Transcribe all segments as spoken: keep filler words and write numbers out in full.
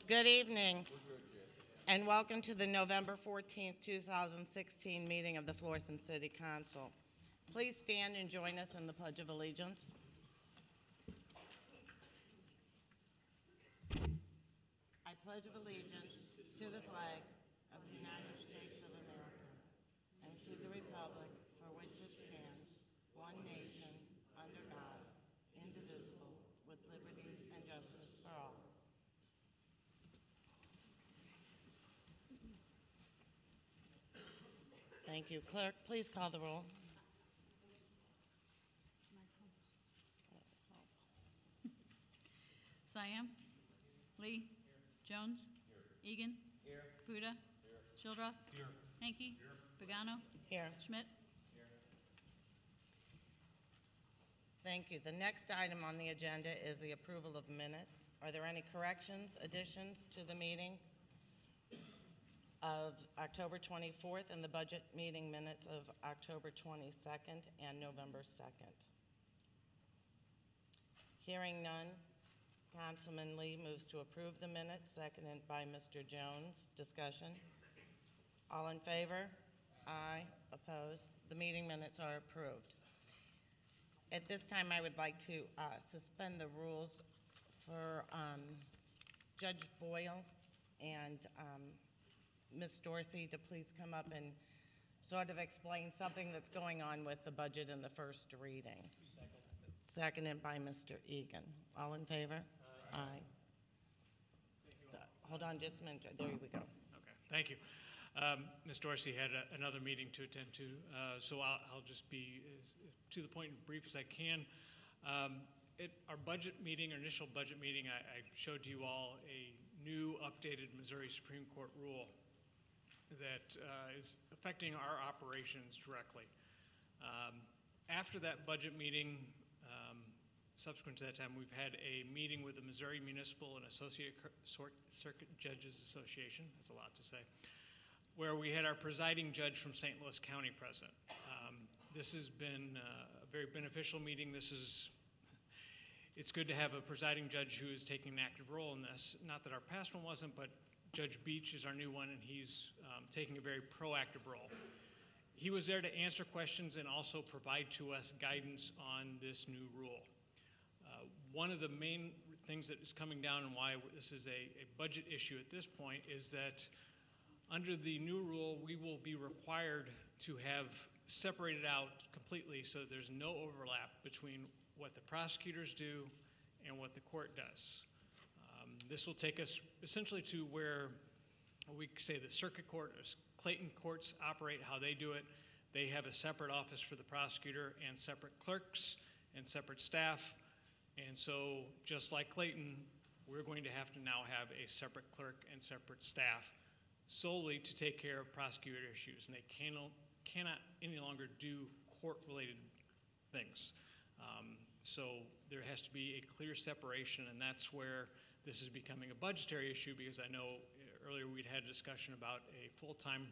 Good evening, and welcome to the November fourteenth, two thousand sixteen meeting of the Florissant City Council. Please stand and join us in the Pledge of Allegiance. I pledge of allegiance to the flag of the United States of America and to the republic for which it stands, one nation, under God, indivisible, with liberty and justice for all. Thank you. Clerk, please call the roll. Siam? Lee? Jones? Here. Egan? Here. Buda? Here. Childroth? Here. Hankey? Here. Pagano? Here. Schmidt? Here. Thank you. The next item on the agenda is the approval of minutes. Are there any corrections, additions to the meeting of October twenty-fourth and the budget meeting minutes of October twenty-second and November second? Hearing none, Councilman Lee moves to approve the minutes, seconded by Mister Jones. Discussion? All in favor? Aye. Opposed? The meeting minutes are approved. At this time, I would like to uh, suspend the rules for um, Judge Boyle and um, Miz Dorsey to please come up and sort of explain something that's going on with the budget in the first reading. Second. Seconded by Mister Egan. All in favor? Aye. Aye. The, hold on just a minute. There we go. Okay. Thank you. Um, Miz Dorsey had a, another meeting to attend to, uh, so I'll, I'll just be as, to the point and brief as I can. Um, at our budget meeting, our initial budget meeting, I, I showed to you all a new updated Missouri Supreme Court rule that uh, is affecting our operations directly. Um, after that budget meeting, um, subsequent to that time, we've had a meeting with the Missouri Municipal and Associate Circuit Judges Association, that's a lot to say, where we had our presiding judge from Saint Louis County present. Um, this has been uh, a very beneficial meeting. This is, it's good to have a presiding judge who is taking an active role in this. Not that our past one wasn't, but Judge Beach is our new one, and he's um, taking a very proactive role. He was there to answer questions and also provide to us guidance on this new rule. Uh, one of the main things that is coming down and why this is a, a budget issue at this point is that under the new rule, we will be required to have separated out completely so that there's no overlap between what the prosecutors do and what the court does. Um, this will take us essentially to where we say the circuit court, or Clayton courts operate, how they do it. They have a separate office for the prosecutor and separate clerks and separate staff. And so just like Clayton, we're going to have to now have a separate clerk and separate staff solely to take care of prosecutor issues. And they cannot, cannot any longer do court-related things. Um, so there has to be a clear separation, and that's where this is becoming a budgetary issue, because I know earlier we'd had a discussion about a full-time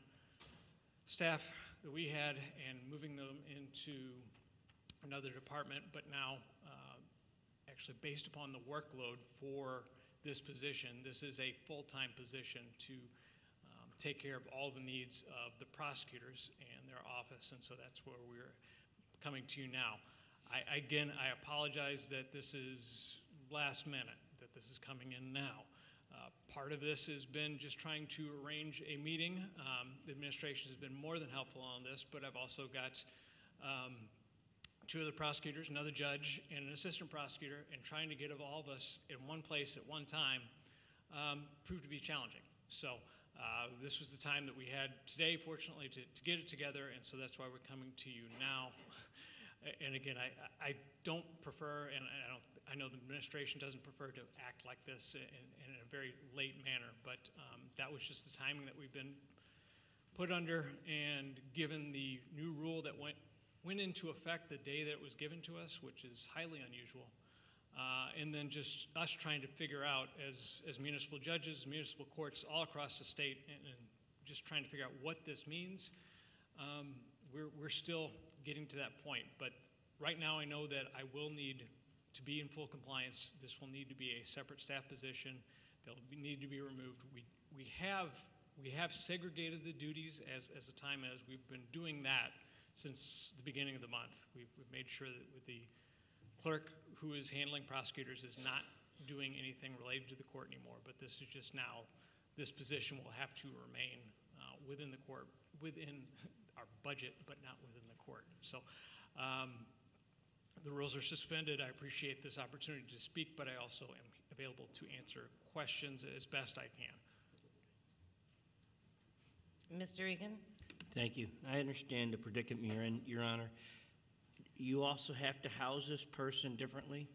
staff that we had and moving them into another department, but now uh, actually based upon the workload for this position, this is a full-time position to um, take care of all the needs of the prosecutors and their office, and so that's where we're coming to you now. I, again, I apologize that this is last minute, that this is coming in now. Uh, part of this has been just trying to arrange a meeting. Um, the administration has been more than helpful on this, but I've also got um, two other prosecutors, another judge, and an assistant prosecutor, and trying to get all of us in one place at one time um, proved to be challenging. So uh, this was the time that we had today, fortunately, to, to get it together, and so that's why we're coming to you now. And again, I, I don't prefer, and I don't, I know the administration doesn't prefer to act like this in, in a very late manner, but um, that was just the timing that we've been put under, and given the new rule that went went into effect the day that it was given to us, which is highly unusual, uh, and then just us trying to figure out as, as municipal judges, municipal courts all across the state, and, and just trying to figure out what this means. Um, we're, we're still getting to that point, but right now I know that I will need to be in full compliance. This will need to be a separate staff position. they'll be, need to be removed. We, we have we have segregated the duties as, as the time is. We've been doing that since the beginning of the month. We've, we've made sure that with the clerk who is handling prosecutors is not doing anything related to the court anymore, but this is just now, this position will have to remain uh, within the court, within our budget, but not within the court. So um, the rules are suspended. I appreciate this opportunity to speak, but I also am available to answer questions as best I can. Mister Egan? Thank you. I understand the predicament you're in, Your Honor. You also have to house this person differently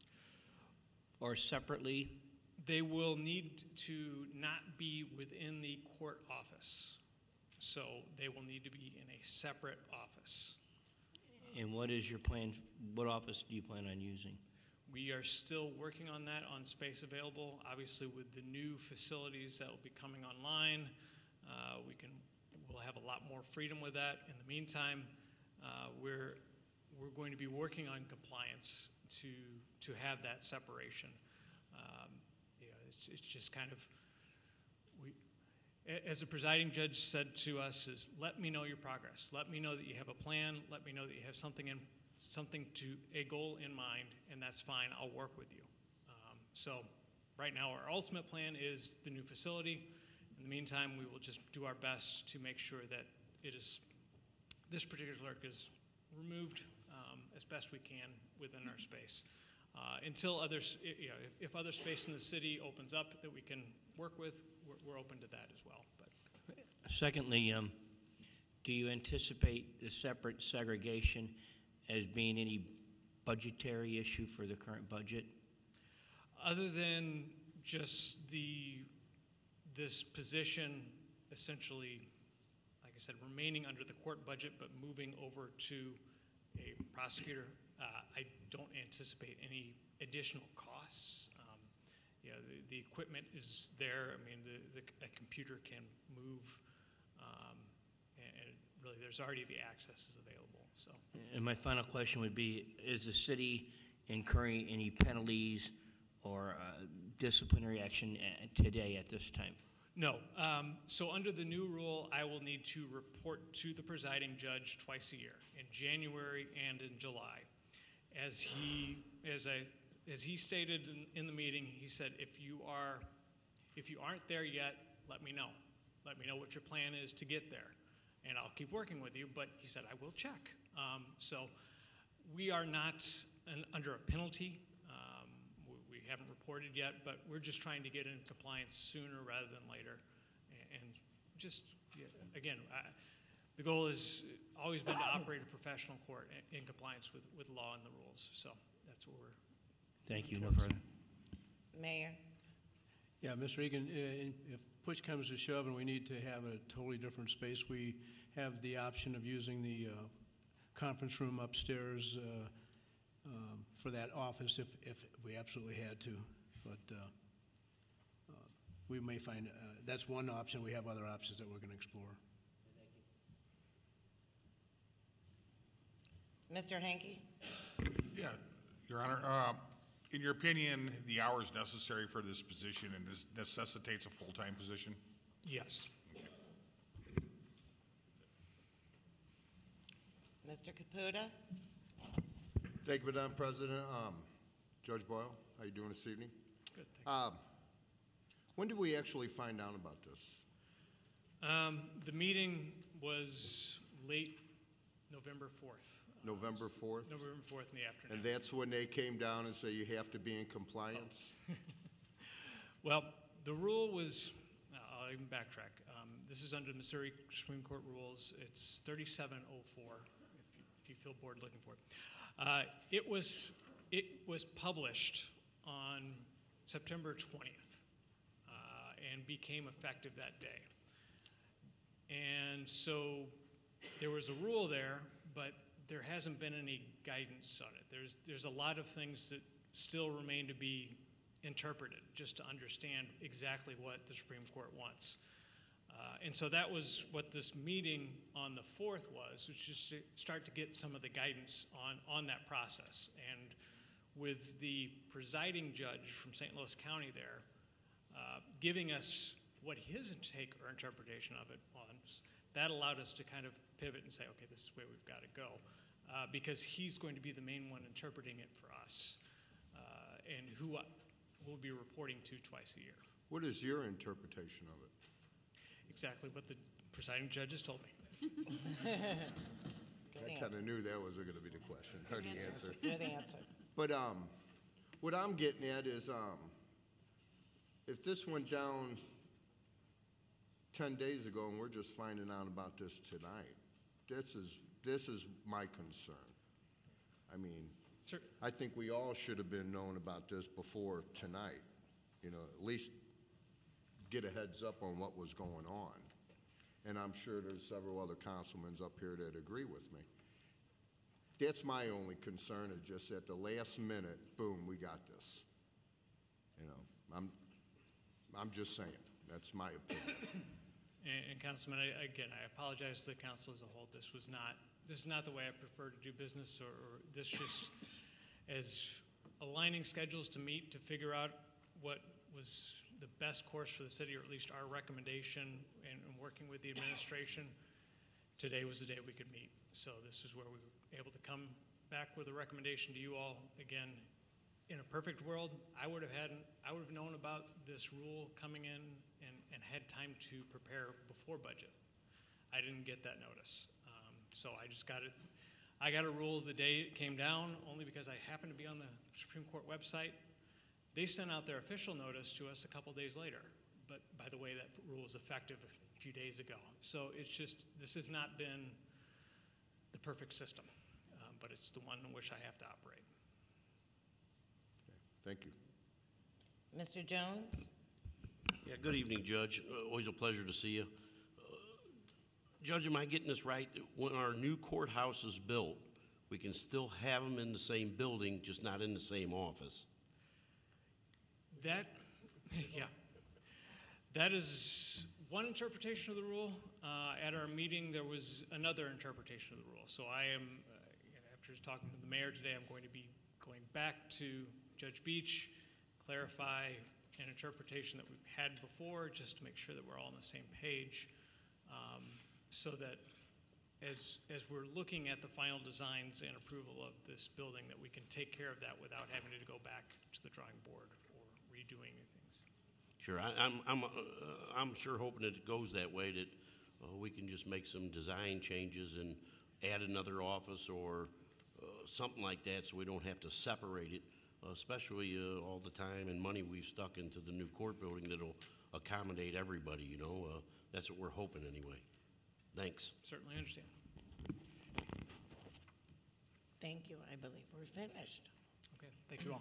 or separately? They will need to not be within the court office. So they will need to be in a separate office. And what is your plan? What office do you plan on using? We are still working on that, on space available. Obviously, with the new facilities that will be coming online, uh, we can, we'll have a lot more freedom with that. In the meantime, uh, we're, we're going to be working on compliance to, to have that separation. Um, you know, it's, it's just kind of, we, as the presiding judge said to us, is let me know your progress. Let me know that you have a plan. Let me know that you have something in, something to, a goal in mind, and that's fine. I'll work with you. Um, so right now, our ultimate plan is the new facility. In the meantime, we will just do our best to make sure that it is, this particular clerk is removed um, as best we can within our space. Uh, until others, you know, if, if other space in the city opens up that we can work with, we're, we're open to that as well. But secondly, um, do you anticipate the separate segregation as being any budgetary issue for the current budget? Other than just the this position essentially, like I said, remaining under the court budget but moving over to a prosecutor, uh, I don't anticipate any additional costs. Um, you know, the, the equipment is there. I mean, the, the, a computer can move, um, and, and really there's already the access is available. So. And my final question would be, is the city incurring any penalties or uh, disciplinary action at, today at this time? No. Um, so under the new rule, I will need to report to the presiding judge twice a year, in January and in July. As he, as I, as he stated in, in the meeting, he said, if you are, if you aren't there yet, let me know. Let me know what your plan is to get there, and I'll keep working with you. But he said, I will check. Um, so we are not an, under a penalty. We haven't reported yet, but we're just trying to get in compliance sooner rather than later. And, and just, yeah, again, I, the goal has always been to operate a professional court in, in compliance with, with law and the rules. So that's what we're. Thank you. No further. Mayor? Yeah, Mister Egan, uh, if push comes to shove and we need to have a totally different space, we have the option of using the uh, conference room upstairs uh, Um, for that office if, if we absolutely had to. But uh, uh, we may find, uh, that's one option. We have other options that we're going to explore. Mister Hanke? Yeah, Your Honor. Uh, in your opinion, the hours necessary for this position and this necessitates a full-time position? Yes. Mister Caputa? Thank you, Madam President. Um, Judge Boyle, how you doing this evening? Good. Thank you. Um, when did we actually find out about this? Um, the meeting was late November fourth. November fourth? November fourth in the afternoon. And that's when they came down and said you have to be in compliance? Oh. Well, the rule was, I'll even backtrack. Um, this is under Missouri Supreme Court rules. It's thirty-seven oh four, if you, if you feel bored looking for it. Uh, it was it was published on September twentieth uh, and became effective that day. And so there was a rule there, but there hasn't been any guidance on it. There's there's a lot of things that still remain to be interpreted just to understand exactly what the Supreme Court wants. Uh, and so that was what this meeting on the fourth was, was just to start to get some of the guidance on, on that process. And with the presiding judge from Saint Louis County there, uh, giving us what his take or interpretation of it was. That allowed us to kind of pivot and say, okay, this is where we've got to go, uh, because he's going to be the main one interpreting it for us, uh, and who we'll be reporting to twice a year. What is your interpretation of it? Exactly what the presiding judge has told me. Good I answer. kind of knew that was going to be the question, or the answer. Good answer. But um, what I'm getting at is, um, if this went down ten days ago and we're just finding out about this tonight, this is, this is my concern. I mean, Sir, I think we all should have been known about this before tonight. You know, at least get a heads up on what was going on. And I'm sure there's several other councilmen up here that agree with me. That's my only concern, is just at the last minute, boom, we got this. You know, I'm, I'm just saying, that's my opinion. And, and Councilman, I, again, I apologize to the council as a whole. This was not, this is not the way I prefer to do business, or, or this just as aligning schedules to meet to figure out what was the best course for the city, or at least our recommendation, and, and working with the administration. Today was the day we could meet. So this is where we were able to come back with a recommendation to you all. Again, in a perfect world, I would have had, I would have known about this rule coming in and, and had time to prepare before budget. I didn't get that notice. Um, so I just got it. I got a rule the day it came down, only because I happened to be on the Supreme Court website. They sent out their official notice to us a couple days later. But by the way, that rule was effective a few days ago. So it's just, this has not been the perfect system, um, but it's the one in which I have to operate. Thank you. Mister Jones? Yeah, good evening, Judge. Uh, Always a pleasure to see you. Uh, Judge, am I getting this right? When our new courthouse is built, we can still have them in the same building, just not in the same office? That, yeah. That is one interpretation of the rule. Uh, at our meeting, there was another interpretation of the rule. So I am, uh, after talking to the mayor today, I'm going to be going back to Judge Beach, clarify an interpretation that we've had before, just to make sure that we're all on the same page, um, so that as, as we're looking at the final designs and approval of this building, that we can take care of that without having to go back to the drawing board or redoing things. Sure, I, I'm, I'm, uh, I'm sure hoping that it goes that way, that uh, we can just make some design changes and add another office or uh, something like that, so we don't have to separate it, uh, especially uh, all the time and money we've stuck into the new court building that'll accommodate everybody, you know. Uh, that's what we're hoping anyway. Thanks. Certainly understand. Thank you. I believe we're finished. Okay, thank you all.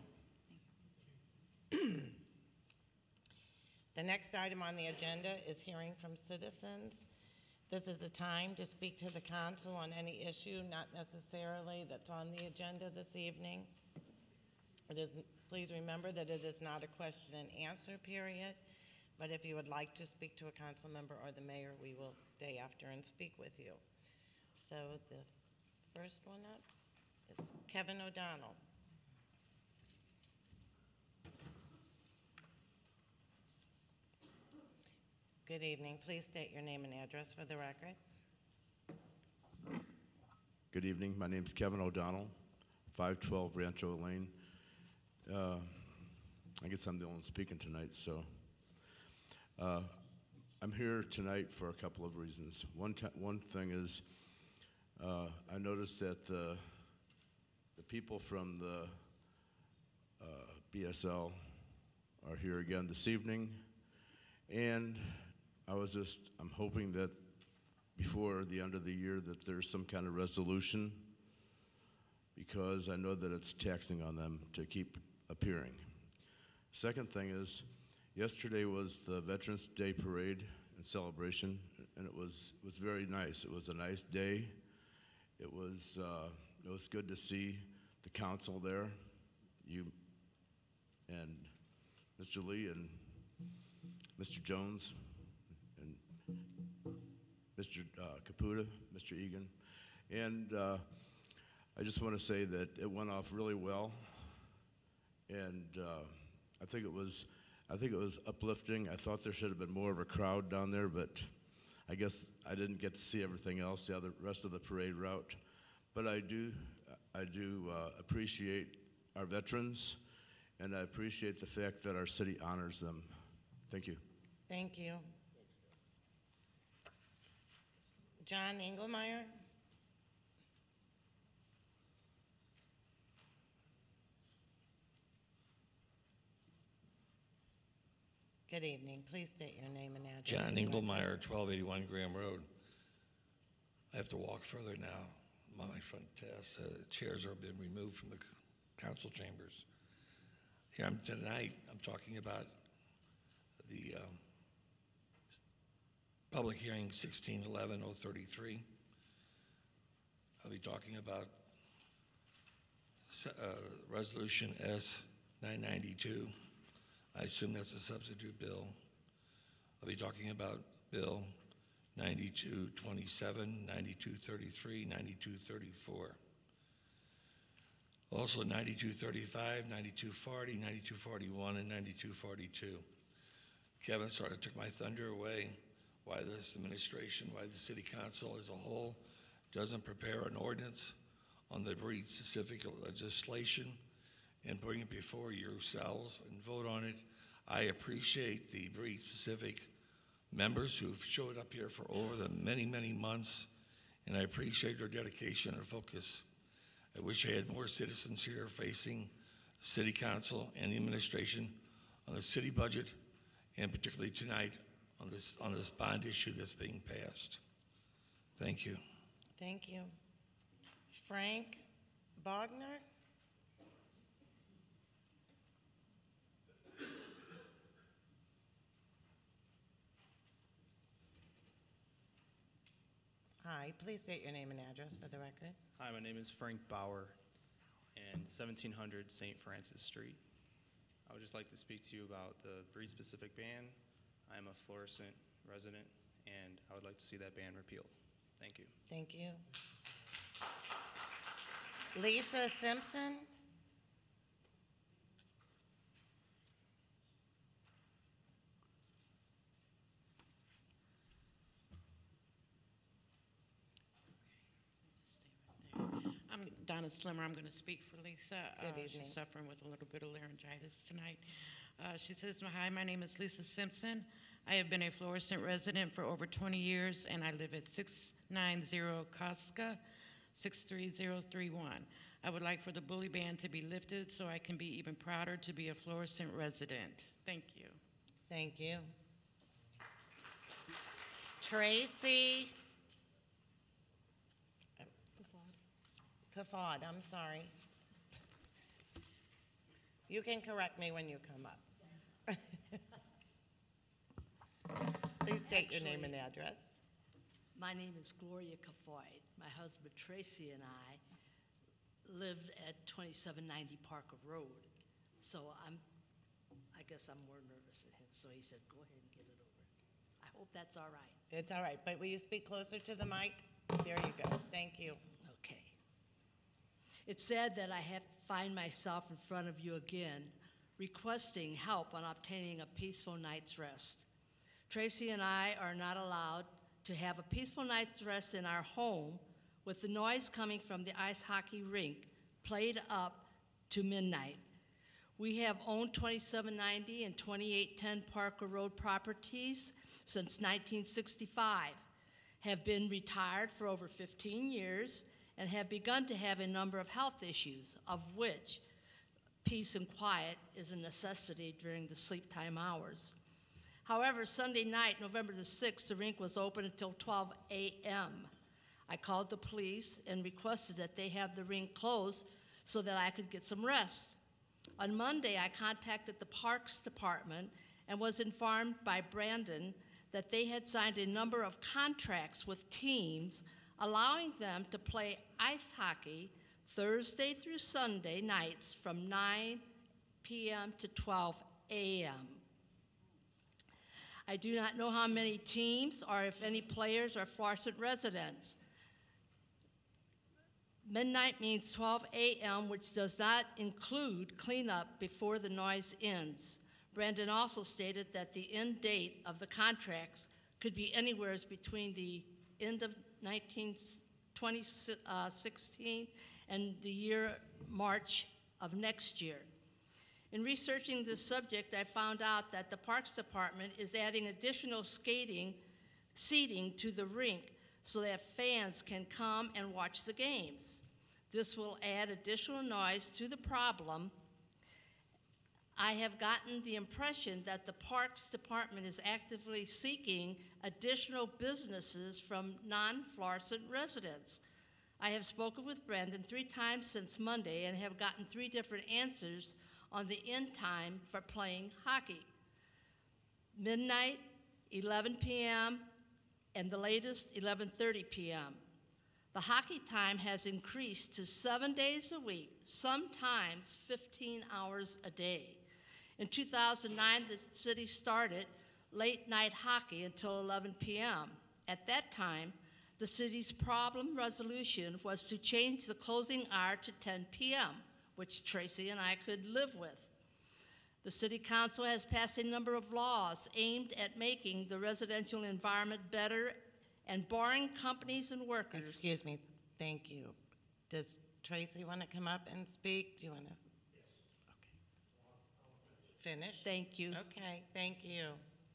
The next item on the agenda is hearing from citizens. This is a time to speak to the council on any issue, not necessarily that's on the agenda this evening. It is, please remember that it is not a question and answer period, but if you would like to speak to a council member or the mayor, we will stay after and speak with you. So the first one up is Kevin O'Donnell. Good evening. Please state your name and address for the record. Good evening. My name is Kevin O'Donnell, five twelve Rancho Lane. Uh, I guess I'm the only one speaking tonight, so. Uh, I'm here tonight for a couple of reasons. One, one thing is, uh, I noticed that the, the people from the uh, B S L are here again this evening, and I was just, I'm hoping that before the end of the year that there's some kind of resolution, because I know that it's taxing on them to keep appearing. Second thing is, yesterday was the Veterans Day Parade and celebration, and it was, it was very nice. It was a nice day. It was, uh, it was good to see the council there, you and Mister Lee and Mister Jones, and Mister Uh, Caputa, Mister Egan. And uh, I just want to say that it went off really well. And uh, I think it was I think it was uplifting. I thought there should have been more of a crowd down there, but I guess I didn't get to see everything else, the other rest of the parade route. But I do, I do uh, appreciate our veterans, and I appreciate the fact that our city honors them. Thank you. Thank you. John Engelmeyer? Good evening. Please state your name and address. John for the record. Engelmeyer, twelve eighty-one Graham Road. I have to walk further now. My front desk, uh, chairs are being removed from the c- council chambers. Here I'm tonight, I'm talking about the um, public hearing sixteen eleven oh thirty-three. I'll be talking about se- uh, resolution S nine ninety-two. I assume that's a substitute bill. I'll be talking about Bill ninety-two twenty-seven, ninety-two thirty-three, ninety-two thirty-four. Also ninety-two thirty-five, ninety-two forty, ninety-two forty-one, and ninety-two forty-two. Kevin sort of took my thunder away why this administration, why the city council as a whole doesn't prepare an ordinance on the breed-specific legislation and bring it before yourselves and vote on it. I appreciate the breed-specific members who've showed up here for over the many, many months, and I appreciate their dedication and focus. I wish I had more citizens here facing the city council and the administration on the city budget, and particularly tonight on this, on this bond issue that's being passed. Thank you. Thank you. Frank Bogner? Hi, please state your name and address for the record. Hi, my name is Frank Bauer, and seventeen hundred Saint Francis Street. I would just like to speak to you about the breed-specific ban. I'm a Florissant resident, and I would like to see that ban repealed. Thank you. Thank you. Lisa Simpson? I'm Donna Slimmer. I'm going to speak for Lisa. Good Uh, evening. She's suffering with a little bit of laryngitis tonight. Uh, She says, "Hi, my name is Lisa Simpson. I have been a Florissant resident for over twenty years, and I live at six ninety Casca, six three zero three one. I would like for the bully ban to be lifted so I can be even prouder to be a Florissant resident. Thank you." Thank you. Tracy? Kafad, I'm sorry. You can correct me when you come up. Please state your name and address. My name is Gloria Cafoid. My husband Tracy and I lived at twenty-seven ninety Parker Road. So I'm, I guess I'm more nervous than him. So he said, go ahead and get it over. I hope that's all right. It's all right, but will you speak closer to the mic? There you go. Thank you. Okay. It's sad that I have to find myself in front of you again, requesting help on obtaining a peaceful night's rest. Tracy and I are not allowed to have a peaceful night's rest in our home with the noise coming from the ice hockey rink played up to midnight. We have owned twenty-seven ninety and twenty-eight ten Parker Road properties since nineteen sixty-five, have been retired for over fifteen years, and have begun to have a number of health issues, of which peace and quiet is a necessity during the sleep time hours. However, Sunday night, November the sixth, the rink was open until twelve a m I called the police and requested that they have the rink closed so that I could get some rest. On Monday, I contacted the Parks Department and was informed by Brandon that they had signed a number of contracts with teams allowing them to play ice hockey Thursday through Sunday nights from nine p m to twelve a m I do not know how many teams or if any players are Florissant residents. Midnight means twelve a m, which does not include cleanup before the noise ends. Brandon also stated that the end date of the contracts could be anywhere between the end of nineteen twenty sixteen and the year March of next year. In researching this subject, I found out that the Parks Department is adding additional skating seating to the rink so that fans can come and watch the games. This will add additional noise to the problem. I have gotten the impression that the Parks Department is actively seeking additional businesses from non-Florissant residents. I have spoken with Brandon three times since Monday and have gotten three different answers on the end time for playing hockey. Midnight, eleven p m, and the latest, eleven thirty p m The hockey time has increased to seven days a week, sometimes fifteen hours a day. In two thousand nine, the city started late night hockey until eleven p m At that time, the city's problem resolution was to change the closing hour to ten p m, which Tracy and I could live with. The City Council has passed a number of laws aimed at making the residential environment better and barring companies and workers. Excuse me, thank you. Does Tracy want to come up and speak? Do you want to? Yes. Okay. Finish? Thank you. Okay, thank you.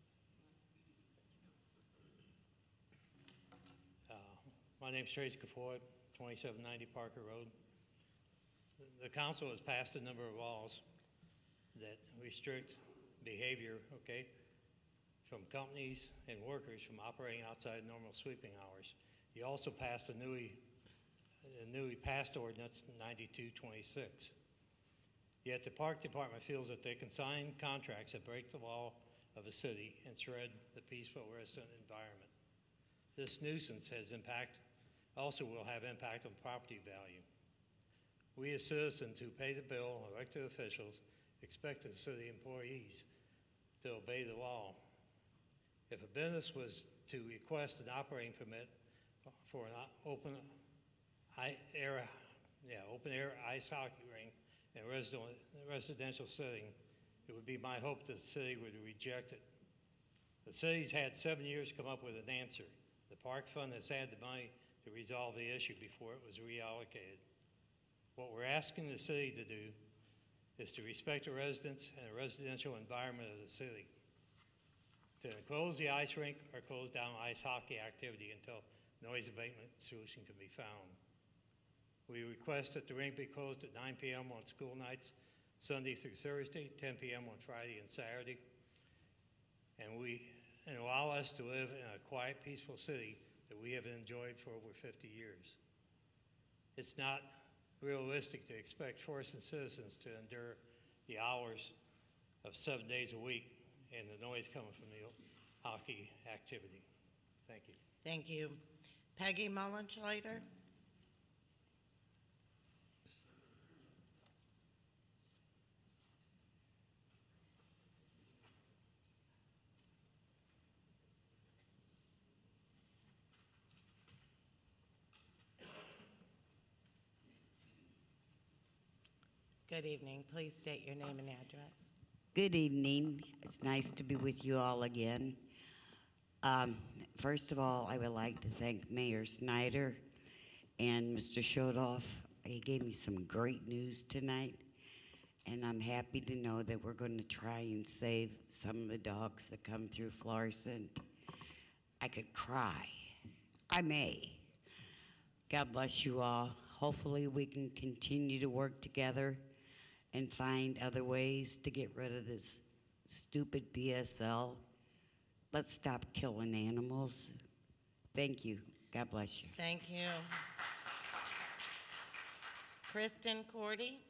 Uh, My name's Trace Cafoy, twenty-seven ninety Parker Road. The council has passed a number of laws that restrict behavior, okay, from companies and workers from operating outside normal sweeping hours. You also passed a newly, a newly passed ordinance, ninety-two twenty-six. Yet the Park Department feels that they can sign contracts that break the law of a city and shred the peaceful resident environment. This nuisance has impact, also will have impact on property value. We as citizens who pay the bill, elected officials, expect the city employees to obey the law. If a business was to request an operating permit for an open air, yeah, open air ice hockey rink in a resident, residential setting, it would be my hope that the city would reject it. The city's had seven years to come up with an answer. The park fund has had the money to resolve the issue before it was reallocated. What we're asking the city to do is to respect the residents and the residential environment of the city, to close the ice rink or close down ice hockey activity until noise abatement solution can be found. We request that the rink be closed at nine p m on school nights, Sunday through Thursday, ten p m on Friday and Saturday, and we and allow us to live in a quiet, peaceful city that we have enjoyed for over fifty years. It's not realistic to expect Florissant citizens to endure the hours of seven days a week and the noise coming from the hockey activity. Thank you. Thank you. Peggy Mullenschlater? Good evening. Please state your name and address. Good evening. It's nice to be with you all again. Um, first of all, I would like to thank Mayor Snyder and Mister Shodoff. He gave me some great news tonight, and I'm happy to know that we're going to try and save some of the dogs that come through Florissant. I could cry. I may. God bless you all. Hopefully we can continue to work together and find other ways to get rid of this stupid P S L. Let's stop killing animals. Thank you. God bless you. Thank you. Kristen Cordy?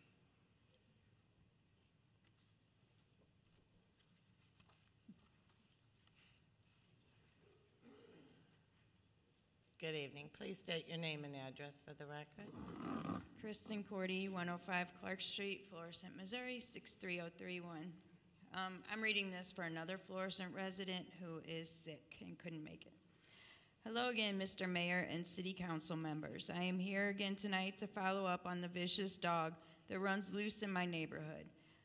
Good evening. Please state your name and address for the record. Kristen Cordy, one oh five Clark Street, Florissant, Missouri, six three oh three one. Um, I'm reading this for another Florissant resident who is sick and couldn't make it. Hello again, Mister Mayor and City Council members. I am here again tonight to follow up on the vicious dog that runs loose in my neighborhood.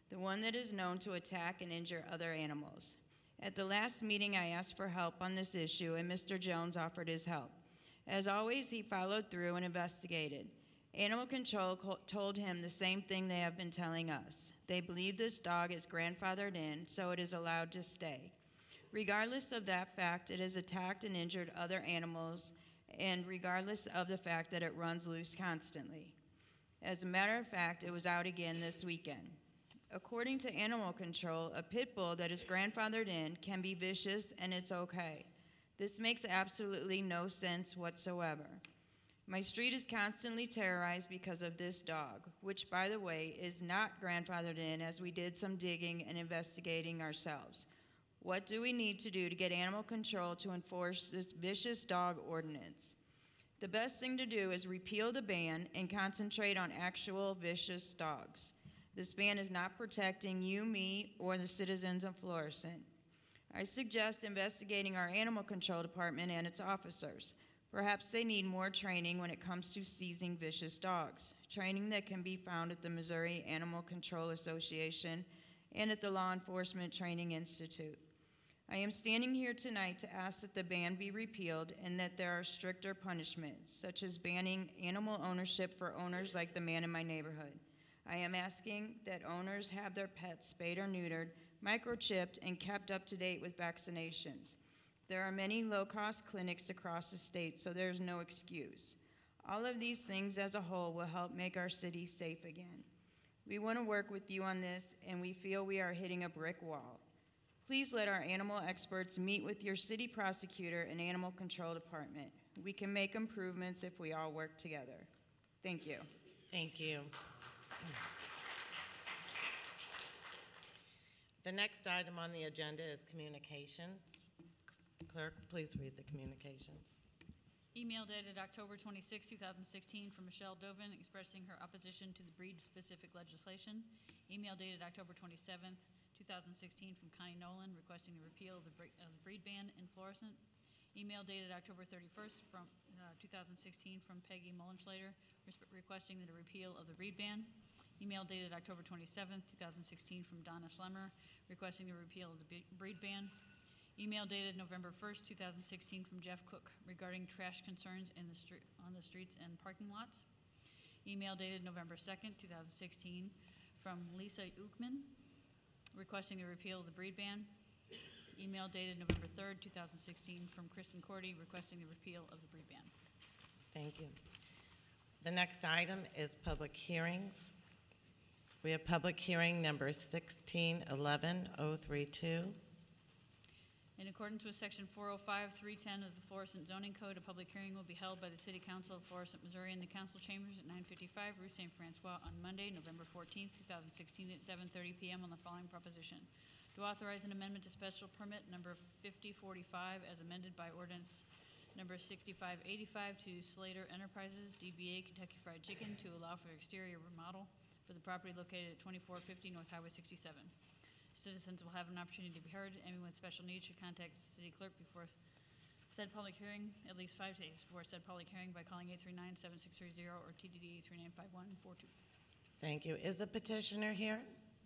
the one that is known to attack and injure other animals. At the last meeting, I asked for help on this issue, and Mister Jones offered his help. As always, he followed through and investigated. Animal Control co- told him the same thing they have been telling us. They believe this dog is grandfathered in, so it is allowed to stay. Regardless of that fact, it has attacked and injured other animals, and regardless of the fact that it runs loose constantly. As a matter of fact, it was out again this weekend. According to Animal Control, a pit bull that is grandfathered in can be vicious and it's okay. This makes absolutely no sense whatsoever. My street is constantly terrorized because of this dog, which, by the way, is not grandfathered in, as we did some digging and investigating ourselves. What do we need to do to get Animal Control to enforce this vicious dog ordinance? The best thing to do is repeal the ban and concentrate on actual vicious dogs. This ban is not protecting you, me, or the citizens of Florissant. I suggest investigating our Animal Control Department and its officers. Perhaps they need more training when it comes to seizing vicious dogs, training that can be found at the Missouri Animal Control Association and at the Law Enforcement Training Institute. I am standing here tonight to ask that the ban be repealed and that there are stricter punishments, such as banning animal ownership for owners like the man in my neighborhood. I am asking that owners have their pets spayed or neutered, microchipped, and kept up to date with vaccinations. There are many low-cost clinics across the state, so there's no excuse. All of these things as a whole will help make our city safe again. We want to work with you on this, and we feel we are hitting a brick wall. Please let our animal experts meet with your city prosecutor and animal control department. We can make improvements if we all work together. Thank you. Thank you. The next item on the agenda is communications. Clerk, please read the communications. Email dated October twenty-sixth, two thousand sixteen from Michelle Dovin expressing her opposition to the breed-specific legislation. Email dated October twenty-seventh, two thousand sixteen from Connie Nolan requesting the repeal of the, bre- of the breed ban in Florissant. Email dated October thirty-first from uh, two thousand sixteen from Peggy Mullenschlater res- requesting the repeal of the breed ban. Email dated October twenty-seventh, two thousand sixteen from Donna Schlemmer requesting the repeal of the be- breed ban. Email dated November first, two thousand sixteen from Jeff Cook regarding trash concerns in the street, on the streets and parking lots. Email dated November second, two thousand sixteen from Lisa Uckman requesting the repeal of the breed ban. Email dated November third, two thousand sixteen from Kristen Cordy requesting the repeal of the breed ban. Thank you. The next item is public hearings. We have public hearing number sixteen eleven oh three two. In accordance with Section four oh five, three ten of the Florissant Zoning Code, a public hearing will be held by the City Council of Florissant, Missouri in the council chambers at nine fifty-five Rue Saint Francois on Monday, November fourteenth, two thousand sixteen at seven thirty p m on the following proposition. To authorize an amendment to special permit number fifty forty-five as amended by ordinance number sixty-five eighty-five to Slater Enterprises, D B A Kentucky Fried Chicken, to allow for exterior remodel for the property located at twenty-four fifty North Highway sixty-seven. Citizens will have an opportunity to be heard. Anyone with special needs should contact the city clerk before said public hearing, at least five days before said public hearing, by calling eight three nine, seven six three zero or T D D eight three nine five one four two. Thank you. Is the petitioner here?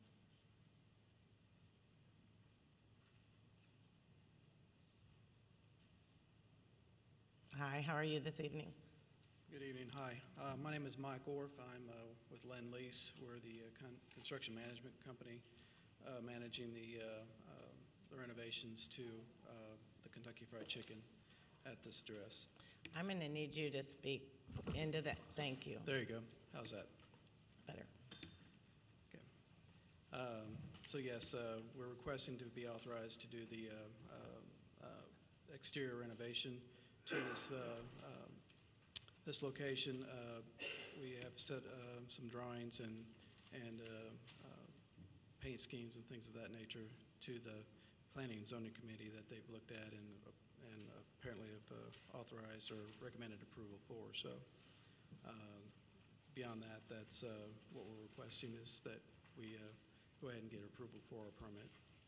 Hi, how are you this evening? Good evening. Hi. Uh, my name is Mike Orff. I'm uh, with Lend Lease. We're the uh, con- construction management company uh, managing the, uh, uh, the renovations to uh, the Kentucky Fried Chicken at this address. I'm going to need you to speak into that. Thank you. There you go. How's that? Better. Okay. Um, so yes, uh, we're requesting to be authorized to do the uh, uh, uh, exterior renovation to this uh, um, this location. Uh, we have set uh, some drawings and and uh, uh, paint schemes and things of that nature to the Planning and Zoning Committee that they've looked at and and apparently have uh, authorized or recommended approval for. So uh, beyond that, that's uh, what we're requesting is that we uh, go ahead and get approval for our permit.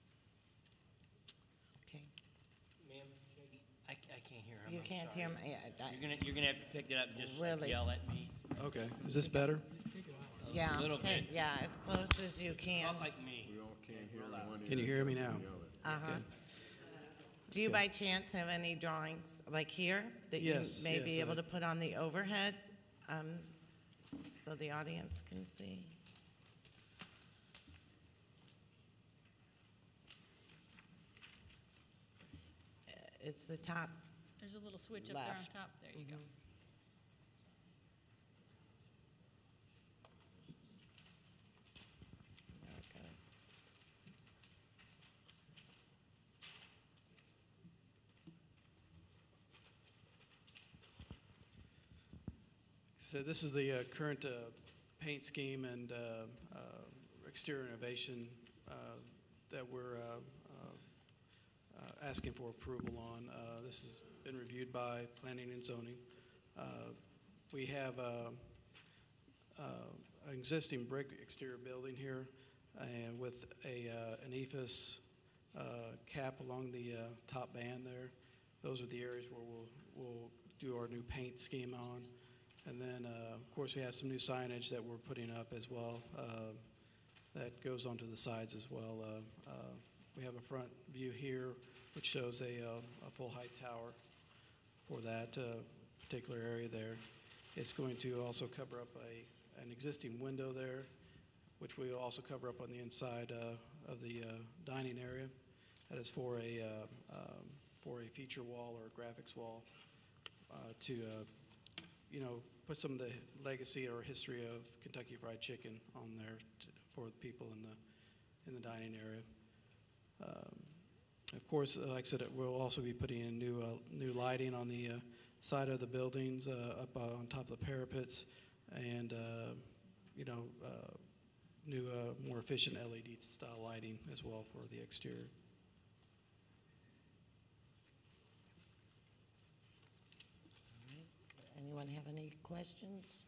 Okay. Ma'am, I, I can't hear him. You I'm can't sorry. hear me. I- I- You're gonna, you're gonna have to pick it up and just like, Really yell at me. Okay, is this better? Yeah, Little take- bit. yeah, as close as you can. Not like me. We all can't hear one ear Can you hear me now? and the other. Uh-huh. Do you by chance have any drawings, like here, that you Yes, may be yes, able uh, to put on the overhead, um, so the audience can see? Uh, It's the top There's a little switch up there on left. top. There you go. Mhm. There it goes. So this is the uh, current uh, paint scheme and uh, uh, exterior innovation uh, that we're uh, uh, uh, asking for approval on. Uh, This has been reviewed by Planning and Zoning. Uh, We have uh, uh, an existing brick exterior building here and with a, uh, an E F I S uh, cap along the uh, top band there. Those are the areas where we'll, we'll do our new paint scheme on. And then, uh, of course, we have some new signage that we're putting up as well uh, that goes onto the sides as well. Uh, uh, we have a front view here which shows a, uh, a full height tower for that uh, particular area there. It's going to also cover up a, an existing window there, which we will also cover up on the inside uh, of the uh, dining area. That is for a, uh, um, for a feature wall or a graphics wall uh, to, uh, you know, put some of the legacy or history of Kentucky Fried Chicken on there to, for the people in the in the dining area. Um, of course, uh, like I said, it we'll also be putting in new uh, new lighting on the uh, side of the buildings, uh, up uh, on top of the parapets, and uh, you know, uh, new uh, more efficient L E D style lighting as well for the exterior. Anyone have any questions?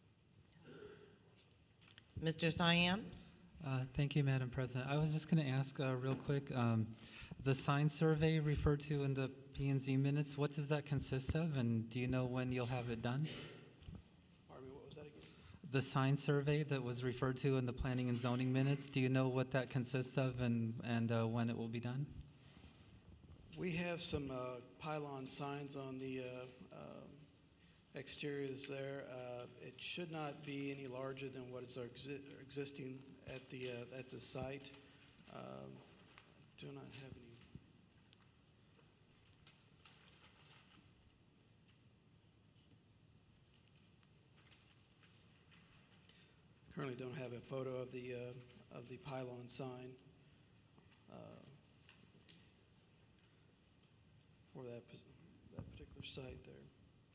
Mister Siam? Uh, Thank you, Madam President. I was just going to ask uh, real quick, um, the sign survey referred to in the P and Z minutes, what does that consist of, and do you know when you'll have it done? Pardon me, what was that again? The sign survey that was referred to in the Planning and Zoning minutes, do you know what that consists of and, and uh, when it will be done? We have some uh, pylon signs on the uh, um, exteriors there. Uh, it should not be any larger than what is our exi existing at the uh, at the site. Um, do not have any. Currently, don't have a photo of the uh, of the pylon sign uh, for that pos- that particular site there.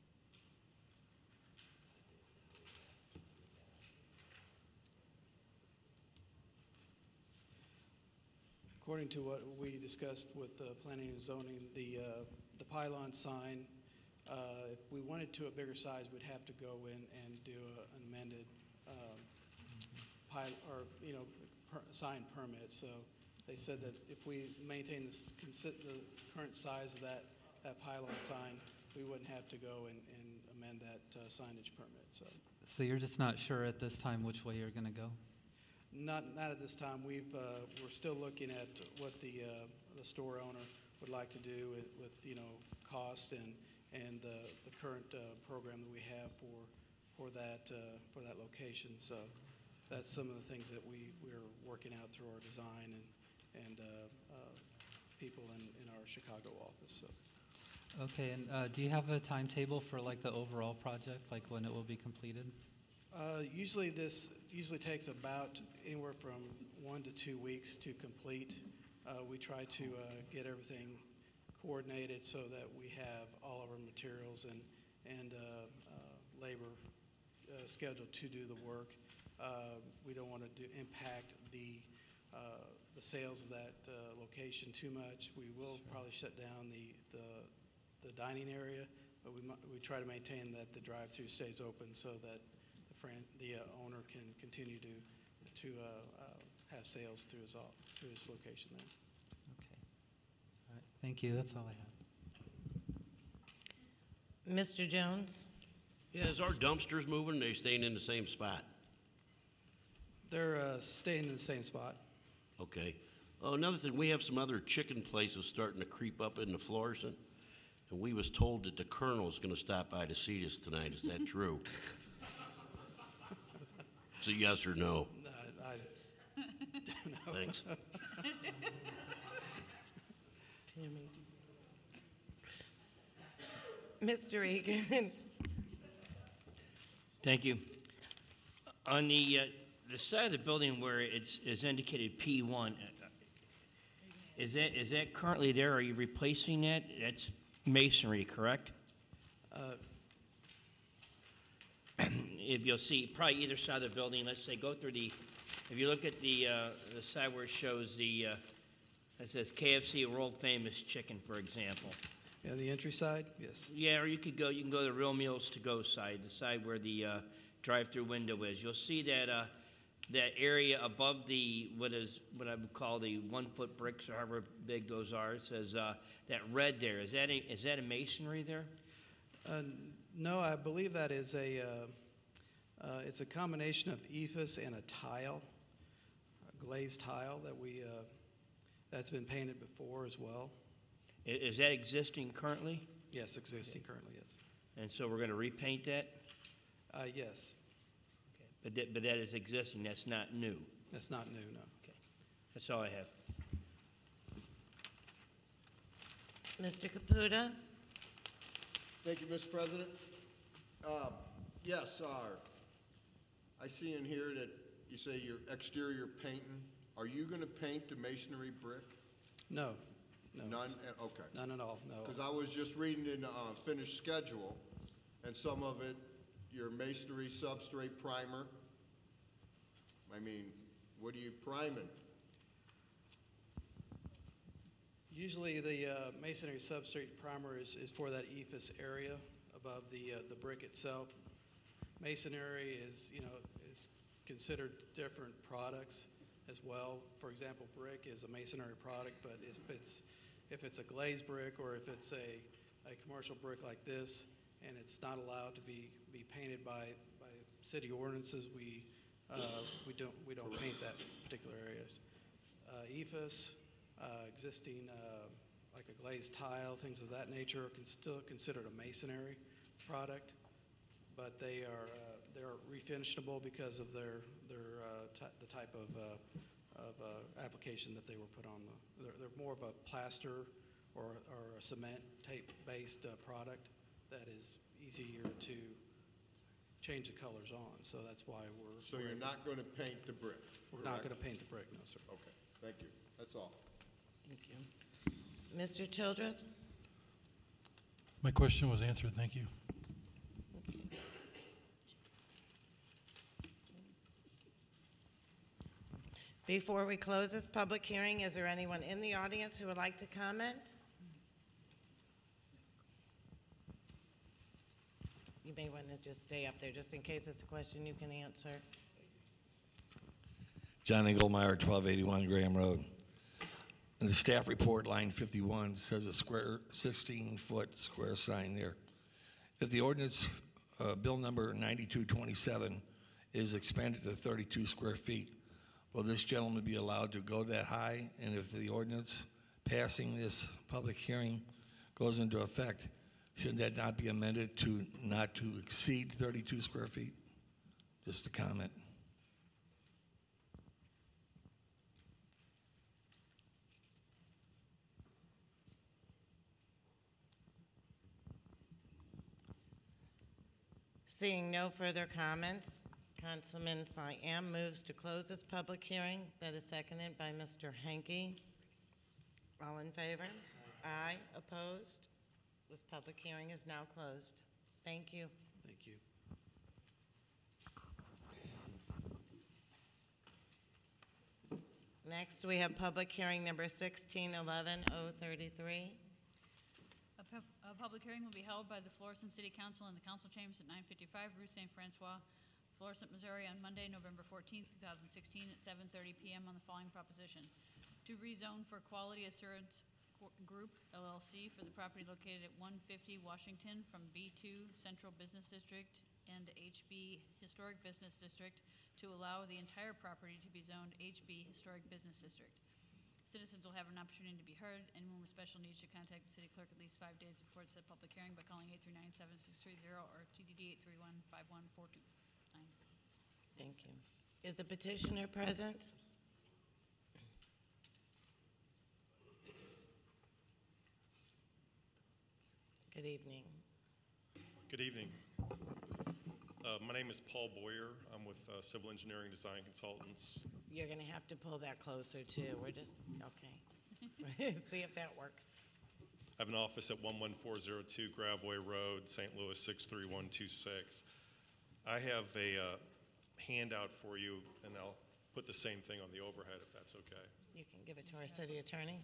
According to what we discussed with the planning and zoning, the uh, the pylon sign, uh, if we wanted to a bigger size, we'd have to go in and do a, an amended um, pil or you know per sign permit. So they said that if we maintain this the current size of that that pylon sign, we wouldn't have to go and, and amend that uh, signage permit. So. So you're just not sure at this time which way you're going to go? Not, not at this time. We've, uh, we're still looking at what the, uh, the store owner would like to do with, with you know, cost and, and uh, the current uh, program that we have for, for that, uh, for that location. So that's some of the things that we, we're working out through our design and, and uh, uh, people in, in our Chicago office. So. Okay, and uh, do you have a timetable for like the overall project, like when it will be completed? Uh, usually this usually takes about anywhere from one to two weeks to complete. Uh, we try to uh, get everything coordinated so that we have all of our materials and, and uh, uh, labor uh, scheduled to do the work. Uh, we don't want to do, impact the, uh, the sales of that uh, location too much. We will sure. probably shut down the, the, the dining area, but we, we try to maintain that the drive-through stays open so that the uh, owner can continue to to uh, uh, have sales through his through his location there. Okay. All right. Thank you. That's all I have. Mister Jones? Yeah, is our dumpsters moving? Or are they staying in the same spot? They're uh, staying in the same spot. Okay. Oh, another thing, we have some other chicken places starting to creep up into Florissant, and we was told that the Colonel's gonna stop by to see us tonight. Is that true? It's a yes or no. I, I don't know. Thanks. Tammy. Mister Egan. Thank you. On the, uh, the side of the building where it's, is indicated P one, uh, is that, is that currently there? Are you replacing that? That's masonry, correct? Uh, If you'll see, probably either side of the building, let's say, go through the, if you look at the, uh, the side where it shows the, uh, it says K F C World Famous Chicken, for example. yeah, the entry side, yes. Yeah, or you could go, you can go to the Real Meals to Go side, the side where the uh, drive-through window is. You'll see that uh, that area above the, what is, what I would call the one-foot bricks, or however big those are. It says uh, that red there. Is that a, is that a masonry there? Uh, no, I believe that is a, uh, uh, it's a combination of E F S and a tile, a glazed tile that we, uh, that's been painted before as well. I- Is that existing currently? Yes, existing currently, yes. And so we're going to repaint that? Uh, yes, Okay. But that, but that is existing, that's not new? that's not new, no. Okay. That's all I have. Mister Caputa. Thank you, Mister President. Um, Yes, uh, I see in here that you say your exterior painting. Are you going to paint the masonry brick? No, no. None? it's- Eh, Okay. None at all, no. Because I was just reading in the uh, finished schedule, and some of it, your masonry substrate primer. I mean, what are you priming? Usually the uh, masonry substrate primer is, is for that E F S area above the, uh, the brick itself. Masonry is, you know, is considered different products as well. For example, brick is a masonry product, but if it's, if it's a glazed brick or if it's a, a commercial brick like this, and it's not allowed to be, be painted by, by city ordinances, we, uh, we don't, we don't paint that particular areas. Uh, E F S, uh, existing, uh, like a glazed tile, things of that nature, are con- still considered a masonry product, but they are, uh, they're refinishable because of their, their, uh, ty- the type of, uh, of, uh, application that they were put on the, they're, they're more of a plaster or, or a cement tape-based, uh, product that is easier to change the colors on, so that's why we're. So you're we're- not going to paint the brick? We're not correct? gonna paint the brick, no, sir. Okay, thank you. That's all. Thank you. Mister Childress? My question was answered, thank you. Before we close this public hearing, is there anyone in the audience who would like to comment? You may want to just stay up there, just in case it's a question you can answer. John Engelmeyer, twelve eighty-one Graham Road. In the staff report, line fifty-one, says a square, sixteen-foot square sign there. If the ordinance, uh, bill number ninety-two twenty-seven, is expanded to thirty-two square feet, will this gentleman be allowed to go that high? And if the ordinance passing this public hearing goes into effect, should that not be amended to not to exceed thirty-two square feet? Just a comment. Seeing no further comments, Councilman Siam moves to close this public hearing. That is seconded by Mister Hanky. All in favor? Aye. Opposed? This public hearing is now closed. Thank you. Thank you. Next, we have public hearing number sixteen eleven oh thirty-three. A, pub- a public hearing will be held by the Florissant City Council in the council chambers at nine fifty-five Rue Saint Francois, Florissant, Missouri, on Monday, November fourteenth, two thousand sixteen, at seven thirty p.m. on the following proposition: to rezone for Quality Assurance Qu- Group, L L C, for the property located at one fifty Washington from B two Central Business District and H B Historic Business District to allow the entire property to be zoned H B Historic Business District. Citizens will have an opportunity to be heard. Anyone with special needs should contact the city clerk at least five days before said public hearing by calling eight three nine, seven six three zero or T D D eight three one, five one four two nine. Thank you. Is the petitioner present? Good evening. Good evening. Uh, my name is Paul Boyer. I'm with uh, Civil Engineering Design Consultants. You're going to have to pull that closer too. We're just, okay. See if that works. I have an office at one one four zero two Graveway Road, Saint Louis six three one two six. I have a uh, handout for you, and I'll put the same thing on the overhead if that's okay. You can give it to our city attorney.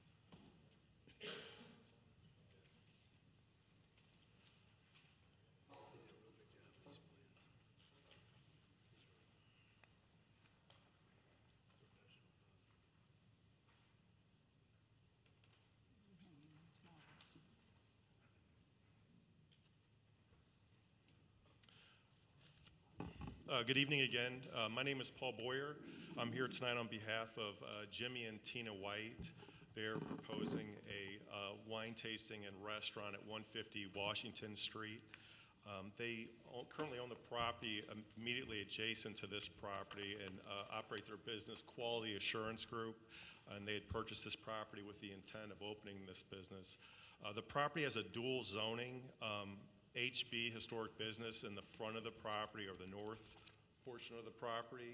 Uh, good evening again. Uh, my name is Paul Boyer. I'm here tonight on behalf of uh, Jimmy and Tina White. They're proposing a uh, wine tasting and restaurant at one fifty Washington Street. Um, they o- currently own the property immediately adjacent to this property and uh, operate their business, Quality Assurance Group, and they had purchased this property with the intent of opening this business. Uh, the property has a dual zoning. Um, H B Historic Business in the front of the property, or the north portion of the property,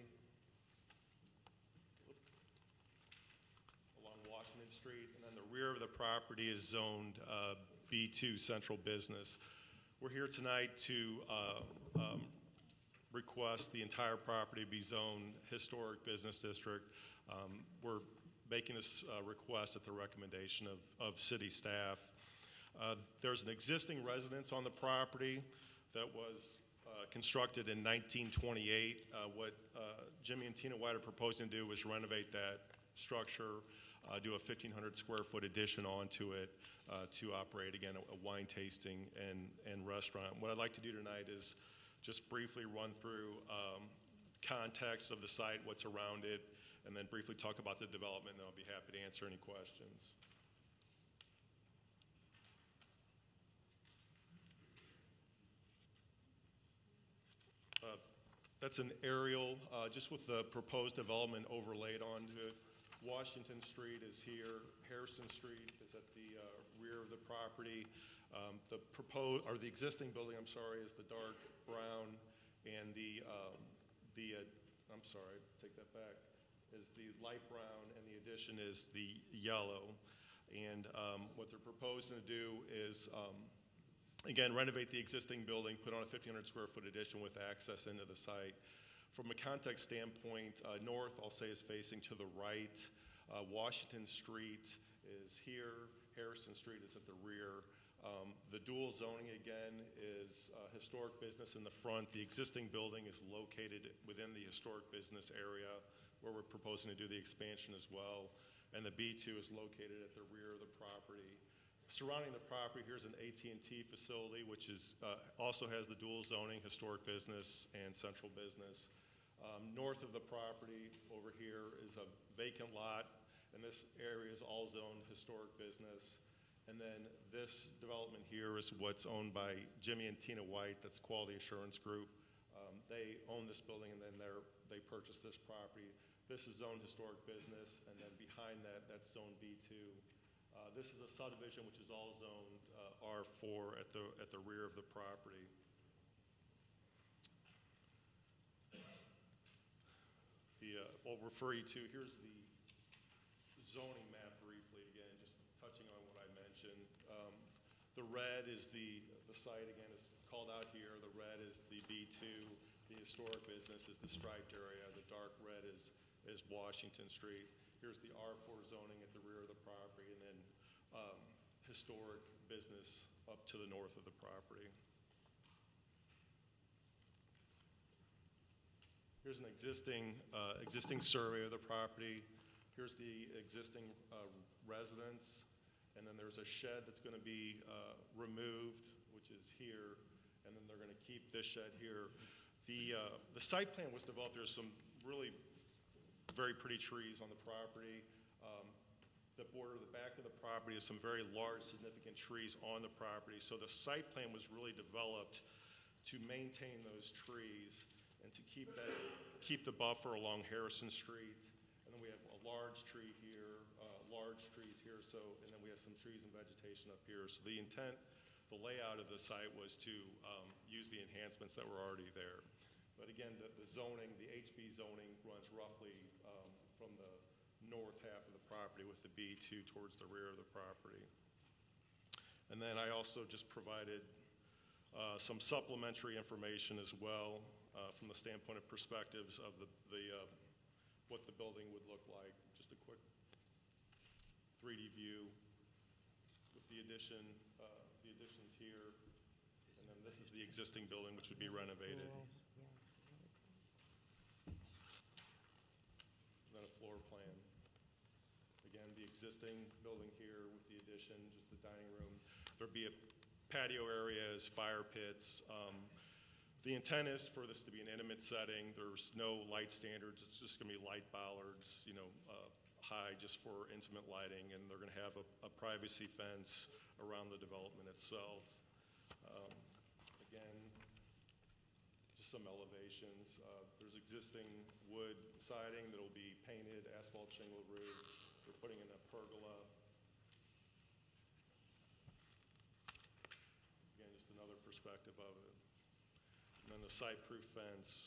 along Washington Street, and then the rear of the property is zoned uh, B two Central Business. We're here tonight to uh, um, request the entire property be zoned Historic Business District. Um, we're making this uh, request at the recommendation of, of city staff. Uh, there's an existing residence on the property that was uh, constructed in nineteen twenty-eight. Uh, what uh, Jimmy and Tina White are proposing to do is renovate that structure, uh, do a fifteen hundred square foot addition onto it uh, to operate, again, a, a wine tasting and, and restaurant. What I'd like to do tonight is just briefly run through um, context of the site, what's around it, and then briefly talk about the development, and then I'll be happy to answer any questions. Uh, that's an aerial, uh, just with the proposed development overlaid onto it. Washington Street is here. Harrison Street is at the uh, rear of the property. Um, the proposed, or the existing building, I'm sorry, is the dark brown, and the um, the uh, I'm sorry, take that back, is the light brown, and the addition is the yellow. And um, what they're proposing to do is um, again, renovate the existing building, put on a fifteen hundred square foot addition with access into the site. From a context standpoint, uh, north, I'll say, is facing to the right. Uh, Washington Street is here. Harrison Street is at the rear. Um, the dual zoning, again, is uh, historic business in the front. The existing building is located within the historic business area where we're proposing to do the expansion as well. And the B two is located at the rear of the property. Surrounding the property, here's an A T and T facility, which is, uh, also has the dual zoning, historic business and central business. Um, north of the property over here is a vacant lot, and this area is all zoned historic business. And then this development here is what's owned by Jimmy and Tina White, that's Quality Assurance Group. Um, they own this building, and then they're, they purchased this property. This is zoned historic business, and then behind that, that's zone B two. Uh, this is a subdivision which is all zoned uh, R four at the, at the rear of the property. The, uh, I'll refer you to, here's the zoning map briefly, again, just touching on what I mentioned. Um, the red is the, the site, again, is called out here. The red is the B two. The historic business is the striped area. The dark red is, is Washington Street. Here's the R four zoning at the rear of the property, and then um, historic business up to the north of the property. Here's an existing, uh, existing survey of the property. Here's the existing uh, residence, and then there's a shed that's going to be uh, removed, which is here, and then they're going to keep this shed here. The, uh, the site plan was developed. There's some really very pretty trees on the property. Um, the border, the back of the property is some very large, significant trees on the property. So the site plan was really developed to maintain those trees and to keep that, keep the buffer along Harrison Street. And then we have a large tree here, uh, large trees here, so, and then we have some trees and vegetation up here. So the intent, the layout of the site was to um, use the enhancements that were already there. But again, the, the zoning, the H B zoning runs roughly um, from the north half of the property with the B two towards the rear of the property. And then I also just provided uh, some supplementary information as well uh, from the standpoint of perspectives of the, the uh, what the building would look like. Just a quick three D view with the addition, uh, the additions here, and then this is the existing building which would be renovated. And then a floor plan. Again, the existing building here with the addition, just the dining room. There'd be a patio areas, fire pits. Um, the intent is for this to be an intimate setting. There's no light standards. It's just going to be light bollards, you know, uh, high just for intimate lighting, and they're going to have a, a privacy fence around the development itself. Um, again, just some elevations. Uh, there's existing wood siding that will be painted, asphalt shingle roof. We're putting in a pergola. Again, just another perspective of it. And then the site-proof fence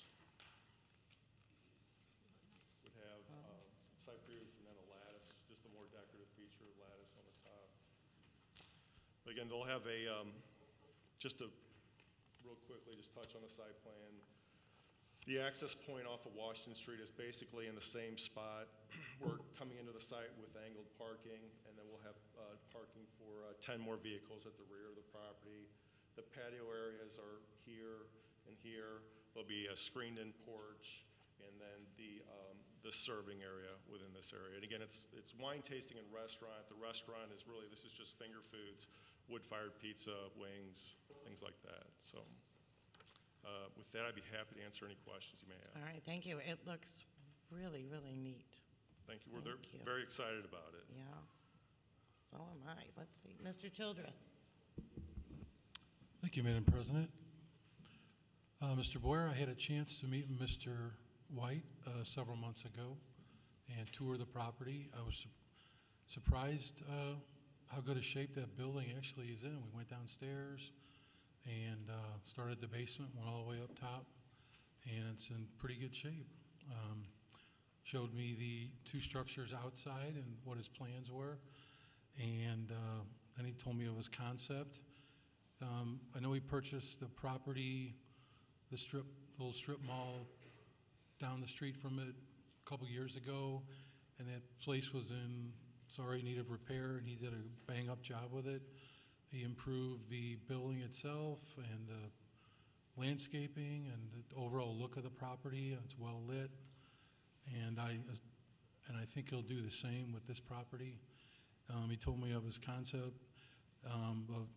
would have uh, site-proof and then a lattice, just a more decorative feature, lattice on the top. But again, they'll have a, um, just to real quickly just touch on the site plan. The access point off of Washington Street is basically in the same spot. We're coming into the site with angled parking, and then we'll have uh, parking for uh, ten more vehicles at the rear of the property. The patio areas are here and here. There'll be a screened-in porch, and then the um, the serving area within this area. And again, it's it's wine tasting and restaurant. The restaurant is really, this is just finger foods, wood-fired pizza, wings, things like that. So. Uh, with that, I'd be happy to answer any questions you may have. All right, thank you. It looks really, really neat. Thank you. We're Thank you. very excited about it. Yeah, so am I. Let's see, Mister Childress. Thank you, Madam President. Uh, Mister Boyer, I had a chance to meet Mister White uh, several months ago and tour the property. I was su surprised uh, how good a shape that building actually is in. We went downstairs and uh, started the basement, went all the way up top, and it's in pretty good shape. Um, showed me the two structures outside and what his plans were, and uh, then he told me of his concept. Um, I know he purchased the property, the strip, little strip mall down the street from it a couple years ago, and that place was in sorry need of repair, and he did a bang-up job with it. He improved the building itself and the landscaping and the overall look of the property. It's well lit, and I and I think he'll do the same with this property. Um, he told me of his concept um, of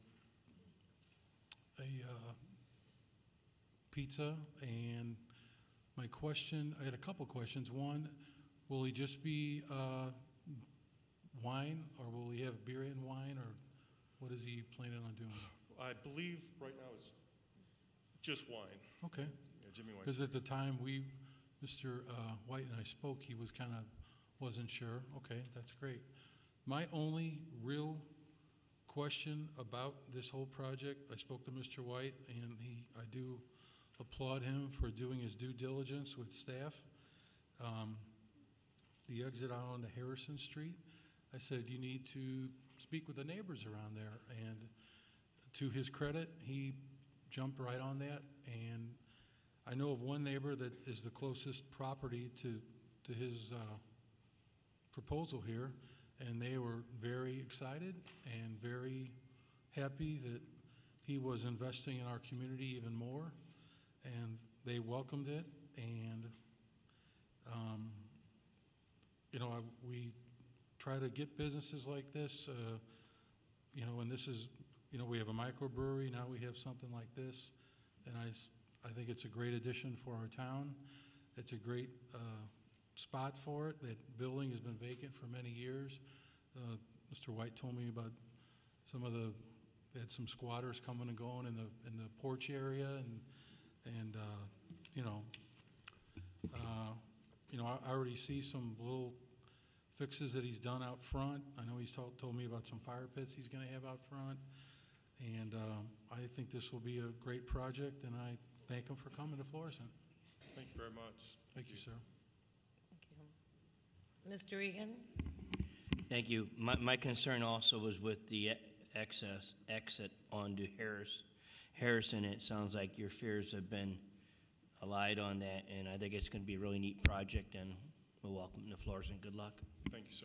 a uh, pizza, and my question, I had a couple questions. One, will he just be uh, wine, or will he have beer and wine, or what is he planning on doing? I believe right now it's just wine. Okay. Yeah, Jimmy Wine. Because at the time we, Mister Uh, White and I spoke, he was kind of, wasn't sure. Okay, that's great. My only real question about this whole project, I spoke to Mister White, and he, I do applaud him for doing his due diligence with staff. Um, the exit out onto Harrison Street, I said, you need to speak with the neighbors around there, and to his credit, he jumped right on that, and I know of one neighbor that is the closest property to, to his uh, proposal here, and they were very excited and very happy that he was investing in our community even more, and they welcomed it, and um, you know, I, we try to get businesses like this, uh, you know, and this is, you know, we have a microbrewery, now we have something like this. and I, s- I think it's a great addition for our town. It's a great uh, spot for it. That building has been vacant for many years. Uh, Mister White told me about some of the, they had some squatters coming and going in the, in the porch area, and, and uh, you know, uh, you know, I I already see some little fixes that he's done out front. I know he's told, told me about some fire pits he's gonna have out front. And um, I think this will be a great project, and I thank him for coming to Florissant. Thank you very much. Thank you, sir. Mister Egan? Thank you. My, my concern also was with the e- excess exit onto Harris, Harrison. It sounds like your fears have been allied on that, and I think it's going to be a really neat project, and we'll welcome you to Florissant. Good luck. Thank you, sir.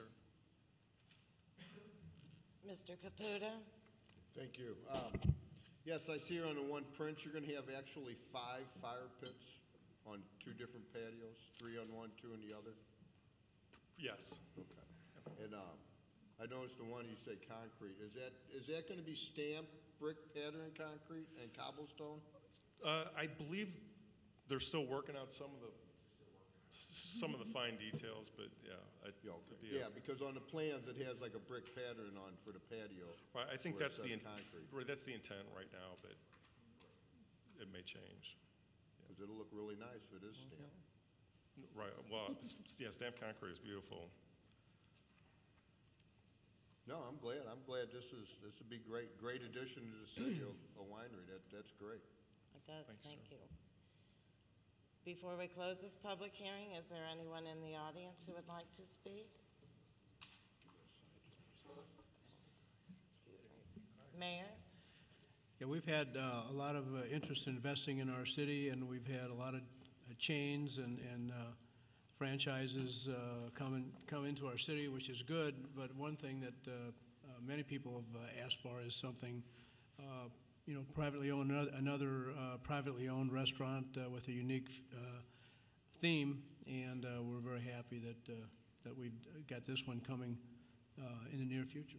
Mister Caputa? Thank you. Um, Yes, I see here on the one print, you're going to have actually five fire pits on two different patios, three on one, two on the other? Yes. Okay. And um, I noticed the one you said concrete. Is that, is that going to be stamped brick pattern concrete and cobblestone? Uh, I believe they're still working out some of the, some of the fine details, but yeah. it Yeah, could okay. be a- Yeah, because on the plans, it has like a brick pattern on for the patio. Right, I think where it that's the, says in- concrete. right, that's the intent right now, but it may change. Because it'll look really nice for this stamp. Right, well, s- yeah, stamped concrete is beautiful. No, I'm glad. I'm glad this is, this would be great, great addition to the city, a a winery. That, that's great. It does, Thanks, thank sir. you. Before we close this public hearing, is there anyone in the audience who would like to speak? Excuse me. Mayor? Yeah, we've had uh, a lot of uh, interest in investing in our city, and we've had a lot of uh, chains and, and uh, franchises uh, come, in, come into our city, which is good. But one thing that uh, uh, many people have uh, asked for is something, uh, you know, privately owned, another, another uh, privately owned restaurant uh, with a unique uh, theme, and uh, we're very happy that uh, that we've got this one coming uh, in the near future.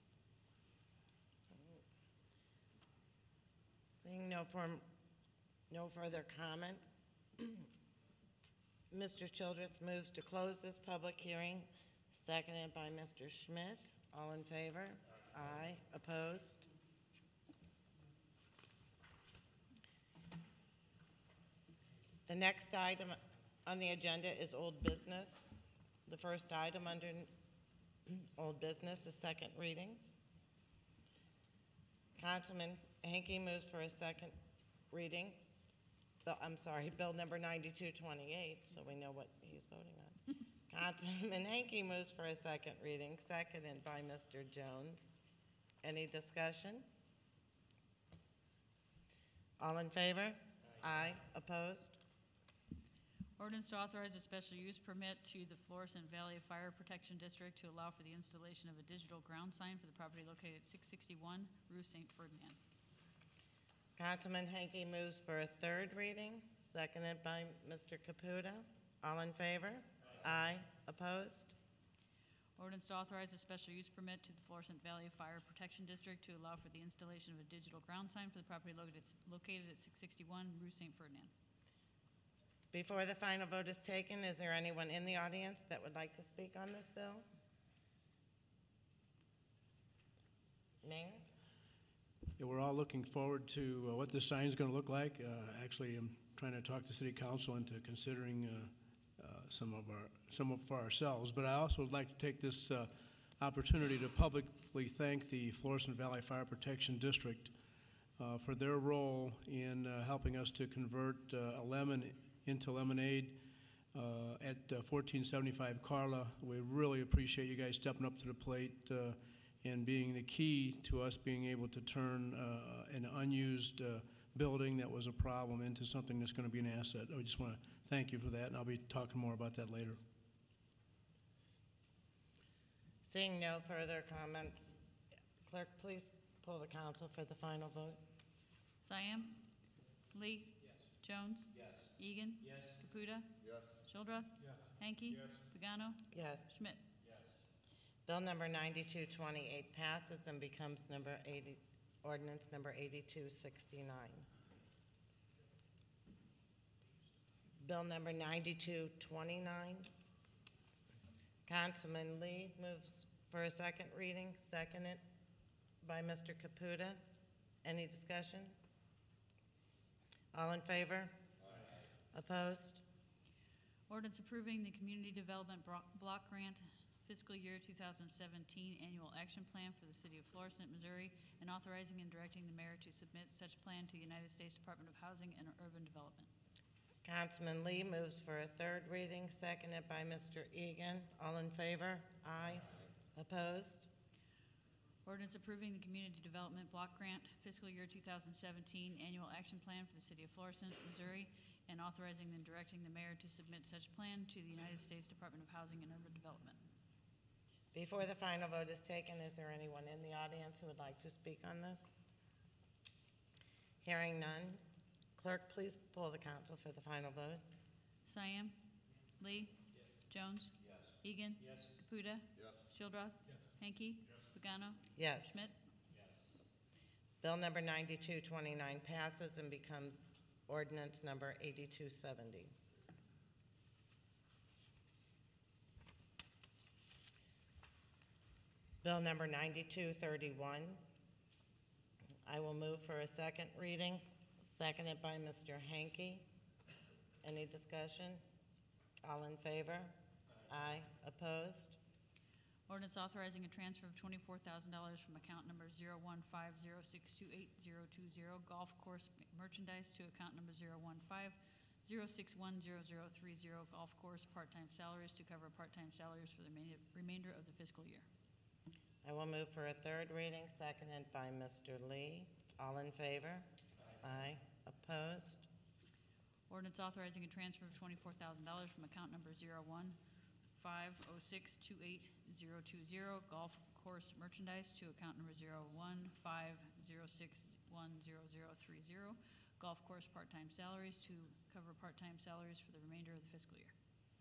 Seeing no form, no further comments, Mister Childress moves to close this public hearing, seconded by Mister Schmidt. All in favor? Aye. Opposed? The next item on the agenda is old business. The first item under old business is second readings. Councilman Hanky moves for a second reading. Bill, I'm sorry, Bill number ninety-two twenty-eight, so we know what he's voting on. Councilman Hanky moves for a second reading, seconded by Mister Jones. Any discussion? All in favor? Aye. Opposed? Ordinance to authorize a special use permit to the Florissant Valley Fire Protection District to allow for the installation of a digital ground sign for the property located at six sixty-one Rue Saint Ferdinand. Councilman Hanky moves for a third reading, seconded by Mister Caputa. All in favor? Aye. Opposed? Ordinance to authorize a special use permit to the Florissant Valley Fire Protection District to allow for the installation of a digital ground sign for the property located located at six sixty-one Rue Saint Ferdinand. Before the final vote is taken, is there anyone in the audience that would like to speak on this bill? Mayor? Yeah, we're all looking forward to uh, what this sign is going to look like. Uh, Actually, I'm trying to talk the city council into considering uh, uh, some of our, some of for ourselves. But I also would like to take this uh, opportunity to publicly thank the Florissant Valley Fire Protection District uh, for their role in uh, helping us to convert uh, a lemon into lemonade uh, at uh, fourteen seventy-five Carla. We really appreciate you guys stepping up to the plate uh, and being the key to us being able to turn uh, an unused uh, building that was a problem into something that's going to be an asset. I just want to thank you for that, and I'll be talking more about that later. Seeing no further comments, clerk, please pull the council for the final vote. Siam, Lee? Jones? Egan? Caputa? Yes. Shildroth? Hanky? Pagano? Yes. Schmidt? Bill number ninety-two twenty-eight passes and becomes number eighty, ordinance number eighty-two sixty-nine. Bill number ninety-two twenty-nine. Councilman Lee moves for a second reading, seconded by Mister Caputa. Any discussion? All in favor? Aye. Opposed? Ordinance approving the Community Development Bro- Block Grant Fiscal Year two thousand seventeen Annual Action Plan for the City of Florissant, Missouri, and authorizing and directing the mayor to submit such plan to the United States Department of Housing and Urban Development. Councilman Lee moves for a third reading, seconded by Mister Egan. All in favor? Aye. Opposed? Ordinance approving the Community Development Block Grant Fiscal Year two thousand seventeen Annual Action Plan for the City of Florissant, Missouri, and authorizing and directing the mayor to submit such plan to the United States Department of Housing and Urban Development. Before the final vote is taken, is there anyone in the audience who would like to speak on this? Hearing none, clerk, please poll the council for the final vote. Siam, Lee? Jones? Egan? Caputa? Shildroth? Hanky? Pagano? Yes. Schmidt? Bill number ninety-two twenty-nine passes and becomes ordinance number eighty-two seventy. Bill number ninety-two thirty-one. I will move for a second reading, seconded by Mister Hanky. Any discussion? All in favor? Aye. Opposed? Ordinance authorizing a transfer of twenty-four thousand dollars from account number zero one five zero six two eight zero two zero golf course merchandise to account number zero one five zero six one zero zero three zero golf course part-time salaries to cover part-time salaries for the remainder- remainder of the fiscal year. I will move for a third reading, seconded by Mister Lee. All in favor? Aye. Opposed? Ordinance authorizing a transfer of twenty-four thousand dollars from account number zero one five zero six two eight zero two zero golf course merchandise to account number zero one five zero six one zero zero three zero golf course part-time salaries to cover part-time salaries for the remainder of the fiscal year.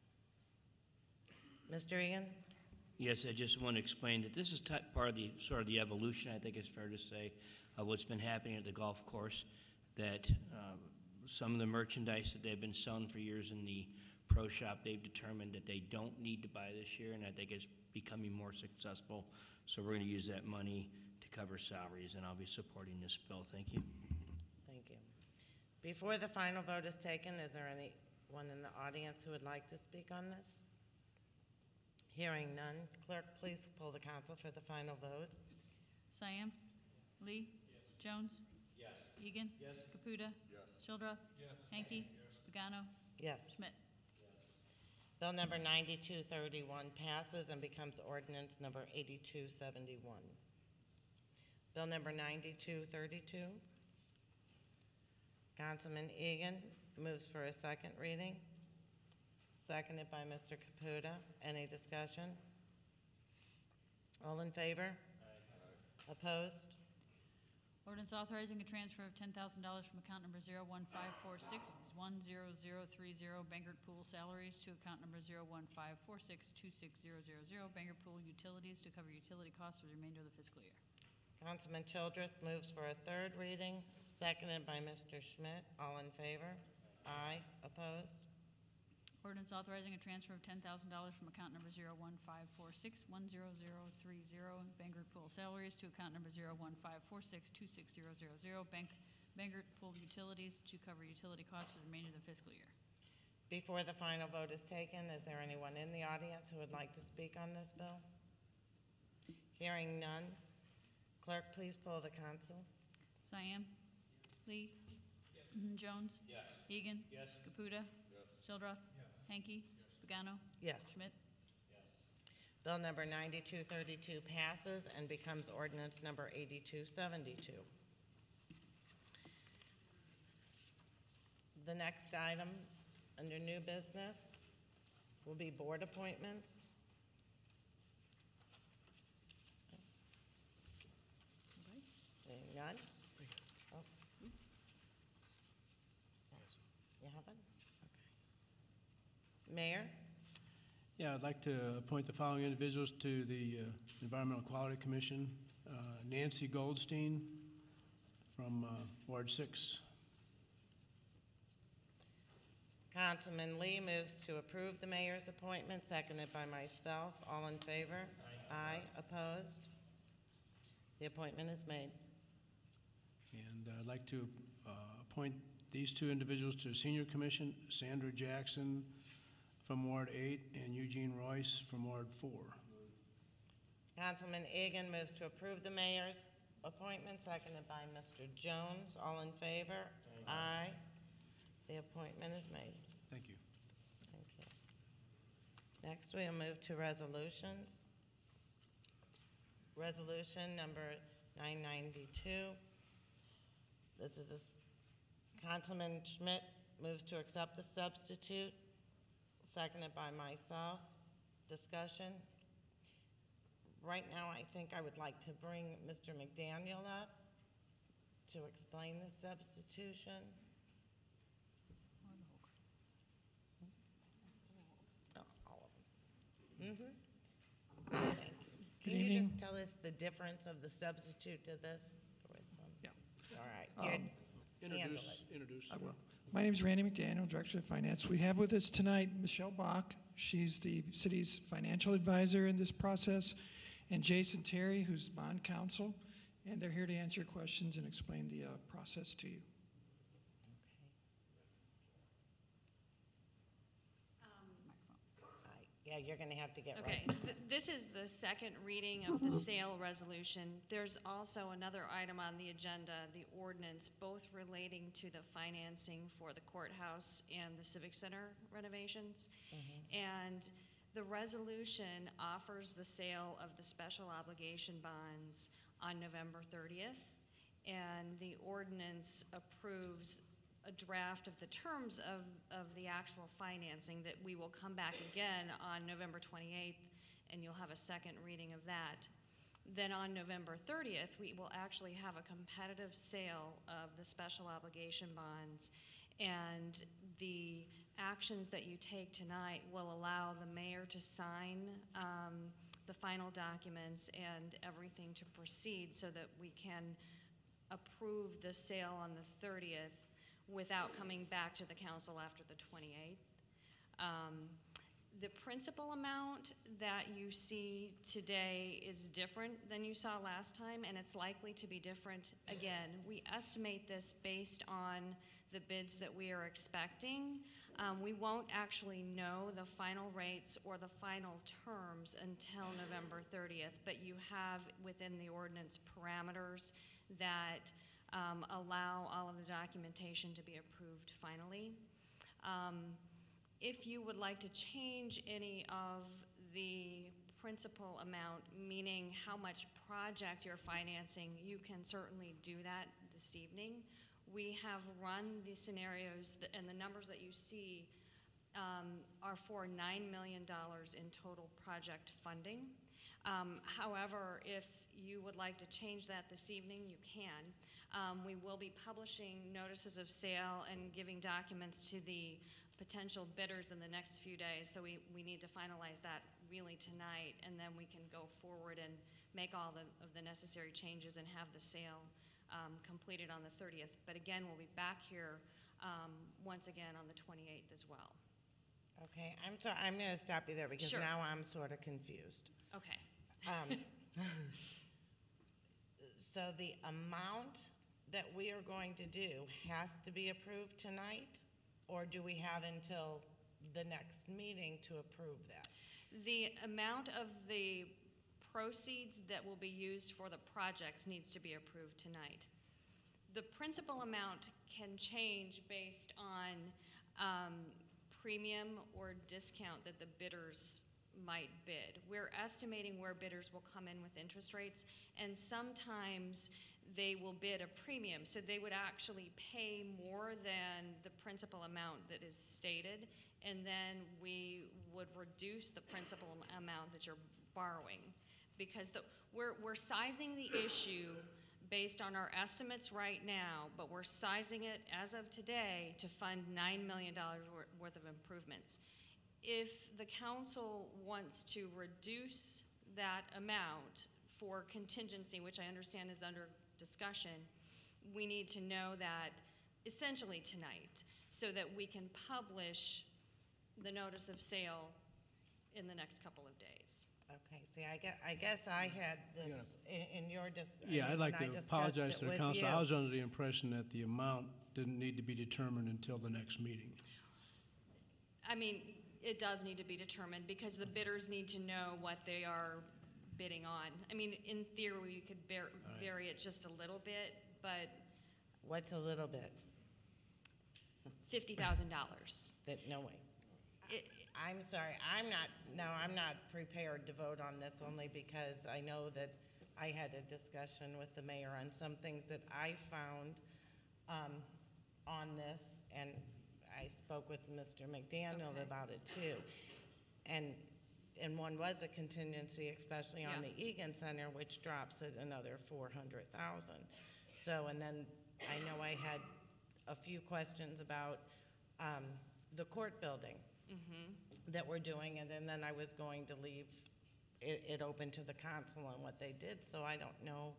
Mister Egan? Yes, I just want to explain that this is ti- part of the, sort of the evolution, I think it's fair to say, of what's been happening at the golf course, that uh, some of the merchandise that they've been selling for years in the pro shop, they've determined that they don't need to buy this year, and I think it's becoming more successful. So we're going to use that money to cover salaries, and I'll be supporting this bill. Thank you. Thank you. Before the final vote is taken, is there anyone in the audience who would like to speak on this? Hearing none, clerk, please poll the council for the final vote. Siam, Lee? Jones? Egan? Caputa? Shildroth? Hanky? Pagano? Yes. Schmidt? Bill number ninety-two thirty-one passes and becomes ordinance number eighty-two seventy-one. Bill number ninety-two thirty-two. Councilman Egan moves for a second reading, seconded by Mister Caputa. Any discussion? All in favor? Aye. Opposed? Ordinance authorizing a transfer of ten thousand dollars from account number zero one five four six one zero zero three zero Bangert Pool salaries to account number zero one five four six two six zero zero zero Bangert Pool utilities to cover utility costs for the remainder of the fiscal year. Councilman Childress moves for a third reading, seconded by Mister Schmidt. All in favor? Aye. Opposed? Ordinance authorizing a transfer of ten thousand dollars from account number zero one five four six one zero zero three zero Bangert Pool salaries to account number zero one five four six two six zero zero zero Bank Bangert Pool utilities to cover utility costs for the remainder of the fiscal year. Before the final vote is taken, is there anyone in the audience who would like to speak on this bill? Hearing none, clerk, please poll the council. Siam, Lee? Jones? Egan? Caputa? Shildroth? Hanky? Pagano? Yes. Schmidt? Bill number ninety-two thirty-two passes and becomes ordinance number eighty-two seventy-two. The next item under new business will be board appointments. Seeing none? Oh. You have it? Okay. Mayor? Yeah, I'd like to appoint the following individuals to the uh, Environmental Quality Commission. Uh, Nancy Goldstein from uh, Ward six. Councilman Lee moves to approve the mayor's appointment, seconded by myself. All in favor? Aye. Opposed? The appointment is made. And I'd like to uh, appoint these two individuals to the Senior Commission, Sandra Jackson from Ward eight and Eugene Royce from Ward four. Councilman Egan moves to approve the mayor's appointment, seconded by Mister Jones. All in favor? Aye. The appointment is made. Thank you. Thank you. Next, we'll move to resolutions. Resolution number nine ninety-two. This is a, s- Councilman Schmidt moves to accept the substitute, seconded by myself. Discussion. Right now, I think I would like to bring Mister McDaniel up to explain the substitution. Oh, all of them. Mm-hmm. Thank you. Good Can you evening. just tell us the difference of the substitute to this? Yeah. All right. Um, Here, handle Introduce, it. introduce. I will. My name is Randy McDaniel, Director of Finance. We have with us tonight Michelle Bach. She's the city's financial advisor in this process, and Jason Terry, who's bond counsel, and they're here to answer your questions and explain the uh, process to you. Yeah, you're going to have to get Okay, right. th- this is the second reading of the sale resolution. There's also another item on the agenda, the ordinance, both relating to the financing for the courthouse and the Civic Center renovations. And the resolution offers the sale of the special obligation bonds on November thirtieth, and the ordinance approves a draft of the terms of, of the actual financing that we will come back again on November twenty-eighth, and you'll have a second reading of that. Then on November thirtieth, we will actually have a competitive sale of the special obligation bonds, and the actions that you take tonight will allow the mayor to sign um, the final documents and everything to proceed so that we can approve the sale on the thirtieth without coming back to the council after the twenty-eighth. Um, the principal amount that you see today is different than you saw last time, and it's likely to be different again. We estimate this based on the bids that we are expecting. Um, we won't actually know the final rates or the final terms until November thirtieth, but you have within the ordinance parameters that um, allow all of the documentation to be approved finally. Um, if you would like to change any of the principal amount, meaning how much project you're financing, you can certainly do that this evening. We have run the scenarios, th- and the numbers that you see um, are for nine million dollars in total project funding. Um, however, if you would like to change that this evening, you can. Um, we will be publishing notices of sale and giving documents to the potential bidders in the next few days, so we, we need to finalize that really tonight, and then we can go forward and make all the, of the necessary changes and have the sale um, completed on the thirtieth. But again, we'll be back here um, once again on the twenty-eighth as well. Okay, I'm sorry, I'm going to stop you there because Sure. now I'm sort of confused. Okay. Um, So the amount that we are going to do has to be approved tonight, or do we have until the next meeting to approve that? The amount of the proceeds that will be used for the projects needs to be approved tonight. The principal amount can change based on um, premium or discount that the bidders might bid. We're estimating where bidders will come in with interest rates, and sometimes they will bid a premium, so they would actually pay more than the principal amount that is stated, and then we would reduce the principal am- amount that you're borrowing, because the, we're, we're sizing the issue based on our estimates right now, but we're sizing it as of today to fund nine million dollars wor- worth of improvements. If the council wants to reduce that amount for contingency, which I understand is under discussion, we need to know that essentially tonight. so that we can publish the notice of sale in the next couple of days. Okay, see, I guess, I guess I had this in, in your dis. Yeah, I'd like when I to discussed apologize it to the with council. you. I was under the impression that the amount didn't need to be determined until the next meeting. I mean, it does need to be determined because the bidders need to know what they are bidding on. I mean, in theory, we could var- right. vary it just a little bit, but What's a little bit? fifty thousand dollars. That, no way. I'm sorry, I'm not, no, I'm not prepared to vote on this only because I know that I had a discussion with the mayor on some things that I found um, on this, and I spoke with Mister McDaniel Okay. about it too. And, and one was a contingency, especially on Yeah. the Egan Center, which drops it another four hundred thousand. So, and then I know I had a few questions about um, the court building Mm-hmm. that we're doing, and then, then I was going to leave it, it open to the council on what they did, so I don't know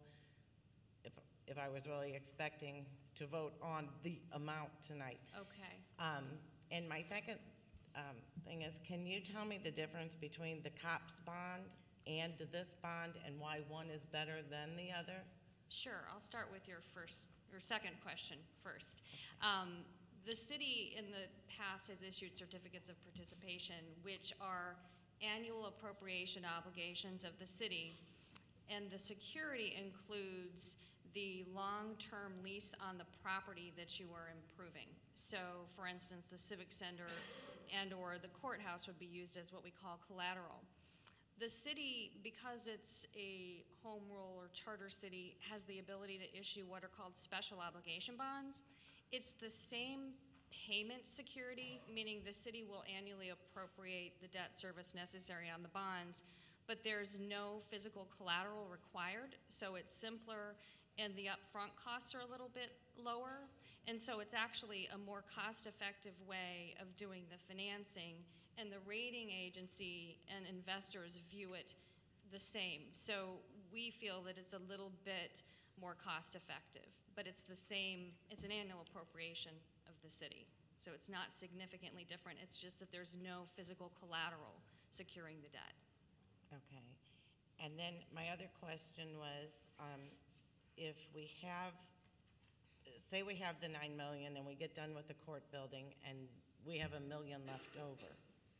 if, if I was really expecting to vote on the amount tonight. Okay. Um, and my second um, thing is, can you tell me the difference between the COPS bond and this bond, and why one is better than the other? Sure, I'll start with your first, your second question first. Um, the city in the past has issued certificates of participation, which are annual appropriation obligations of the city, and the security includes the long-term lease on the property that you are improving. So, for instance, the Civic Center and/or the courthouse would be used as what we call collateral. The city, because it's a home rule or charter city, has the ability to issue what are called special obligation bonds. It's the same payment security, meaning the city will annually appropriate the debt service necessary on the bonds, but there's no physical collateral required, so it's simpler and the upfront costs are a little bit lower. And so it's actually a more cost-effective way of doing the financing, and the rating agency and investors view it the same. So we feel that it's a little bit more cost-effective, but it's the same, it's an annual appropriation of the city. So it's not significantly different, it's just that there's no physical collateral securing the debt. Okay. And then my other question was, um, if we have, say we have the nine million and we get done with the court building and we have a million left over,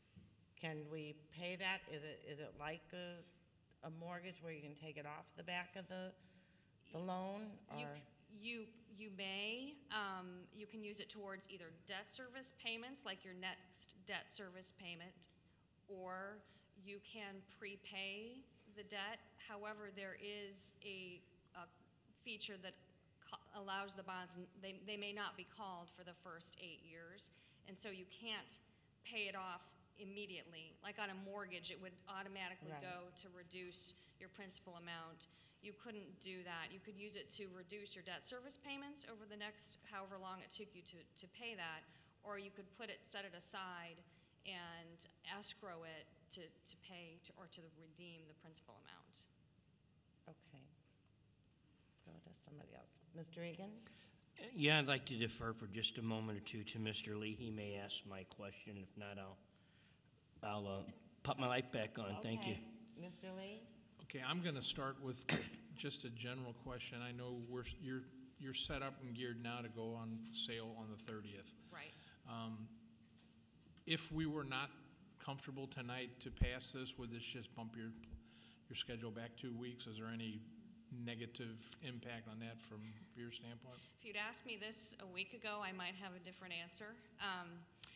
can we pay that? Is it, is it like a, a mortgage where you can take it off the back of the, the loan, You, or? you, you may, um, you can use it towards either debt service payments, like your next debt service payment, or you can prepay the debt. However, there is a, a feature that ca- allows the bonds, and they, they may not be called for the first eight years, and so you can't pay it off immediately. Like on a mortgage, it would automatically Right. go to reduce your principal amount. You couldn't do that. You could use it to reduce your debt service payments over the next however long it took you to, to pay that, or you could put it, set it aside and escrow it to, to pay to, or to redeem the principal amount. Okay. Go to somebody else. Mister Egan? Yeah, I'd like to defer for just a moment or two to Mister Lee. He may ask my question. If not, I'll, I'll uh, pop my light back on. Thank you. Okay. Mister Lee? Okay, I'm going to start with just a general question. I know we're, you're, you're set up and geared now to go on sale on the thirtieth. Right. Um, if we were not comfortable tonight to pass this, would this just bump your, your schedule back two weeks? Is there any negative impact on that from your standpoint? If you'd asked me this a week ago, I might have a different answer. Um,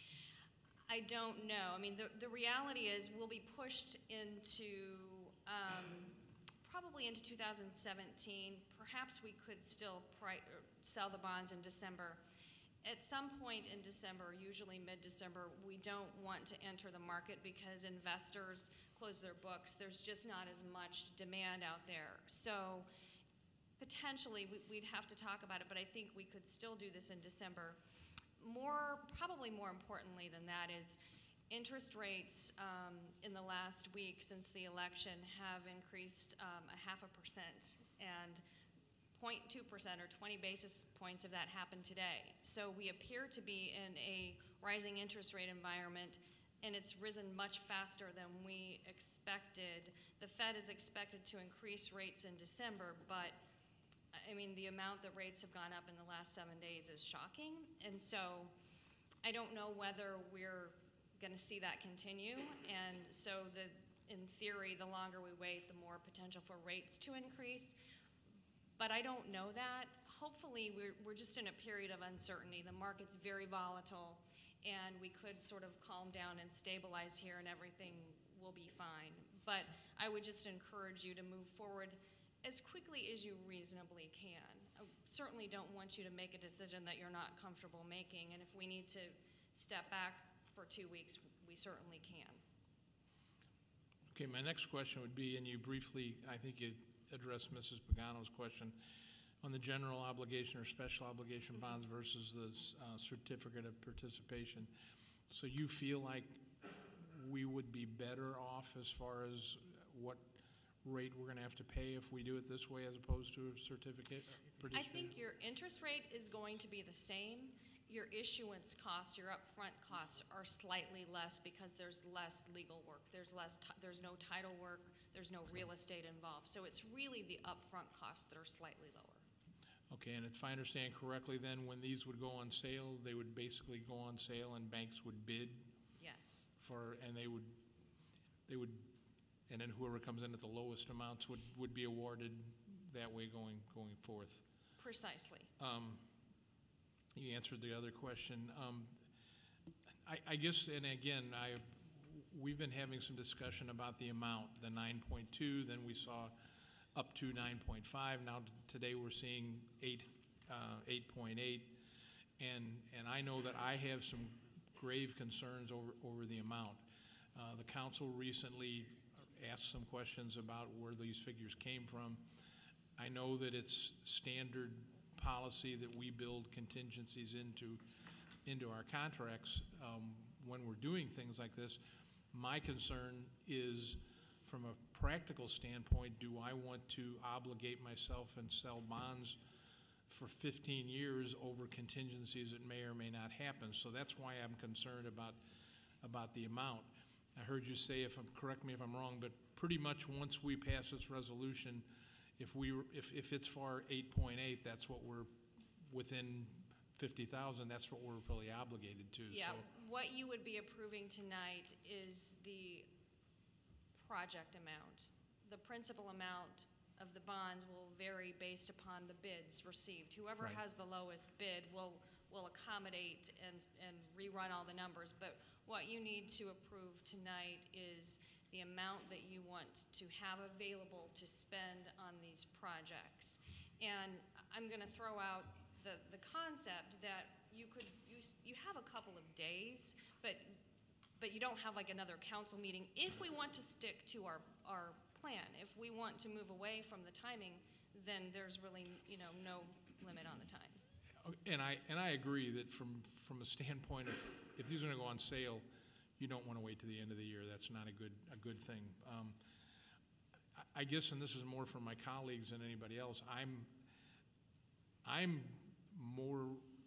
I don't know. I mean, the, the reality is we'll be pushed into um, probably into two thousand seventeen. Perhaps we could still pri- er, sell the bonds in December. At some point in December, usually mid-December, we don't want to enter the market because investors close their books. There's just not as much demand out there. So potentially we, we'd have to talk about it, but I think we could still do this in December. More, probably more importantly than that is interest rates um, in the last week since the election have increased um, a half a percent, and zero point two percent or twenty basis points of that happened today. So we appear to be in a rising interest rate environment, and it's risen much faster than we expected. The Fed is expected to increase rates in December, but I mean, the amount that rates have gone up in the last seven days is shocking. And so I don't know whether we're going to see that continue. And so the, in theory, the longer we wait, the more potential for rates to increase. But I don't know that. Hopefully, we're, we're just in a period of uncertainty. The market's very volatile, and we could sort of calm down and stabilize here, and everything will be fine. But I would just encourage you to move forward as quickly as you reasonably can. I certainly don't want you to make a decision that you're not comfortable making, and if we need to step back for two weeks, we certainly can. Okay, my next question would be, and you briefly, I think you addressed Missus Pagano's question, on the general obligation or special obligation bonds versus the uh, certificate of participation. So you feel like we would be better off as far as what rate we're going to have to pay if we do it this way as opposed to a certificate participation? I think your interest rate is going to be the same. Your issuance costs, your upfront costs are slightly less because there's less legal work. There's less. T- there's no title work. There's no real estate involved. So it's really the upfront costs that are slightly lower. Okay, and if I understand correctly, then when these would go on sale, they would basically go on sale and banks would bid Yes. for, and they would, they would. And then whoever comes in at the lowest amounts would, would be awarded that way going going forth. Precisely. Um, you answered the other question. Um, I, I guess, and again, I we've been having some discussion about the amount, the nine point two. Then we saw up to nine point five. Now t- today we're seeing eight uh, eight point eight, and and I know that I have some grave concerns over over the amount. Uh, the council recently asked some questions about where these figures came from. I know that it's standard policy that we build contingencies into into our contracts um, when we're doing things like this. My concern is, from a practical standpoint, do I want to obligate myself and sell bonds for fifteen years over contingencies that may or may not happen? So that's why I'm concerned about about the amount. I heard you say, if I'm, correct me if I'm wrong, but pretty much once we pass this resolution, if we, if, if it's for eight point eight, that's what we're, within fifty thousand, that's what we're really obligated to. Yeah, So, what you would be approving tonight is the project amount. The principal amount of the bonds will vary based upon the bids received. Whoever Right. has the lowest bid will, will accommodate and, and rerun all the numbers, but what you need to approve tonight is the amount that you want to have available to spend on these projects. And I'm going to throw out the, the concept that you could, you, you have a couple of days, but, but you don't have like another council meeting if we want to stick to our, our plan. If we want to move away from the timing, then there's really, you know, no limit on the time. and I, and I agree that from, from a standpoint of, if these are gonna go on sale, you don't wanna wait to the end of the year. That's not a good, a good thing. Um, I, I guess, and this is more for my colleagues than anybody else, I'm, I'm more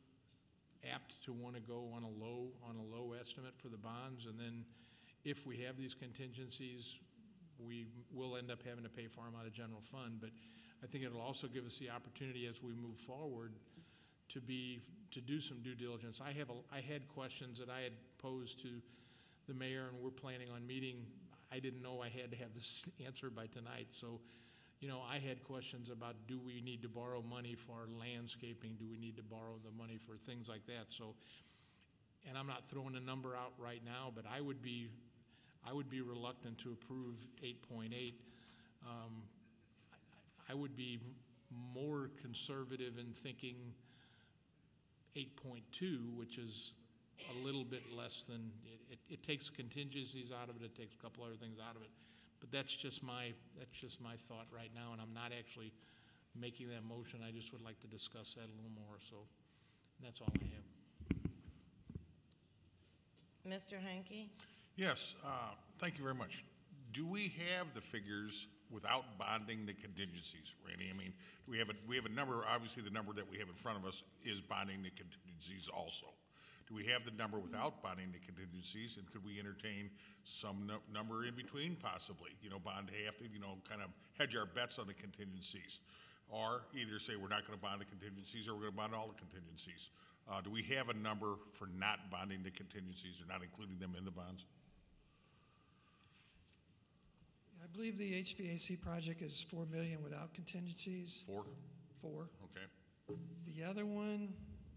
apt to wanna go on a low, on a low estimate for the bonds, and then if we have these contingencies, we will end up having to pay for them out of general fund. But I think it'll also give us the opportunity as we move forward to be, to do some due diligence. I have, a, I had questions that I had posed to the mayor, and we're planning on meeting. I didn't know I had to have this answered by tonight. So, you know, I had questions about, do we need to borrow money for landscaping? Do we need to borrow the money for things like that? So, and I'm not throwing a number out right now, but I would be, I would be reluctant to approve eight point eight. Um, I, I would be more conservative in thinking eight point two, which is a little bit less than, it, it, it takes contingencies out of it, it takes a couple other things out of it. But that's just my, that's just my thought right now, and I'm not actually making that motion. I just would like to discuss that a little more, so that's all I have. Mister Hanky? Yes, uh, thank you very much. Do we have the figures without bonding the contingencies, Randy? I mean, we have a, we have a number, obviously the number that we have in front of us is bonding the contingencies also. Do we have the number without bonding the contingencies, and could we entertain some nu- number in between possibly? You know, bond half, to, you know, kind of hedge our bets on the contingencies. Or either say we're not gonna bond the contingencies or we're gonna bond all the contingencies. Uh, do we have a number for not bonding the contingencies or not including them in the bonds? I believe the H V A C project is four million without contingencies. Four? Four. Okay. The other one,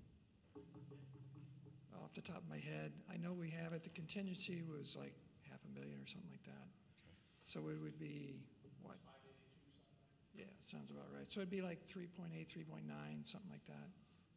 off the top of my head, I know we have it, the contingency was like half a million or something like that. So it would be, what? Yeah, sounds about right. So it'd be like three point eight, three point nine, something like that.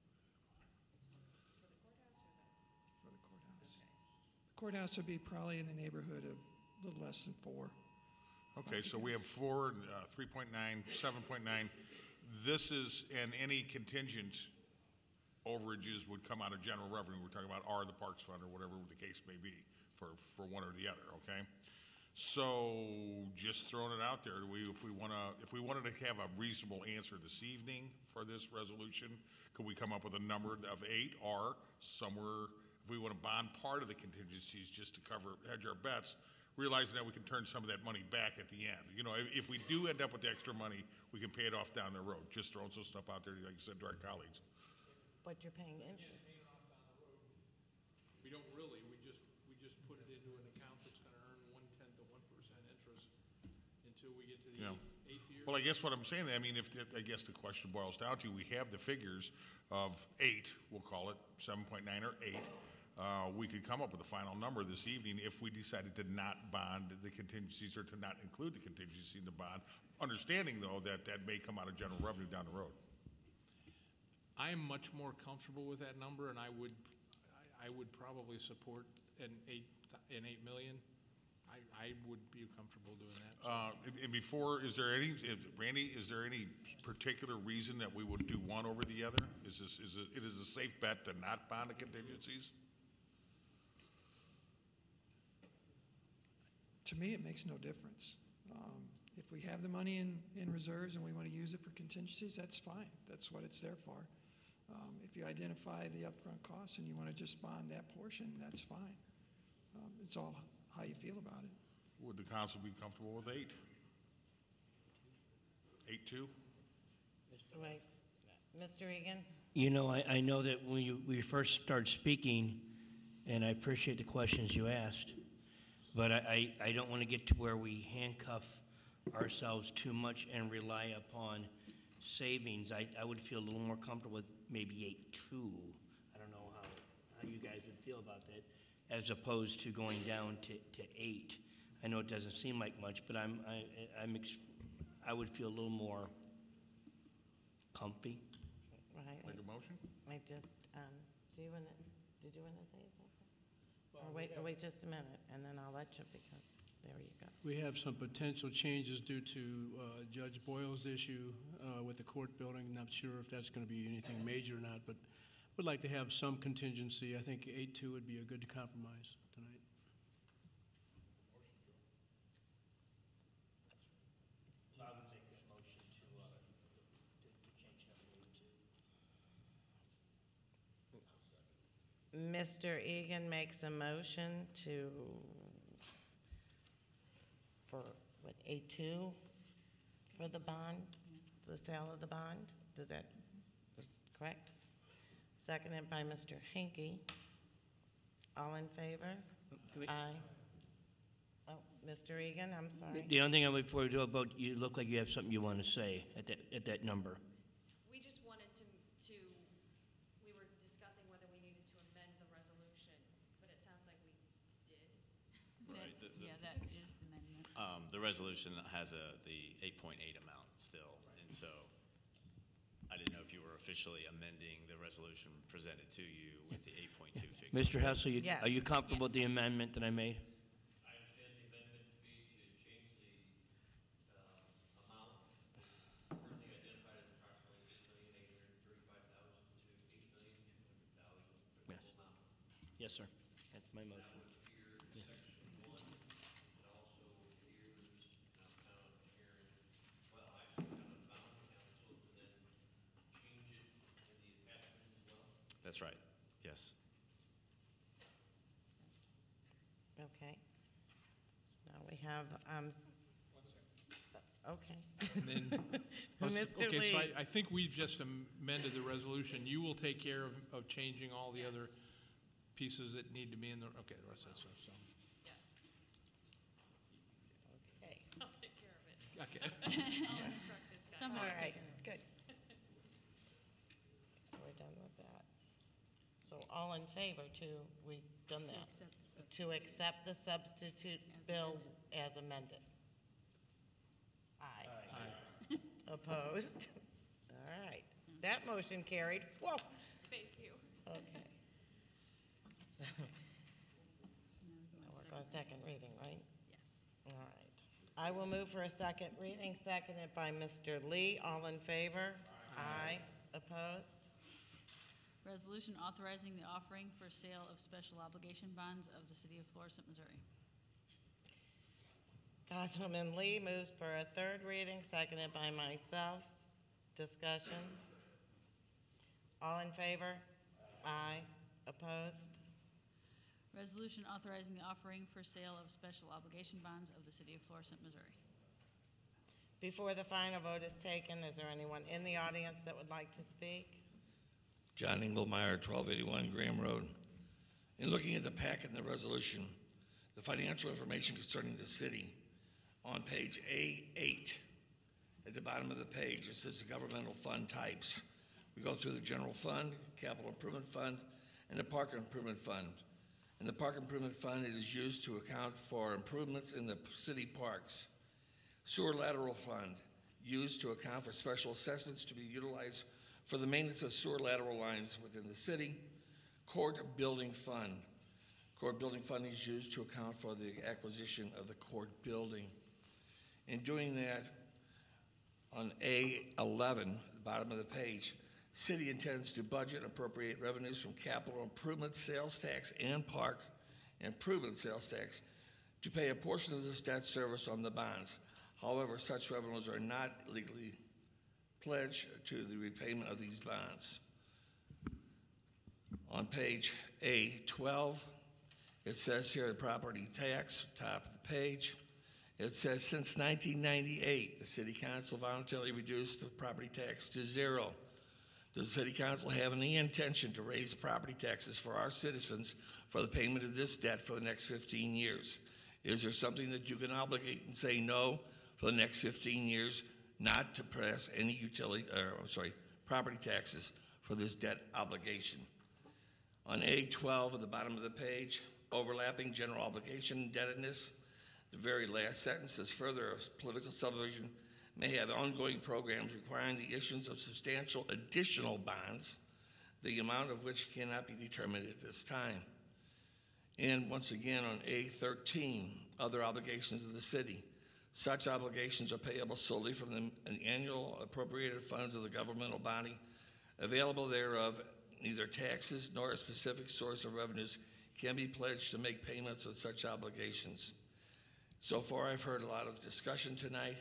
For the courthouse. The courthouse would be probably in the neighborhood of a little less than four. Okay, so we have four, uh, three point nine, seven point nine. This is, and any contingent overages would come out of general revenue. We're talking about or the Parks Fund or whatever the case may be for, for one or the other, okay? So just throwing it out there, we, if we wanna, if we wanted to have a reasonable answer this evening for this resolution, could we come up with a number of eight or somewhere, if we wanna bond part of the contingencies just to cover, hedge our bets, realizing that we can turn some of that money back at the end. You know, if, if we do end up with the extra money, we can pay it off down the road. Just throwing some stuff out there, like you said, to our colleagues. But you're paying interest. We don't really, we just, we just put it into an account that's gonna earn one-tenth of one percent interest until we get to the Yeah. eighth, eighth year. Well, I guess what I'm saying, I mean, if, I guess the question boils down to, we have the figures of eight, we'll call it, seven point nine or eight. Uh, we could come up with a final number this evening if we decided to not bond the contingencies or to not include the contingency in the bond, understanding though that that may come out of general revenue down the road. I am much more comfortable with that number, and I would, I, I would probably support an eight, an eight million. I, I would be comfortable doing that. Uh, and, and before, is there any, is, Randy, is there any particular reason that we would do one over the other? Is this, is it, it is a safe bet to not bond the contingencies? To me, it makes no difference. Um, If we have the money in, in reserves and we want to use it for contingencies, that's fine. That's what it's there for. Um, If you identify the upfront costs and you want to just bond that portion, that's fine. Um, It's all how you feel about it. Would the council be comfortable with eight? Eight two? Wait, Mister Egan? You know, I, I know that when you, we first started speaking, and I appreciate the questions you asked, but I, I, I don't want to get to where we handcuff ourselves too much and rely upon savings. I, I would feel a little more comfortable with maybe eight two. I don't know how, how you guys would feel about that, as opposed to going down to, to eight. I know it doesn't seem like much, but I'm, I, I'm, ex- I would feel a little more comfy. Right. Make a motion? I just, um, do you want to, did you want to say something? Or wait, wait just a minute, and then I'll let you, because, there you go. We have some potential changes due to uh, Judge Boyle's issue uh, with the court building. Not sure if that's going to be anything major or not, but would like to have some contingency. I think eight two would be a good compromise tonight. So I would make that motion to, uh, to to change that to eight two. Mister Egan makes a motion to, for, what, A two for the bond, the sale of the bond? Does that, is correct? Seconded by Mister Hanky. All in favor? Aye. Oh, Mister Egan, I'm sorry. The only thing I would, before we do about, you look like you have something you want to say at that, at that number. We just wanted to, to, we were discussing whether we needed to amend the resolution, but it sounds like we did. That- Right, the- the- Yeah, that is the amendment. Um, the resolution has a, the eight point eight amount still, and so I didn't know if you were officially amending the resolution presented to you with the eight point two figure. Mister Hessel, you, Yes. are you comfortable with the amendment that I made? I understand the amendment to be to change the uh, amount currently identified as approximately eight million eight hundred thirty-five thousand to eight million two hundred thousand for the Yes. full amount. Yes, sir. That's my That motion. would appear in Yeah. section one. It also appears, now found here in that's right, yes. Okay. So now we have, um, okay. And then, let's- Mister okay, so Lee. I, I think we've just amended the resolution. You will take care of, of changing all the other pieces that need to be in the, okay, the rest of that stuff, so. Okay. I'll take care of it. Okay. I'll instruct this guy. All right, good. So we're done with that. So all in favor to, we've done that. To accept the substitute bill as amended. Aye. Aye. Opposed? All right. That motion carried. Whoa. Thank you. Okay. So, now we're going second reading, right? Yes. All right. I will move for a second reading, seconded by Mister Lee. All in favor? Aye. Opposed? Resolution authorizing the offering for sale of special obligation bonds of the city of Florissant, Missouri. Councilman Lee moves for a third reading, seconded by myself. Discussion? All in favor? Aye. Opposed? Resolution authorizing the offering for sale of special obligation bonds of the city of Florissant, Missouri. Before the final vote is taken, is there anyone in the audience that would like to speak? John Engelmeyer, twelve eighty-one Graham Road. In looking at the packet and the resolution, the financial information concerning the city, on page A eight, at the bottom of the page, it says the governmental fund types. We go through the general fund, capital improvement fund, and the park improvement fund. In the park improvement fund, it is used to account for improvements in the city parks. Sewer lateral fund, used to account for special assessments to be utilized for the maintenance of sewer lateral lines within the city. Court building fund. Court building fund is used to account for the acquisition of the court building. In doing that, on A eleven, the bottom of the page, city intends to budget and appropriate revenues from capital improvement sales tax and park improvement sales tax to pay a portion of this debt service on the bonds. However, such revenues are not legally pledged to the repayment of these bonds. On page A twelve, it says here the property tax, top of the page. It says since nineteen ninety-eight, the city council voluntarily reduced the property tax to zero. Does the city council have any intention to raise property taxes for our citizens for the payment of this debt for the next fifteen years? Is there something that you can obligate and say no for the next fifteen years, not to pass any utility, or I'm sorry, property taxes for this debt obligation? On A twelve at the bottom of the page, overlapping general obligation indebtedness, the very last sentence says further, a political subdivision may have ongoing programs requiring the issuance of substantial additional bonds, the amount of which cannot be determined at this time. And once again on A thirteen, other obligations of the city. Such obligations are payable solely from the annual appropriated funds of the governmental body, available thereof. Neither taxes nor a specific source of revenues can be pledged to make payments of such obligations. So far, I've heard a lot of discussion tonight.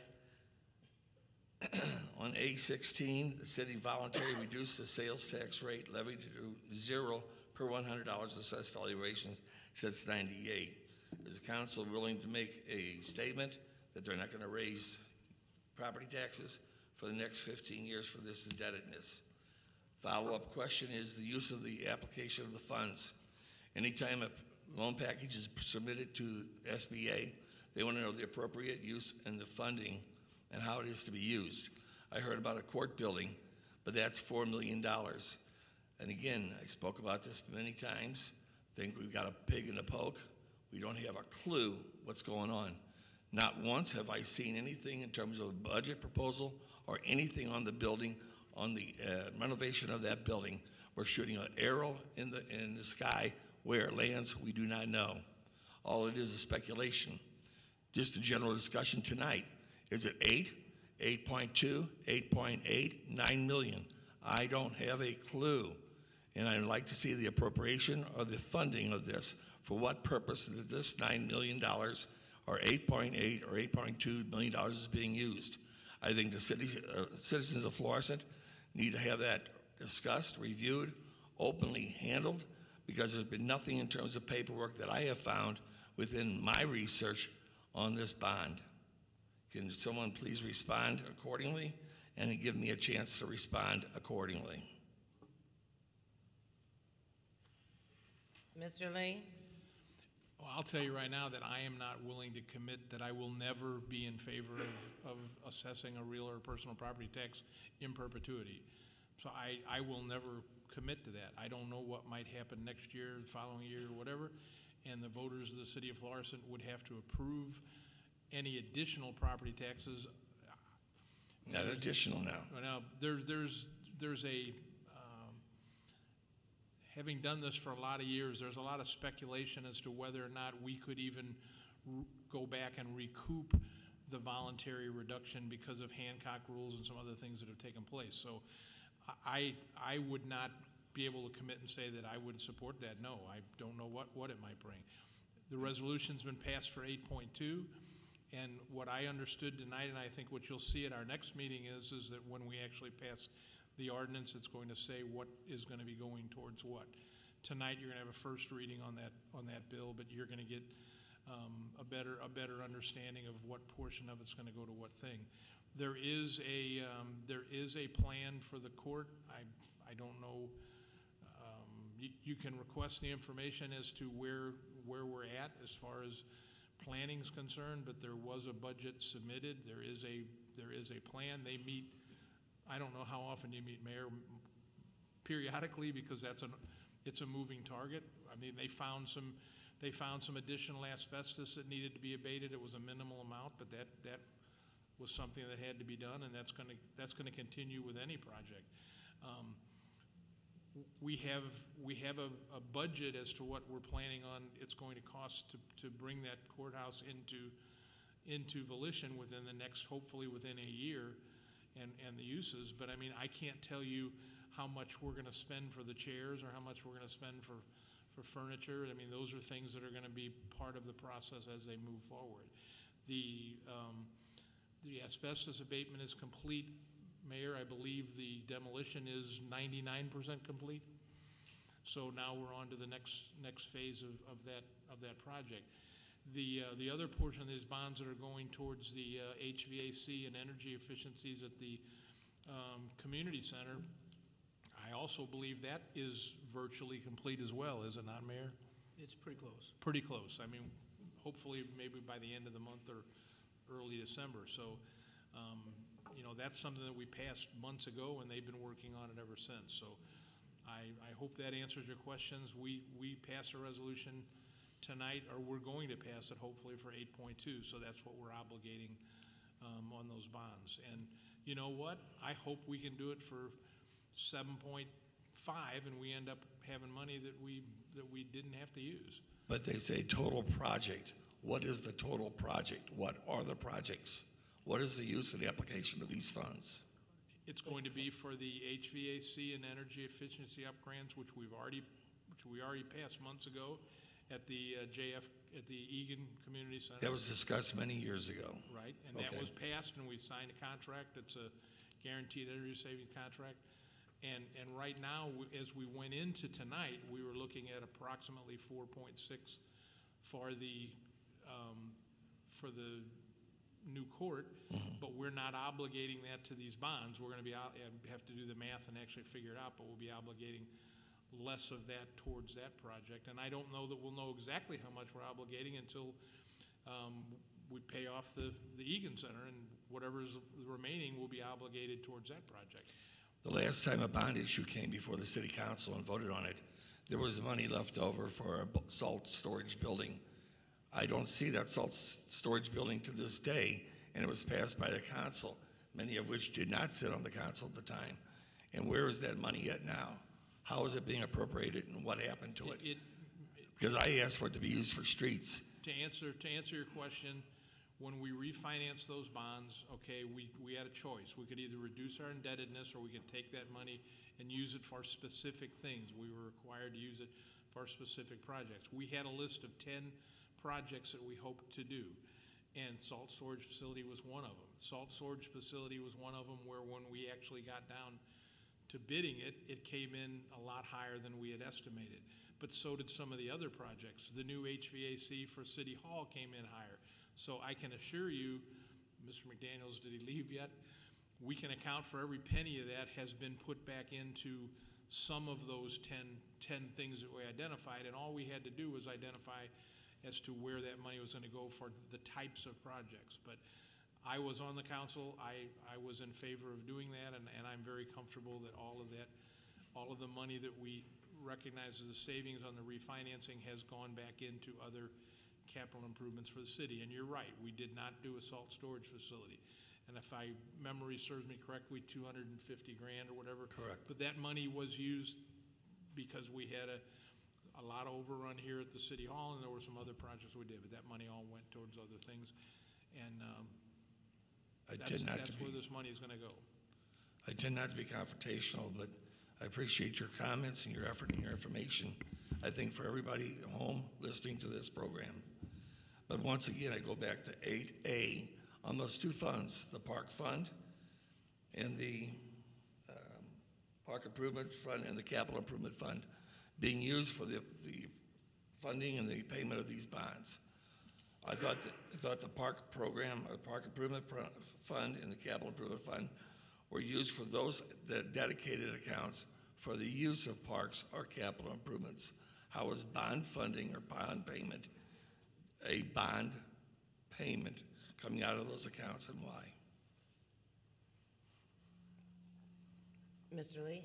On A sixteen, the city voluntarily reduced the sales tax rate levied to zero per one hundred dollars assessed valuations since ninety-eight. Is the council willing to make a statement that they're not going to raise property taxes for the next fifteen years for this indebtedness? Follow-up question is the use of the application of the funds. Anytime a loan package is submitted to S B A, they want to know the appropriate use and the funding and how it is to be used. I heard about a court building, but that's four million dollars. And again, I spoke about this many times. Think we've got a pig in the poke. We don't have a clue what's going on. Not once have I seen anything in terms of a budget proposal or anything on the building, on the uh, renovation of that building. We're shooting an arrow in the, in the sky. Where it lands, we do not know. All it is is speculation. Just a general discussion tonight. Is it eight, eight point two, eight point eight, nine million? I don't have a clue. And I'd like to see the appropriation or the funding of this. For what purpose is this nine million dollars or eight point eight or eight point two million dollars is being used? I think the city, uh, citizens of Florissant need to have that discussed, reviewed, openly handled? Because there's been nothing in terms of paperwork that I have found within my research on this bond. Can someone please respond accordingly and give me a chance to respond accordingly? Mister Lee? Well, I'll tell you right now that I am not willing to commit that I will never be in favor of, of assessing a real or personal property tax in perpetuity. So I, I will never commit to that. I don't know what might happen next year, the following year, or whatever, and the voters of the city of Florissant would have to approve any additional property taxes. Not additional now. Now, there's, there's, there's a, having done this for a lot of years, there's a lot of speculation as to whether or not we could even r- go back and recoup the voluntary reduction because of Hancock rules and some other things that have taken place. So I, I would not be able to commit and say that I would support that. No, I don't know what, what it might bring. The resolution's been passed for eight point two, and what I understood tonight, and I think what you'll see at our next meeting is, is that when we actually pass the ordinance, it's going to say what is going to be going towards what. Tonight, you're going to have a first reading on that on that bill, but you're going to get um, a better a better understanding of what portion of it's going to go to what thing. There is a um, there is a plan for the court. I I don't know. Um, you, you can request the information as to where where we're at as far as planning is concerned, but there was a budget submitted. There is a there is a plan. They meet. I don't know how often you meet, Mayor, periodically, because that's an, it's a moving target. I mean, they found some, they found some additional asbestos that needed to be abated. It was a minimal amount, but that, that was something that had to be done, and that's gonna, that's gonna continue with any project. Um, we have, we have a, a budget as to what we're planning on it's going to cost to, to bring that courthouse into, into volition within the next, hopefully within a year. And, and the uses, but I mean, I can't tell you how much we're going to spend for the chairs or how much we're going to spend for, for furniture. I mean, those are things that are going to be part of the process as they move forward. The, um, the asbestos abatement is complete. Mayor, I believe the demolition is ninety-nine percent complete. So now we're on to the next, next phase of, of, that, of that project. The, uh, the other portion of these bonds that are going towards the uh, H V A C and energy efficiencies at the um, community center, I also believe that is virtually complete as well, is it not, Mayor? It's pretty close. Pretty close. I mean, hopefully maybe by the end of the month or early December. So, um, you know, that's something that we passed months ago, and they've been working on it ever since. So I, I hope that answers your questions. We, we passed a resolution tonight, or we're going to pass it hopefully for eight point two, so that's what we're obligating um, on those bonds. And you know what? I hope we can do it for seven point five, and we end up having money that we that we didn't have to use. But they say total project. What is the total project? What are the projects? What is the use and the application of these funds? It's going to be for the H V A C and energy efficiency upgrades, which we've already, which we already passed months ago at the uh, J F, at the Egan Community Center. That was discussed many years ago. Right, and that Okay. was passed, and we signed a contract. It's a guaranteed energy saving contract. And, and right now, w- as we went into tonight, we were looking at approximately four point six for the, um, for the new court, but we're not obligating that to these bonds. We're gonna be, out- have to do the math and actually figure it out, but we'll be obligating less of that towards that project. And I don't know that we'll know exactly how much we're obligating until um, we pay off the, the Egan Center, and whatever's remaining will be obligated towards that project. The last time a bond issue came before the city council and voted on it, there was money left over for a bu- salt storage building. I don't see that salt s- storage building to this day, and it was passed by the council, many of which did not sit on the council at the time. And where is that money at now? How is it being appropriated, and what happened to it? It, Because I asked for it to be used for streets. to answer, to answer your question, when we refinance those bonds, okay, we, we had a choice. We could either reduce our indebtedness, or we could take that money and use it for specific things. We were required to use it for specific projects. We had a list of ten projects that we hoped to do, and salt storage facility was one of them. Salt storage facility was one of them where when we actually got down to bidding it, it came in a lot higher than we had estimated. But so did some of the other projects. The new H V A C for City Hall came in higher. So I can assure you, Mister McDaniels, did he leave yet? We can account for every penny of that has been put back into some of those ten, ten things that we identified, and all we had to do was identify as to where that money was going to go for the types of projects. But I was on the council, I, I was in favor of doing that, and, and I'm very comfortable that all of that, all of the money that we recognize as the savings on the refinancing has gone back into other capital improvements for the city. And you're right, we did not do a salt storage facility. And if I, memory serves me correctly, two hundred fifty grand or whatever. Correct. But that money was used because we had a, a lot of overrun here at the City Hall, and there were some other projects we did, but that money all went towards other things. And um, I that's, tend not that's to where be, this money is gonna go. I tend not to be confrontational, but I appreciate your comments and your effort and your information. I think for everybody at home listening to this program. But once again, I go back to eight A on those two funds, the Park Fund and the um, Park Improvement Fund and the Capital Improvement Fund being used for the, the funding and the payment of these bonds. I thought that, I thought the park program, or Park Improvement Pro- Fund and the Capital Improvement Fund were used for those the dedicated accounts for the use of parks or capital improvements. How is bond funding or bond payment a bond payment coming out of those accounts, and why? Mister Lee?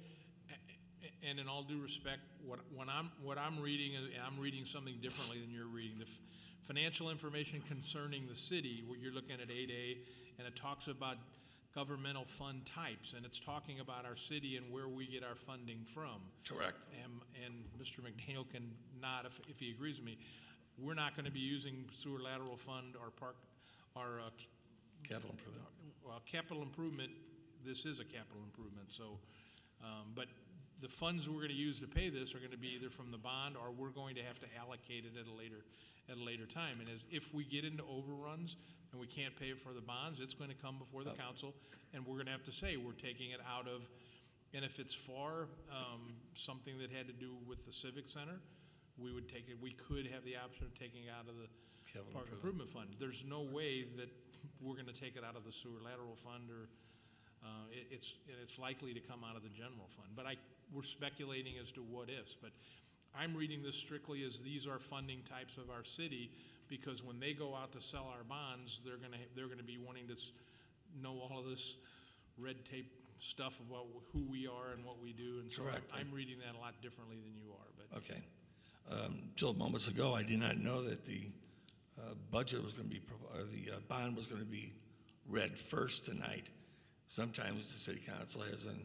And in all due respect, what, when I'm, what I'm reading, is- I'm reading something differently than you're reading. The f- financial information concerning the city, where you're looking at eight A, and it talks about governmental fund types, and it's talking about our city and where we get our funding from. Correct. And, and Mister McDaniel can nod if, if he agrees with me. We're not gonna be using sewer lateral fund or park, or, uh, Capital improvement. well, capital improvement, this is a capital improvement, so, um, but the funds we're gonna use to pay this are gonna be either from the bond, or we're going to have to allocate it at a later, at a later time. And as, if we get into overruns and we can't pay it for the bonds, it's gonna come before the council, and we're gonna have to say, we're taking it out of, and if it's for, um, something that had to do with the Civic Center, we would take it, we could have the option of taking it out of the Capital Park Improvement Fund. There's no way that we're gonna take it out of the sewer lateral fund, or, uh, it, it's, it's likely to come out of the general fund. But I, we're speculating as to what ifs, but I'm reading this strictly as these are funding types of our city, because when they go out to sell our bonds, they're gonna, they're gonna be wanting to s- know all of this red tape stuff about who we are and what we do, and so Correct. I'm reading that a lot differently than you are, but. Okay. Um, Till moments ago, I did not know that the uh, budget was going to be, prov- or the uh, bond was going to be read first tonight. Sometimes the city council has an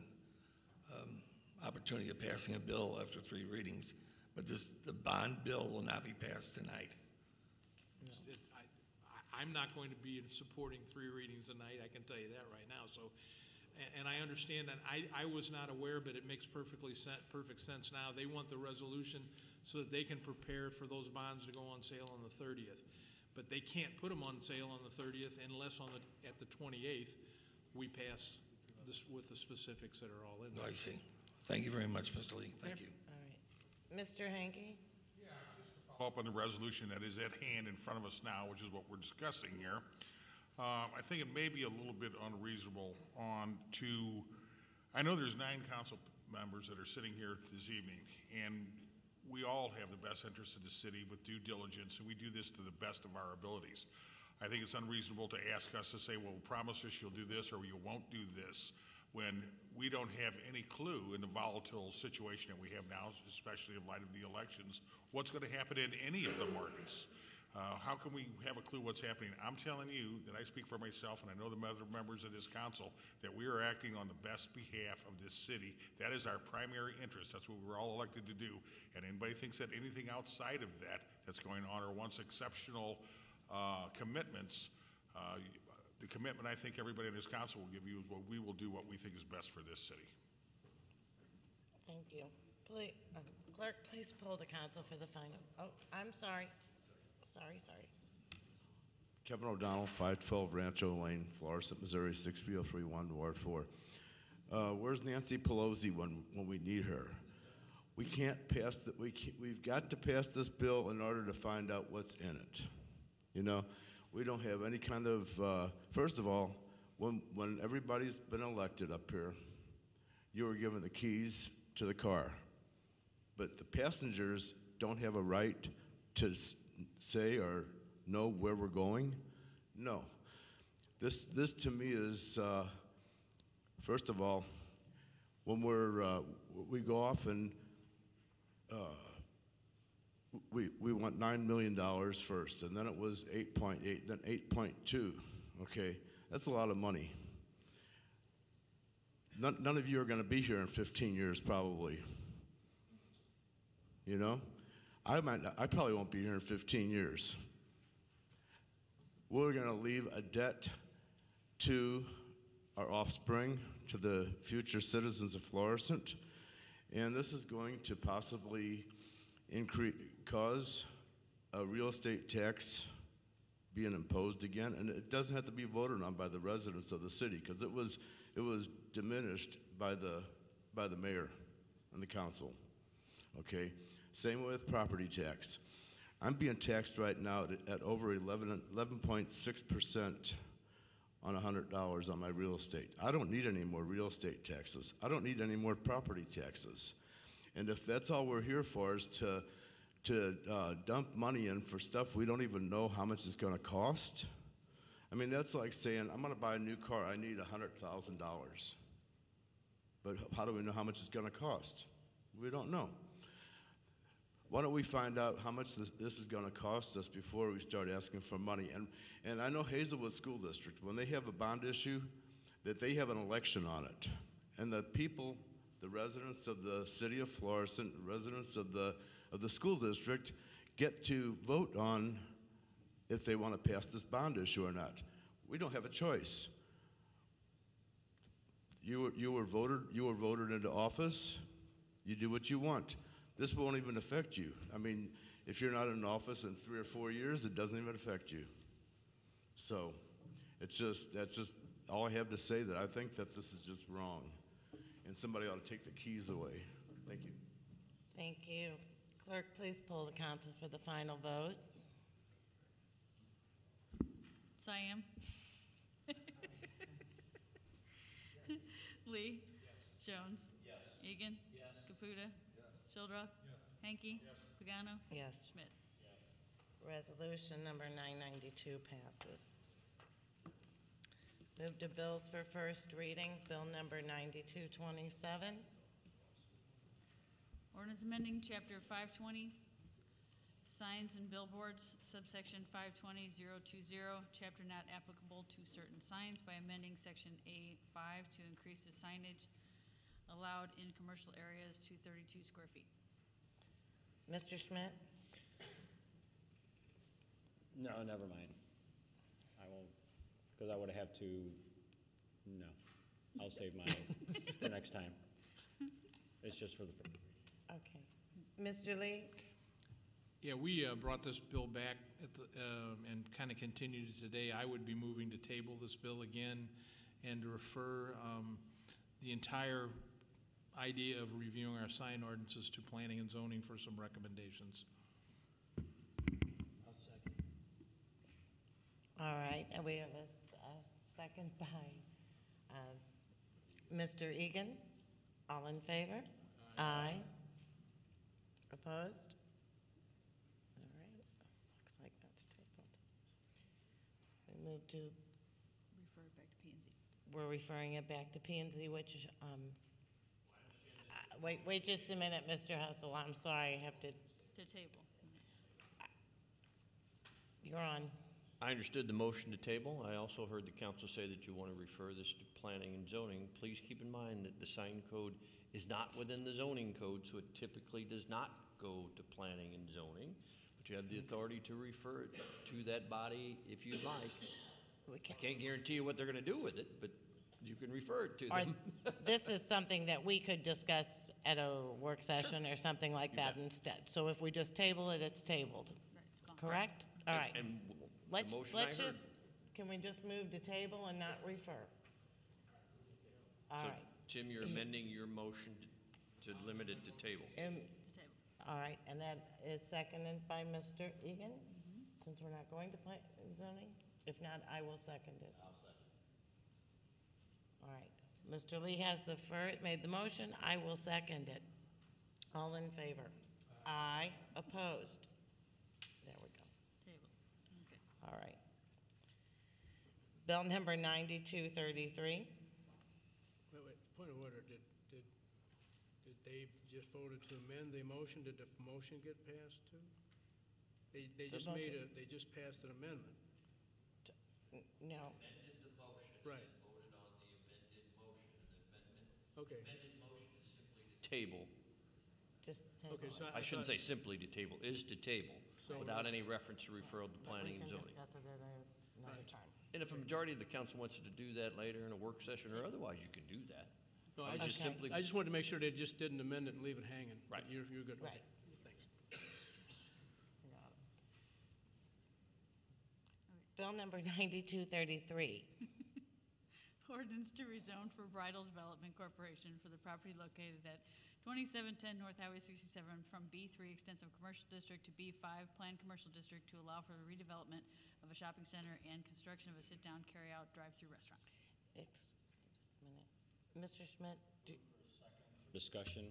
um, opportunity of passing a bill after three readings, but this, the bond bill will not be passed tonight. It, I, I- I'm not going to be supporting three readings tonight, I can tell you that right now, so, and, and I understand that, I, I was not aware, but it makes perfectly sen- perfect sense now. They want the resolution so that they can prepare for those bonds to go on sale on the thirtieth. But they can't put them on sale on the thirtieth unless on the, at the twenty-eighth, we pass this with the specifics that are all in there. I see. Thank you very much, Mister Lee. Thank you. All right. Mister Hanky? Follow up on the resolution that is at hand in front of us now, which is what we're discussing here. Uh, I think it may be a little bit unreasonable on to, I know there's nine council members that are sitting here this evening, and we all have the best interest of the city with due diligence, and we do this to the best of our abilities. I think it's unreasonable to ask us to say, well, promise us you'll do this or you won't do this, when we don't have any clue in the volatile situation that we have now, especially in light of the elections, what's going to happen in any of the markets. Uh, how can we have a clue what's happening? I'm telling you that I speak for myself, and I know the other members of this council, that we are acting on the best behalf of this city. That is our primary interest. That's what we were all elected to do. And anybody thinks that anything outside of that that's going on or wants exceptional uh, commitments, uh, the commitment I think everybody in this council will give you is what we will do what we think is best for this city. Thank you. Please, uh, clerk, please poll the council for the final. Oh, I'm sorry. Sorry, sorry. Kevin O'Donnell, five twelve Rancho Lane, Florissant, Missouri, six three oh three one, Ward four. Uh, where's Nancy Pelosi when, when we need her? We can't pass the, we can't, we've got to pass this bill in order to find out what's in it. You know, we don't have any kind of, uh, first of all, when, when everybody's been elected up here, you were given the keys to the car. But the passengers don't have a right to s- say or know where we're going? No. This, this to me is, uh, first of all, when we're, uh, we go off and uh, we, we want nine million dollars first, and then it was eight point eight, then eight point two, okay? That's a lot of money. None, none of you are gonna be here in fifteen years, probably. You know? I might not, I probably won't be here in fifteen years. We're gonna leave a debt to our offspring, to the future citizens of Florissant, and this is going to possibly increase, cause a real estate tax being imposed again, and it doesn't have to be voted on by the residents of the city, because it was, it was diminished by the, by the mayor and the council, okay? Same with property tax. I'm being taxed right now at, at over eleven point six percent on one hundred dollars on my real estate. I don't need any more real estate taxes. I don't need any more property taxes. And if that's all we're here for is to, to uh, dump money in for stuff we don't even know how much it's gonna cost, I mean, that's like saying, I'm gonna buy a new car, I need one hundred thousand dollars. But how do we know how much it's gonna cost? We don't know. Why don't we find out how much this, this is gonna cost us before we start asking for money? And, and I know Hazelwood School District, when they have a bond issue, that they have an election on it. And the people, the residents of the city of Florissant, residents of the, of the school district, get to vote on if they wanna pass this bond issue or not. We don't have a choice. You were, you were voted, you were voted into office, you do what you want. This won't even affect you. I mean, if you're not in office in three or four years, it doesn't even affect you. So, it's just, that's just all I have to say, that I think that this is just wrong. And somebody ought to take the keys away. Thank you. Thank you. Clerk, please poll the council for the final vote. Siam? Lee? Jones? Egan? Caputa? Shildroth? Hanky? Pagano? Yes. Schmidt? Resolution number nine ninety-two passes. Move to bills for first reading, bill number ninety-two twenty-seven. Ordinance amending Chapter five twenty, Signs and Billboards, subsection five twenty thousand twenty, chapter not applicable to certain signs by amending Section A five to increase the signage allowed in commercial areas to thirty-two square feet. Mister Schmidt? No, never mind. I won't, because I would have to, no. I'll save mine for next time. It's just for the, fir- Okay. Mister Lee? Yeah, we uh, brought this bill back at the, um, and kind of continued it today. I would be moving to table this bill again and to refer um, the entire idea of reviewing our sign ordinances to planning and zoning for some recommendations. I'll second. All right, and we have a, a second by uh, Mister Egan. All in favor? Aye. Opposed? All right, looks like that's tabled. So we move to, Refer it back to P and Z. we're referring it back to P and Z, which, um, uh, wait, wait just a minute, Mister Hustle, I'm sorry, I have to, To table. you're on. I understood the motion to table. I also heard the council say that you want to refer this to planning and zoning. Please keep in mind that the sign code is not within the zoning code, so it typically does not go to planning and zoning. But you have the authority to refer it to that body if you'd like. We I can't guarantee you what they're going to do with it, but you can refer it to Or them. this is something that we could discuss at a work session or something like that instead. So if we just table it, it's tabled, correct? All right. And Let's, the motion I let's heard. just, can we just move to table and not refer? All So right. Tim, you're amending your motion to to limit it to table. Um, To table. All right, and that is seconded by Mister Egan, since we're not going to plan and zoning? If not, I will second it. I'll second. All right. Mister Lee has the first, made the motion, I will second it. All in favor? Aye. Opposed? There we go. Table. Okay. All right. Bill number ninety-two thirty-three. Wait, wait, point of order, did, did, did Dave just voted to amend the motion? Did the motion get passed too? They, they The just made motion- a, they just passed an amendment. No. Amended the motion. Right. Voted on the amended motion. An amendment. Okay. Amended motion is simply to table. Just table. Okay, so I shouldn't thought- say simply to table, is to table, So- without any reference or referral to But planning and We can zoning. discuss it at a- another time. And if a majority of the council wants to do that later in a work session or otherwise, you can do that. No, I I'm just just simply, I just wanted to make sure they just didn't amend it and leave it hanging. Right. You're, you're good. Right. Thanks. Got it. Bill number ninety-two thirty-three. Ordinance to rezone for Bridal Development Corporation for the property located at twenty-seven ten North Highway sixty-seven from B three Extensive Commercial District to B five Planned Commercial District to allow for the redevelopment of a shopping center and construction of a sit-down, carry-out, drive-through restaurant. Ex- Just a minute. Mister Schmidt, do, Discussion.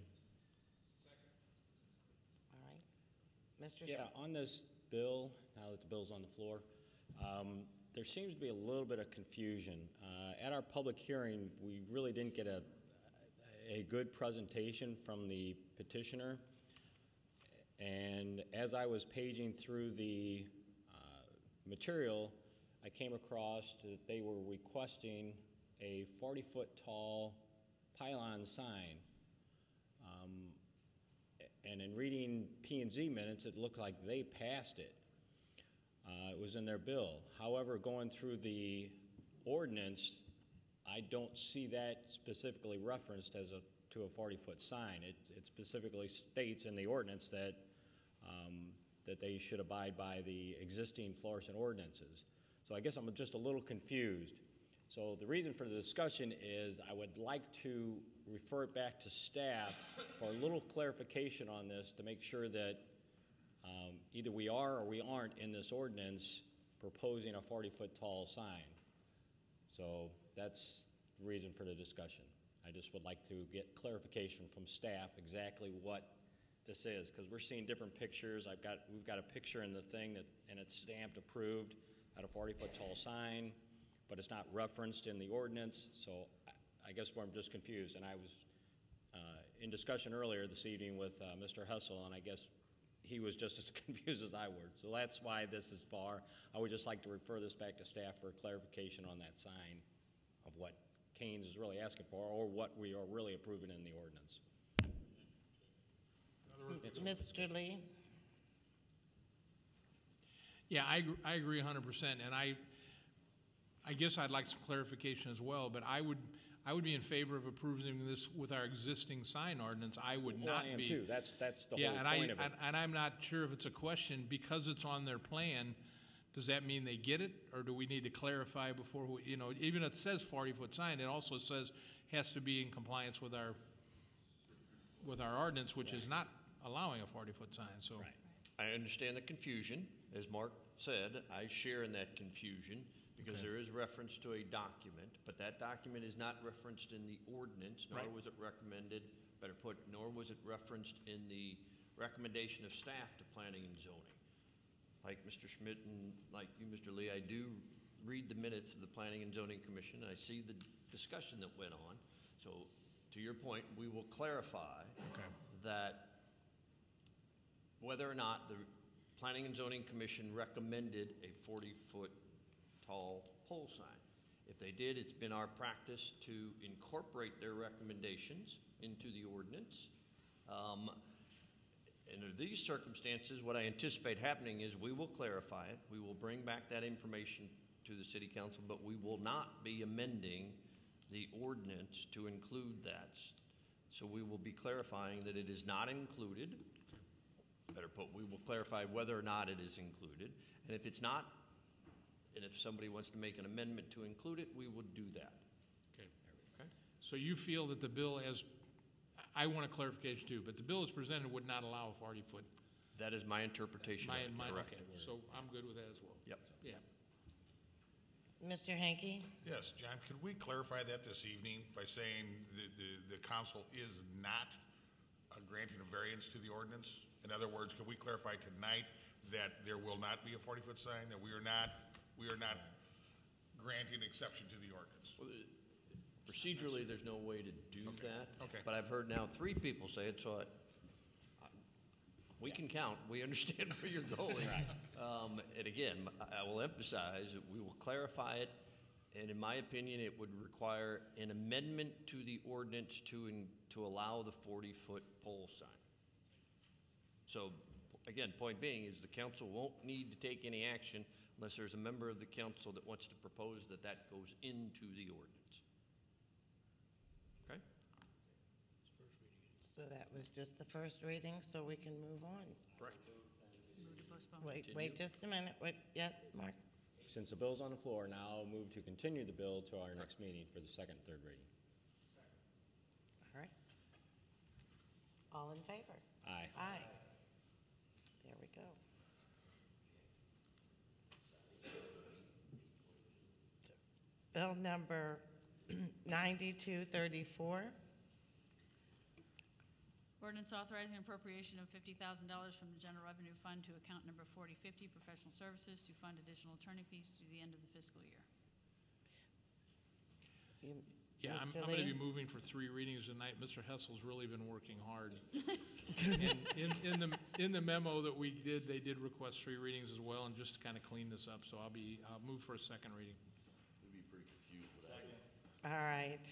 all right. Mister Yeah, Schmidt? on this bill, now that the bill's on the floor, um, there seems to be a little bit of confusion. Uh, At our public hearing, we really didn't get a, a good presentation from the petitioner. And as I was paging through the uh, material, I came across that they were requesting a forty-foot tall pylon sign. Um, And in reading P and Z minutes, it looked like they passed it. Uh, It was in their bill. However, going through the ordinance, I don't see that specifically referenced as a, to a forty-foot sign. It, it specifically states in the ordinance that, um, that they should abide by the existing Florissant ordinances. So I guess I'm just a little confused. So the reason for the discussion is I would like to refer it back to staff for a little clarification on this to make sure that um, either we are or we aren't in this ordinance proposing a forty-foot tall sign. So that's the reason for the discussion. I just would like to get clarification from staff exactly what this is, because we're seeing different pictures. I've got, we've got a picture in the thing that, and it's stamped approved at a forty-foot tall sign, but it's not referenced in the ordinance, so I, I guess where I'm just confused. And I was uh, in discussion earlier this evening with uh, Mister Hessel, and I guess he was just as confused as I was. So that's why this is far. I would just like to refer this back to staff for clarification on that sign of what Kane's is really asking for, or what we are really approving in the ordinance. Mister Lee? Yeah, I, agr- I agree one hundred percent, and I, I guess I'd like some clarification as well, but I would, I would be in favor of approving this with our existing sign ordinance. I would Well, not I am be. too. That's, that's the Yeah, whole and I, point of it. and- and I'm not sure if it's a question, because it's on their plan, does that mean they get it? Or do we need to clarify before, we, you know, even if it says forty-foot sign, it also says has to be in compliance with our, with our ordinance, which is not allowing a forty-foot sign, so. Right. I understand the confusion. As Mark said, I share in that confusion because Okay. there is reference to a document, but that document is not referenced in the ordinance, nor Right. was it recommended, better put, nor was it referenced in the recommendation of staff to planning and zoning. Like Mister Schmidt and like you, Mister Lee, I do read the minutes of the Planning and Zoning Commission. I see the discussion that went on. So to your point, we will clarify Okay. that whether or not the Planning and Zoning Commission recommended a forty-foot tall pole sign. If they did, it's been our practice to incorporate their recommendations into the ordinance. Um, and under these circumstances, what I anticipate happening is we will clarify it. We will bring back that information to the City Council, but we will not be amending the ordinance to include that. So we will be clarifying that it is not included. Better put, we will clarify whether or not it is included. And if it's not, and if somebody wants to make an amendment to include it, we would do that. Okay. Okay? So you feel that the bill as, I want a clarification too, but the bill as presented would not allow a forty-foot. That is my interpretation of My, it, my, correct. okay, so I'm good with that as well. Yep. Yeah. Mister Hanky? Yes, John, could we clarify that this evening by saying the, the, the council is not uh, granting a variance to the ordinance? In other words, could we clarify tonight that there will not be a forty-foot sign, that we are not, we are not granting exception to the ordinance? Well, the- Procedurally, there's no way to do Okay, that. okay. But I've heard now three people say it, so I, I- we can count, we understand where you're going. Um, and again, I I will emphasize that we will clarify it, and in my opinion, it would require an amendment to the ordinance to, in- to allow the forty-foot pole sign. So, again, point being is the council won't need to take any action unless there's a member of the council that wants to propose that that goes into the ordinance. Okay? So that was just the first reading, so we can move on. Right. Move to postpone. Wait, wait just a minute. Wait, yeah, Mark? Since the bill's on the floor, now I'll move to continue the bill to our next meeting for the second and third reading. All right. All in favor? Aye. Aye. There we go. Bill number ninety-two thirty-four. Ordinance authorizing appropriation of fifty thousand dollars from the general revenue fund to account number forty fifty, professional services, to fund additional attorney fees through the end of the fiscal year. You- Yeah, I'm, Mister I'm gonna Lee? be moving for three readings tonight. Mister Hessel's really been working hard. And in, in the, in the memo that we did, they did request three readings as well, and just to kind of clean this up, so I'll be, I'll move for a second reading. We'd be pretty confused with that. All right.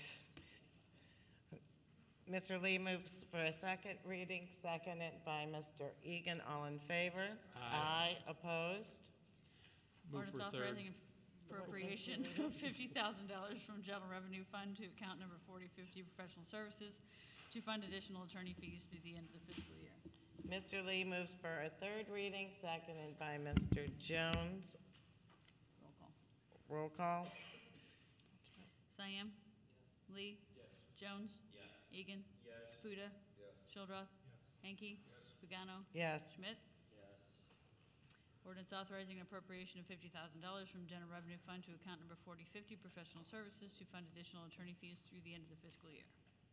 Mister Lee moves for a second reading, seconded by Mister Egan. All in favor? Aye. Opposed? Move Ordinance for third. authorizing appropriation of fifty thousand dollars from general revenue fund to account number forty fifty, professional services, to fund additional attorney fees through the end of the fiscal year. Mister Lee moves for a third reading, seconded by Mister Jones. Roll call. Roll call. Siam? Lee? Jones? Egan? Caputa? Shildroth? Hanky? Pagano? Yes. Schmidt? Ordinance authorizing an appropriation of fifty thousand dollars from general revenue fund to account number forty fifty, professional services, to fund additional attorney fees through the end of the fiscal year.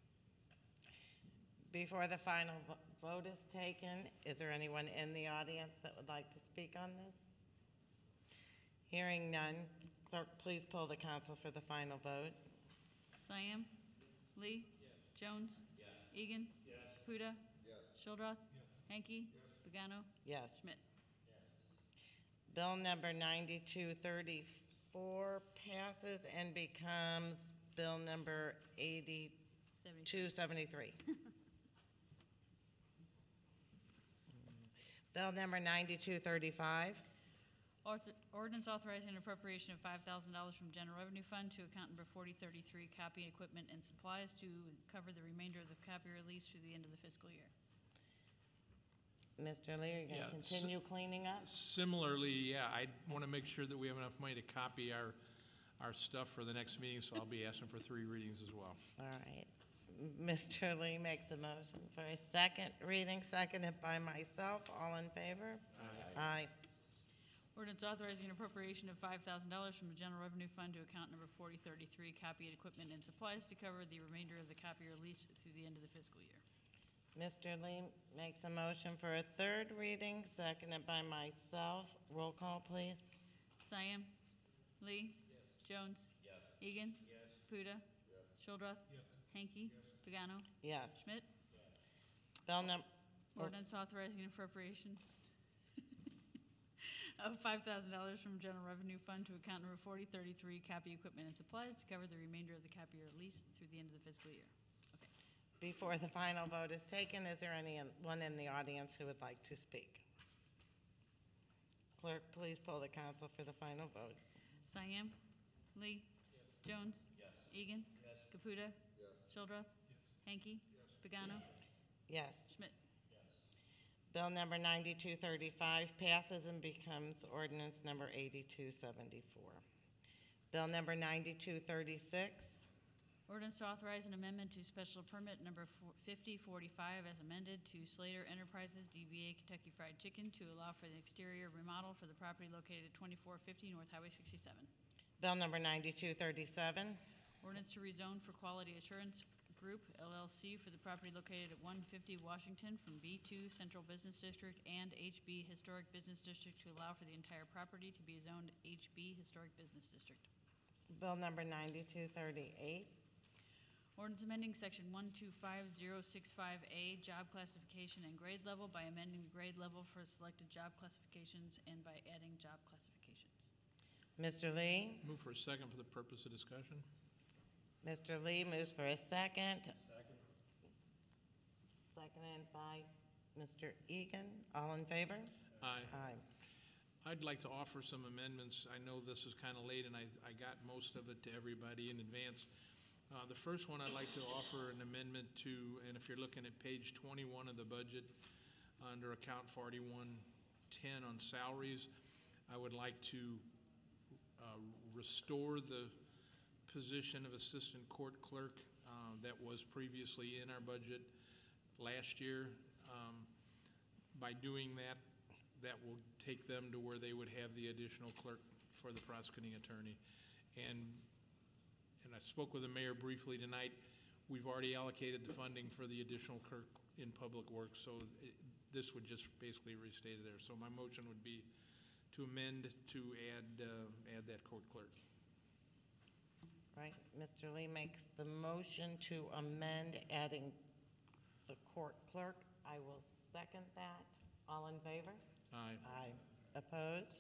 Before the final vo- vote is taken, is there anyone in the audience that would like to speak on this? Hearing none, clerk, please poll the council for the final vote. Siam? Lee? Jones? Egan? Caputa? Shildroth? Hanky? Pagano? Yes. Schmidt? Bill number ninety-two thirty-four passes and becomes bill number eighty-two seventy-three. Bill number ninety-two thirty-five. Author- Ordinance authorizing an appropriation of five thousand dollars from general revenue fund to account number forty thirty-three, copy equipment and supplies, to cover the remainder of the copier lease through the end of the fiscal year. Mister Lee, are you Yeah, going to s- continue cleaning up? Similarly, yeah, I want to make sure that we have enough money to copy our, our stuff for the next meeting, so I'll be asking for three readings as well. All right. M- Mister Lee makes a motion for a second reading, seconded by myself. All in favor? Aye. Ordinance authorizing an appropriation of five thousand dollars from the general revenue fund to account number forty thirty-three, copy equipment and supplies, to cover the remainder of the copier lease through the end of the fiscal year. Mister Lee makes a motion for a third reading, seconded by myself. Roll call, please. Siam? Lee? Jones? Egan? Caputa? Shildroth? Hanky? Pagano? Yes. Schmidt? Bill num, Ordinance authorizing an appropriation of five thousand dollars from general revenue fund to account number forty thirty-three, copy equipment and supplies, to cover the remainder of the copier lease through the end of the fiscal year. before the final vote is taken, is there anyone in the audience who would like to speak? Clerk, please poll the council for the final vote. Siam? Lee? Jones? Egan? Caputa? Shildroth? Hanky? Pagano? Yes. Schmidt? Bill number ninety-two thirty-five passes and becomes ordinance number eighty-two seventy-four. Bill number ninety-two thirty-six. Ordinance to authorize an amendment to special permit number fifty forty-five as amended to Slater Enterprises, D B A Kentucky Fried Chicken, to allow for the exterior remodel for the property located at twenty-four fifty North Highway sixty-seven. Bill number ninety-two thirty-seven. Ordinance to rezone for Quality Assurance Group, L L C, for the property located at one fifty Washington from B two Central Business District and H B Historic Business District to allow for the entire property to be zoned H B Historic Business District. Bill number ninety-two thirty-eight. Ordinance amending section one two five zero six five A, job classification and grade level by amending the grade level for selected job classifications and by adding job classifications. Mister Lee? Move for a second for the purpose of discussion. Mister Lee moves for a second. Second. Seconded by Mister Egan. All in favor? Aye. Aye. I'd like to offer some amendments. I know this is kind of late, and I, I got most of it to everybody in advance. Uh, the first one, I'd like to offer an amendment to, and if you're looking at page twenty-one of the budget, under account forty-one ten on salaries, I would like to uh, restore the position of assistant court clerk uh, that was previously in our budget last year. Um, by doing that, that will take them to where they would have the additional clerk for the prosecuting attorney. And and I spoke with the mayor briefly tonight. We've already allocated the funding for the additional clerk in public works, so it, this would just basically restate it there. So my motion would be to amend to add uh, add that court clerk. Right. Mister Lee makes the motion to amend adding the court clerk. I will second that. All in favor? Aye. Aye. Opposed?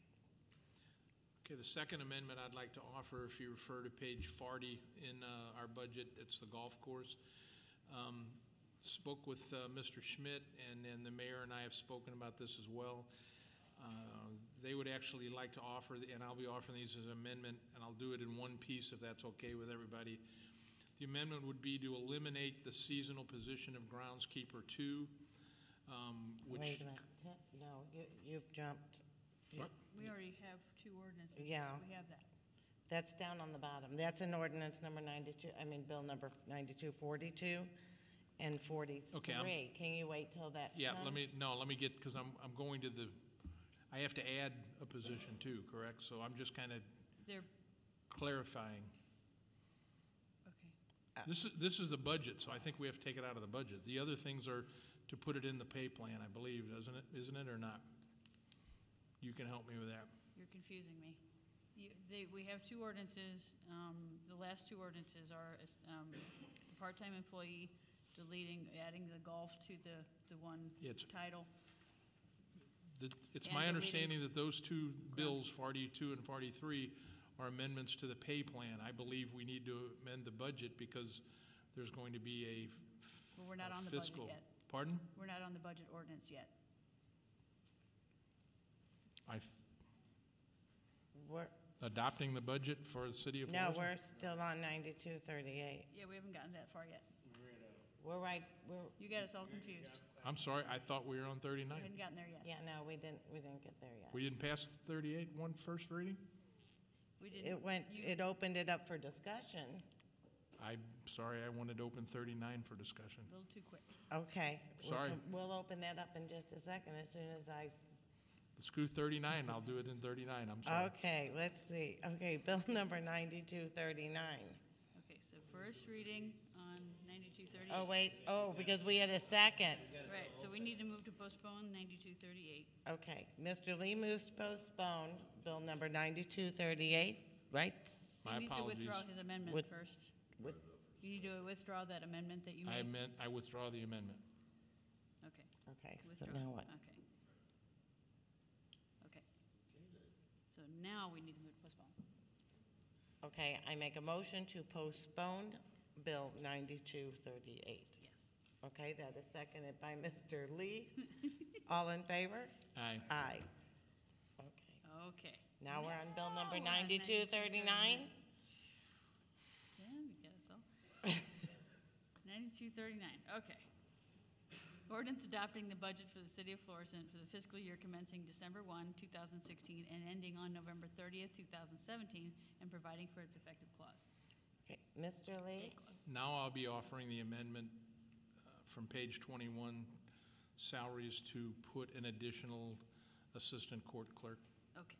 Okay, the second amendment I'd like to offer, if you refer to page forty in uh, our budget, it's the golf course. Um, spoke with uh, Mister Schmidt, and then the mayor and I have spoken about this as well. Uh, they would actually like to offer, and I'll be offering these as an amendment, and I'll do it in one piece if that's okay with everybody. The amendment would be to eliminate the seasonal position of groundskeeper two, um, which. Wait a minute. No, you, you've jumped. What? We already have two ordinances. Yeah. We have that. That's down on the bottom. That's in ordinance number ninety-two, I mean, bill number ninety-two forty-two and forty-three. Okay, I'm- Can you wait till that Yeah, let comes? me, no, let me get, because I'm, I'm going to the, I have to add a position too, correct? So I'm just kind of They're, clarifying. okay. This is, this is the budget, so I think we have to take it out of the budget. The other things are to put it in the pay plan, I believe, doesn't it, isn't it, or not? You can help me with that. You're confusing me. You, they, we have two ordinances. Um, the last two ordinances are, um, part-time employee deleting, adding the golf to the, the one It's- title. The- It's And my deleting understanding that those two bills, forty-two and forty-three, are amendments to the pay plan. I believe we need to amend the budget because there's going to be a Well, we're not a on the budget fiscal. yet. Pardon? We're not on the budget ordinance yet. I, th- We're, adopting the budget for the city of no, Florissant? we're still on ninety-two thirty-eight. Yeah, we haven't gotten that far yet. We're right, we're, You got us all confused. I'm sorry, I thought we were on We thirty-nine. hadn't gotten there yet. yeah, no, we didn't, we didn't get there yet. We didn't pass thirty-eight, one first reading? We didn't. It went, you- it opened it up for discussion. I'm sorry, I wanted to open thirty-nine for discussion. A little too quick. Okay. we'll Sorry. com- We'll open that up in just a second as soon as I, Screw thirty-nine, I'll do it in thirty-nine, I'm sorry. okay, let's see. Okay, bill number ninety-two thirty-nine. Okay, so first reading on ninety-two thirty-eight. Oh, wait, oh, because we had a second. Right, so we need to move to postpone ninety-two thirty-eight. Okay, Mister Lee moves to postpone bill number ninety-two thirty-eight, right? My He needs to apologies. withdraw his amendment With- first. with- You need to withdraw that amendment that you I made? meant, I withdraw the amendment. Okay. Okay, so Withdraw. now what? Okay. Okay. So now we need to move to postpone. Okay, I make a motion to postpone bill ninety-two thirty-eight. Yes. Okay, that is seconded by Mister Lee. All in favor? Aye. Aye. Okay, Okay. now we're on bill number Now we're on ninety-two thirty-nine? Yeah, we got us all. ninety-two thirty-nine, okay. Ordinance adopting the budget for the city of Florissant for the fiscal year commencing December first, two thousand sixteen, and ending on November thirtieth, two thousand seventeen, and providing for its effective clause. Okay, Mister Lee? Now I'll be offering the amendment uh, from page twenty-one, salaries, to put an additional assistant court clerk. Okay.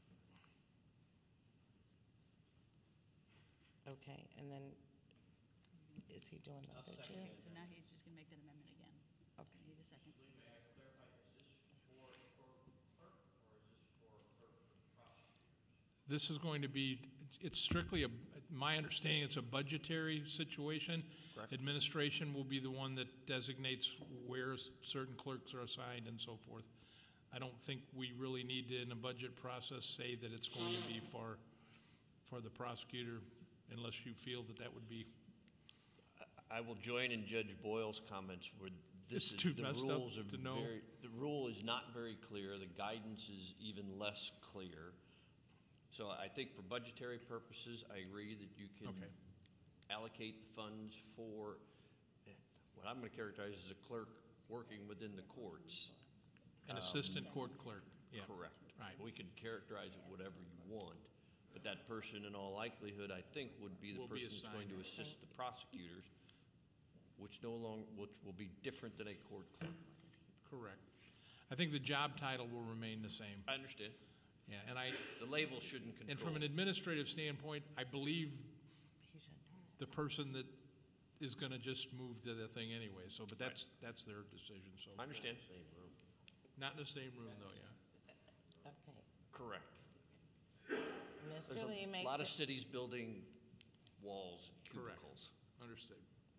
Okay, and then, is he doing the other two? Okay, so now he's just gonna make that amendment again. Okay. Need a second. May I clarify, is this for clerk, clerk, or is this for clerk for prosecutors? This is going to be, it's strictly a, my understanding, it's a budgetary situation. Correct. Administration will be the one that designates where certain clerks are assigned and so forth. I don't think we really need to, in a budget process, say that it's going to be for, for the prosecutor, unless you feel that that would be. I will join in Judge Boyle's comments where this It's is, too the messed up rules are to know. very, the rule is not very clear, the guidance is even less clear. So I think for budgetary purposes, I agree that you can Okay. allocate the funds for eh, what I'm gonna characterize as a clerk working within the courts. An Um, assistant court clerk, yeah. Correct. Right. We can characterize it whatever you want, but that person in all likelihood, I think, would be the Will be person who's going to assigned. assist the prosecutors, which no longer, which will be different than a court clerk. Correct. I think the job title will remain the same. I understand. Yeah, and I, The label shouldn't control. and from an administrative standpoint, I believe the person that is gonna just move to the thing anyway, so, but that's, that's their decision, so. I understand. Not in the same room, though, yeah. Okay. Correct. Mister There's Lee a makes. lot of a- cities building walls, Correct. cubicles. Understood.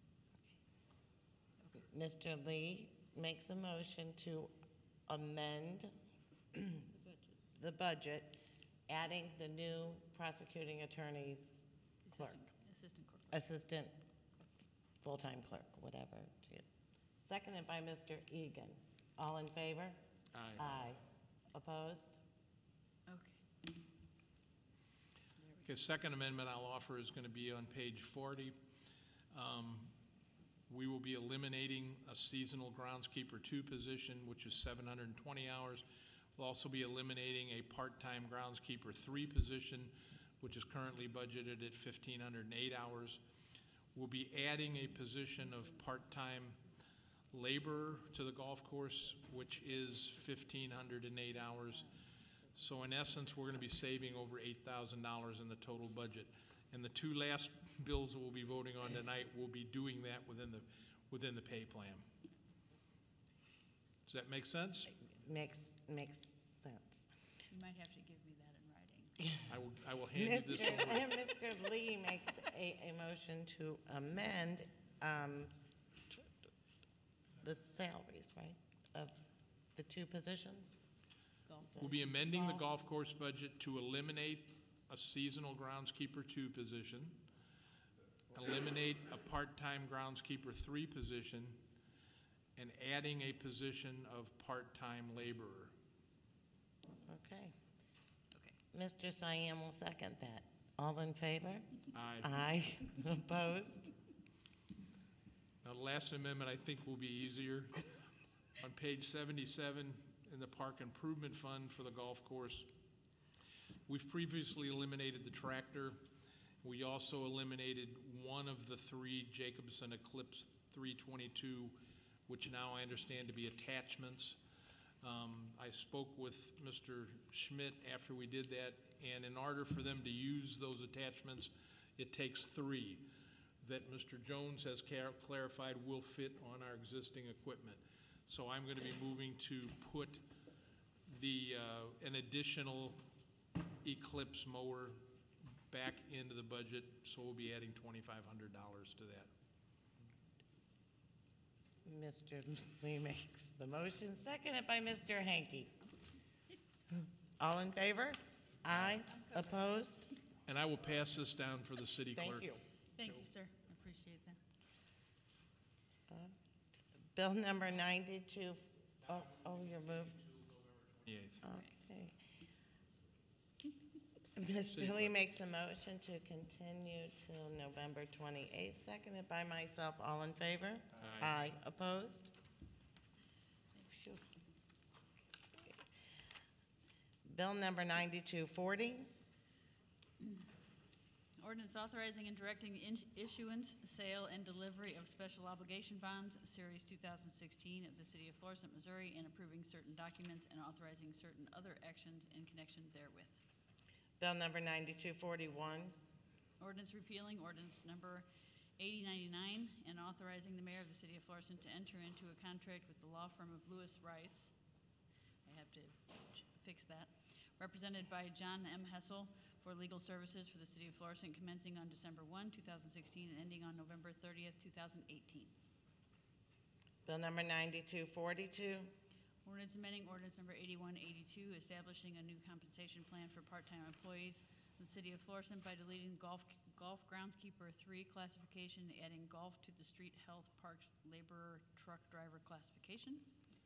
Mister Lee makes a motion to amend the budget, adding the new prosecuting attorney's clerk, Assistant clerk. assistant, full-time clerk, whatever. Seconded by Mister Egan. All in favor? Aye. Aye. Opposed? Okay. Okay, second amendment I'll offer is gonna be on page forty. Um, We will be eliminating a seasonal groundskeeper two position, which is seven hundred and twenty hours. We'll also be eliminating a part-time groundskeeper three position, which is currently budgeted at fifteen hundred and eight hours. We'll be adding a position of part-time laborer to the golf course, which is fifteen hundred and eight hours. So in essence, we're gonna be saving over eight thousand dollars in the total budget. And the two last bills that we'll be voting on tonight will be doing that within the, within the pay plan. Does that make sense? Makes, makes sense. You might have to give me that in writing. I will, I will hand you this over. Mister Lee makes a, a motion to amend um, the salaries, right, of the two positions? We'll be amending the golf course budget to eliminate a seasonal groundskeeper two position, eliminate a part-time groundskeeper three position, and adding a position of part-time laborer. Okay. Okay. Mister Siam will second that. All in favor? Aye. Aye. Opposed? Now, the last amendment I think will be easier. On page seventy-seven, in the Park Improvement Fund for the golf course, we've previously eliminated the tractor. We also eliminated one of the three Jacobson Eclipse three twenty-two, which now I understand to be attachments. Um, I spoke with Mister Schmidt after we did that, and in order for them to use those attachments, it takes three that Mister Jones has clar- clarified will fit on our existing equipment. So I'm going to be moving to put the, uh, an additional Eclipse mower back into the budget, so we'll be adding twenty-five hundred dollars to that. Mister Lee makes the motion, seconded by Mister Hanky. All in favor? Aye. Opposed? And I will pass this down for the city clerk. Thank you. Thank you, sir. I appreciate that. Uh, Bill number ninety-two, oh, oh, you're moved? Eighth. Okay. Mister Lee makes a motion to continue till November twenty-eighth, seconded by myself. All in favor? Aye. Opposed? Phew. Bill number ninety-two forty. Ordinance authorizing and directing the in- issuance, sale, and delivery of special obligation bonds, Series two thousand sixteen of the City of Florissant, Missouri, and approving certain documents and authorizing certain other actions in connection therewith. Bill number ninety-two forty-one. Ordinance repealing ordinance number eighty ninety-nine and authorizing the mayor of the City of Florissant to enter into a contract with the law firm of Lewis Rice. I have to fix that. Represented by John M. Hessel for legal services for the City of Florissant commencing on December first, two thousand sixteen and ending on November thirtieth, two thousand eighteen. Bill number ninety-two forty-two. Ordinance amending ordinance number eighty-one eighty-two, establishing a new compensation plan for part-time employees in the City of Florissant by deleting golf golf groundskeeper three classification, adding golf to the street health parks laborer truck driver classification.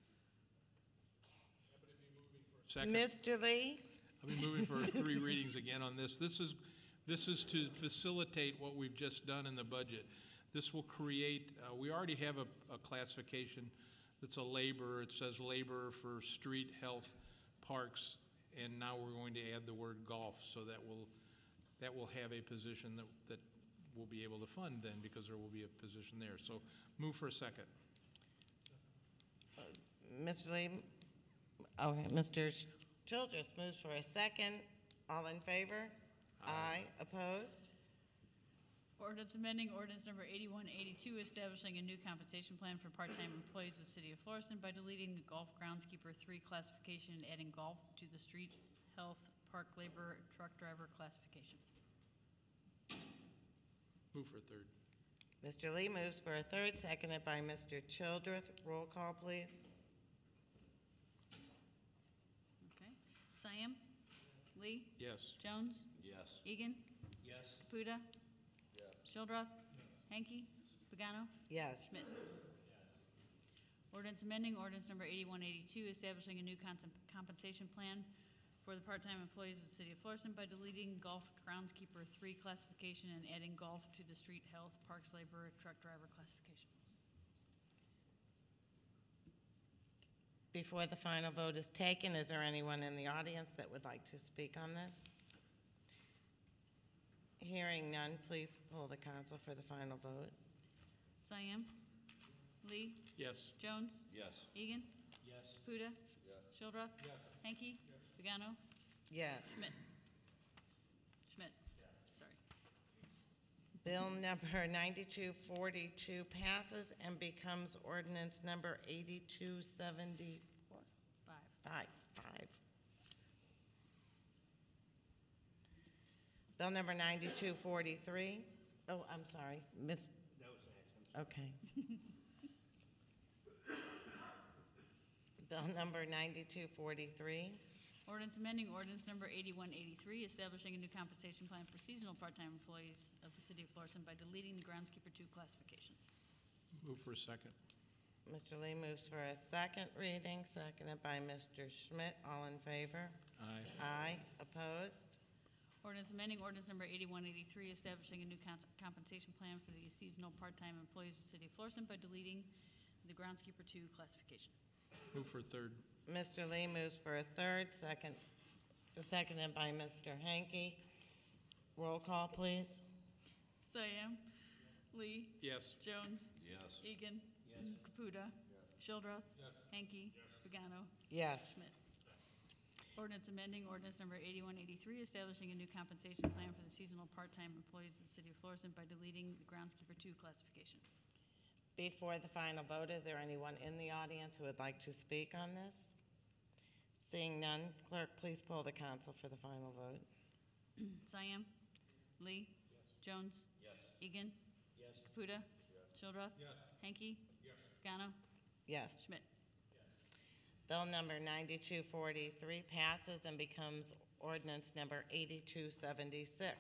Second. Mister Lee? I'll be moving for three readings again on this. This is, this is to facilitate what we've just done in the budget. This will create, uh, we already have a, a classification that's a laborer. It says laborer for street, health, parks, and now we're going to add the word golf, so that will, that will have a position that, that we'll be able to fund then, because there will be a position there. So move for a second. Mister Lee? Okay, Mister Childress moves for a second. All in favor? Aye. Opposed? Ordinance amending ordinance number eighty-one eighty-two, establishing a new compensation plan for part-time employees of the City of Florissant by deleting the golf groundskeeper three classification and adding golf to the street health park laborer truck driver classification. Move for a third. Mister Lee moves for a third, seconded by Mister Childress. Roll call, please. Okay. Siam? Lee? Yes. Jones? Yes. Egan? Yes. Caputa? Yes. Shildroth? Hanky? Pagano? Yes. Schmidt? Ordinance amending ordinance number eighty-one eighty-two, establishing a new cons- compensation plan for the part-time employees of the City of Florissant by deleting golf groundskeeper three classification and adding golf to the street health parks laborer truck driver classification. Before the final vote is taken, is there anyone in the audience that would like to speak on this? Hearing none, please poll the council for the final vote. Siam? Lee? Yes. Jones? Yes. Egan? Yes. Caputa? Yes. Shildroth? Yes. Hanky? Pagano? Yes. Schmidt? Schmidt? Sorry. Bill number ninety-two forty-two passes and becomes ordinance number eighty-two seventy-four. Five. Five, five. Bill number ninety-two forty-three. Oh, I'm sorry, Miss. That was next. Okay. Bill number ninety-two forty-three. Ordinance amending ordinance number eighty-one eighty-three, establishing a new compensation plan for seasonal part-time employees of the City of Florissant by deleting the groundskeeper two classification. Move for a second. Mister Lee moves for a second reading, seconded by Mister Schmidt. All in favor? Aye. Aye. Opposed? Ordinance amending ordinance number eighty-one eighty-three, establishing a new cons- compensation plan for the seasonal part-time employees of the City of Florissant by deleting the groundskeeper two classification. Move for a third. Mister Lee moves for a third, second, seconded by Mister Hanky. Roll call, please. Siam? Lee? Yes. Jones? Yes. Egan? Yes. Caputa? Shildroth? Hanky? Pagano? Yes. Schmidt? Ordinance amending ordinance number eighty-one eighty-three, establishing a new compensation plan for the seasonal part-time employees of the City of Florissant by deleting the groundskeeper two classification. Before the final vote, is there anyone in the audience who would like to speak on this? Seeing none, clerk, please poll the council for the final vote. Siam? Lee? Jones? Yes. Egan? Yes. Caputa? Shildroth? Yes. Hanky? Yes. Pagano? Yes. Schmidt? Bill number ninety-two forty-three passes and becomes ordinance number eighty-two seventy-six.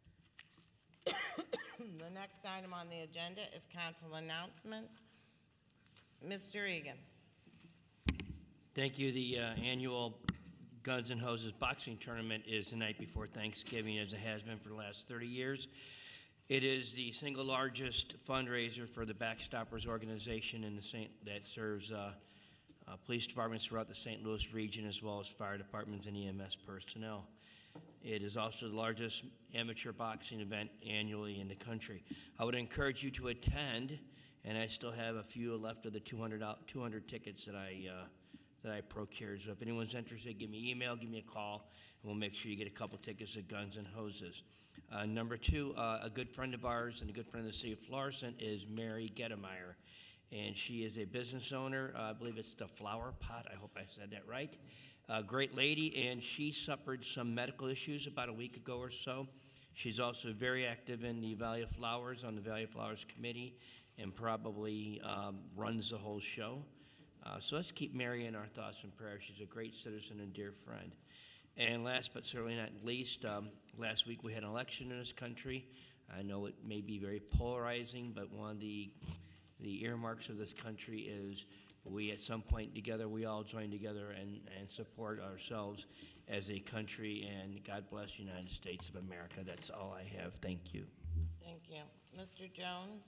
The next item on the agenda is council announcements. Mister Egan. Thank you. The uh, annual Guns N' Hoses boxing tournament is the night before Thanksgiving, as it has been for the last thirty years. It is the single largest fundraiser for the Backstoppers organization in the Saint that serves uh, uh, police departments throughout the Saint Louis region, as well as fire departments and E M S personnel. It is also the largest amateur boxing event annually in the country. I would encourage you to attend, and I still have a few left of the two hundred, out- two hundred tickets that I, uh, that I procured. So if anyone's interested, give me an email, give me a call, and we'll make sure you get a couple tickets of Guns and Hoses. Uh, number two, uh, a good friend of ours and a good friend of the city of Florissant is Mary Gettemeyer, and she is a business owner. Uh, I believe it's the Flower Pot. I hope I said that right. A great lady, and she suffered some medical issues about a week ago or so. She's also very active in the Valley of Flowers, on the Valley of Flowers Committee, and probably um, runs the whole show. Uh, so let's keep Mary in our thoughts and prayers. She's a great citizen and dear friend. And last but certainly not least, um, last week we had an election in this country. I know it may be very polarizing, but one of the, the earmarks of this country is we at some point together, we all join together and, and support ourselves as a country, and God bless the United States of America. That's all I have. Thank you. Thank you. Mister Jones?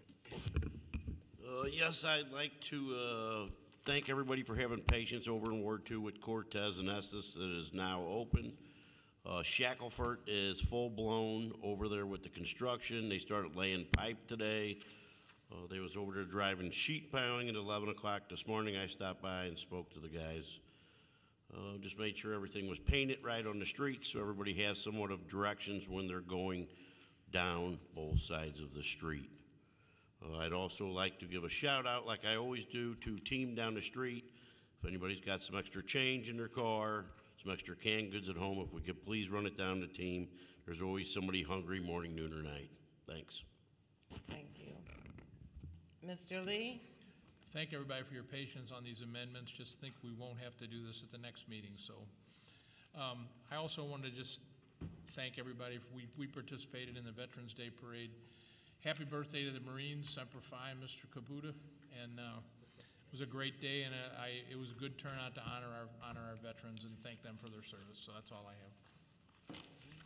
Uh, yes, I'd like to uh, thank everybody for having patience over in Ward Two with Cortez and Estes. It is now open. Uh, Shackelford is full-blown over there with the construction. They started laying pipe today. Uh, they was over there driving sheet piling at eleven o'clock this morning. I stopped by and spoke to the guys. Uh, just made sure everything was painted right on the street so everybody has somewhat of directions when they're going down both sides of the street. Uh, I'd also like to give a shout out, like I always do, to Team Down the Street. If anybody's got some extra change in their car, some extra canned goods at home, if we could please run it down the team. There's always somebody hungry morning, noon, or night. Thanks. Thank you. Mister Lee? Thank everybody for your patience on these amendments. Just think we won't have to do this at the next meeting, so. Um, I also wanted to just thank everybody. We, we participated in the Veterans Day Parade. Happy birthday to the Marines, Semper Fi, Mister Kabuta, and uh, it was a great day, and uh, I, it was a good turnout to honor our, honor our veterans and thank them for their service, so that's all I have.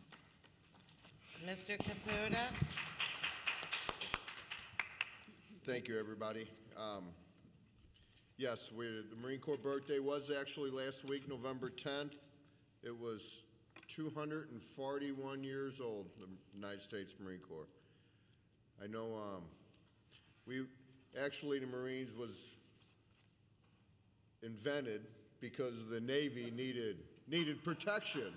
Mister Caputa? Thank you, everybody. Um, yes, we, the Marine Corps birthday was actually last week, November tenth. It was two hundred forty-one years old, the United States Marine Corps. I know um, we, actually the Marines was invented because the Navy needed, needed protection.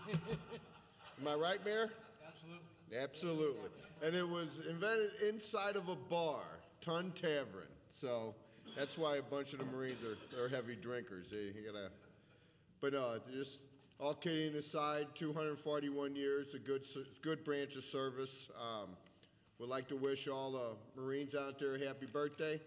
Am I right, Mayor? Absolutely. Absolutely. And it was invented inside of a bar, Ton Tavern. So that's why a bunch of the Marines are, are heavy drinkers. They, you gotta, but uh, just all kidding aside, two hundred forty-one years, a good, good branch of service. Um, would like to wish all the Marines out there a happy birthday.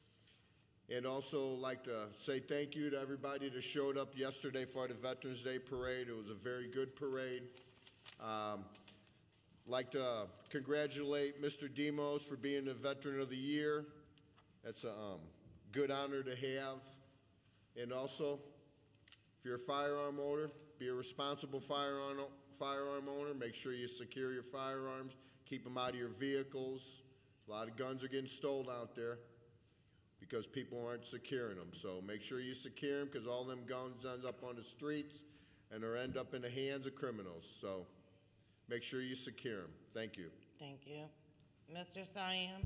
And also like to say thank you to everybody that showed up yesterday for the Veterans Day Parade. It was a very good parade. Um, like to congratulate Mister Demos for being the Veteran of the Year. That's a um, good honor to have. And also, if you're a firearm owner, be a responsible firearm, firearm owner. Make sure you secure your firearms. Keep them out of your vehicles. A lot of guns are getting stolen out there because people aren't securing them. So make sure you secure them because all them guns end up on the streets and or end up in the hands of criminals. So make sure you secure them. Thank you. Thank you. Mister Siam?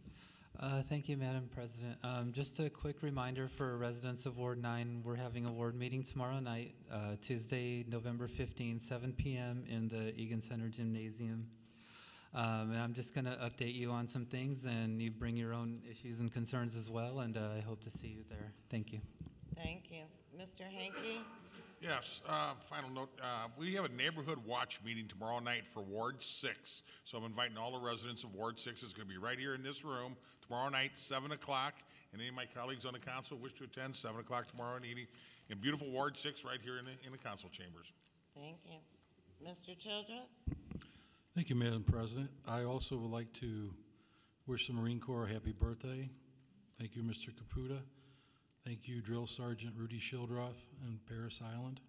Uh, Thank you, Madam President. Um, Just a quick reminder for residents of Ward nine, we're having a ward meeting tomorrow night, uh, Tuesday, November fifteenth, seven p m in the Egan Center Gymnasium. Um, And I'm just going to update you on some things, and you bring your own issues and concerns as well, and uh, I hope to see you there. Thank you. Thank you. Mister Hanky? Yes, uh, final note, uh, we have a neighborhood watch meeting tomorrow night for Ward six. So I'm inviting all the residents of Ward six. It's going to be right here in this room tomorrow night, seven o'clock. And any of my colleagues on the council wish to attend, seven o'clock tomorrow evening in beautiful Ward six right here in the, in the council chambers. Thank you. Mister Childress? Thank you, Madam President. I also would like to wish the Marine Corps a happy birthday. Thank you, Mister Caputa. Thank you, Drill Sergeant Rudy Schildroth and Paris Island.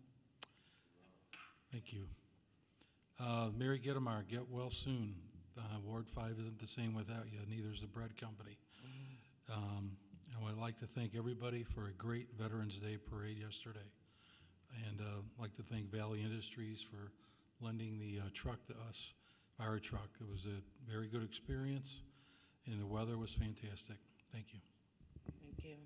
Thank you. Uh, Mary Gettemeyer, get well soon. Uh, Ward five isn't the same without you, neither is the bread company. Um, I would like to thank everybody for a great Veterans Day parade yesterday. And uh, I'd like to thank Valley Industries for lending the uh, truck to us, fire truck. It was a very good experience, and the weather was fantastic. Thank you. Thank you.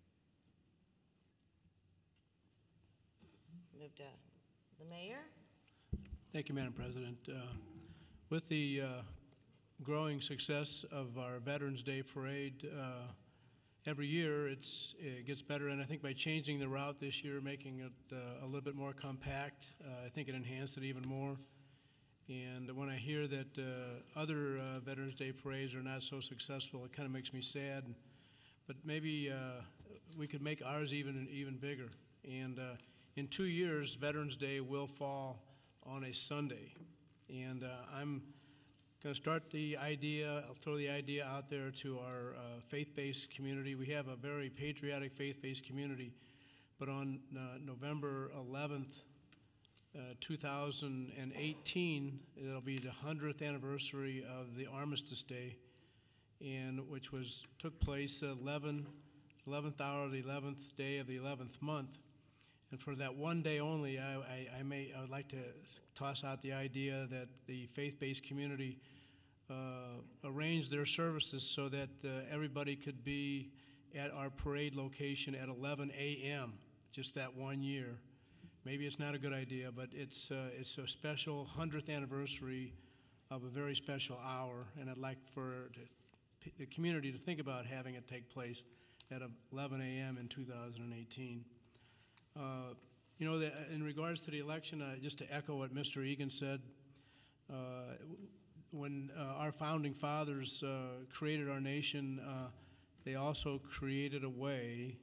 Move to the mayor. Thank you, Madam President. Uh, With the uh, growing success of our Veterans Day Parade, uh, every year it's, it gets better, and I think by changing the route this year, making it uh, a little bit more compact, uh, I think it enhanced it even more. And when I hear that uh, other uh, Veterans Day parades are not so successful, it kind of makes me sad. But maybe uh, we could make ours even even bigger. And uh, in two years, Veterans Day will fall on a Sunday. And uh, I'm going to start the idea, I'll throw the idea out there to our uh, faith-based community. We have a very patriotic faith-based community, but on uh, November eleventh, uh, two thousand eighteen, it'll be the hundredth anniversary of the Armistice Day, and which was took place eleven, eleventh hour of the eleventh day of the eleventh month. And for that one day only, I, I, I may I would like to toss out the idea that the faith-based community uh, arrange their services so that uh, everybody could be at our parade location at eleven a m just that one year. Maybe it's not a good idea, but it's uh, it's a special hundredth anniversary of a very special hour, and I'd like for to, the community to think about having it take place at eleven a m in two thousand eighteen. Uh, you know, the, in regards to the election, uh, just to echo what Mister Egan said, uh, when uh, our founding fathers uh, created our nation, uh, they also created a way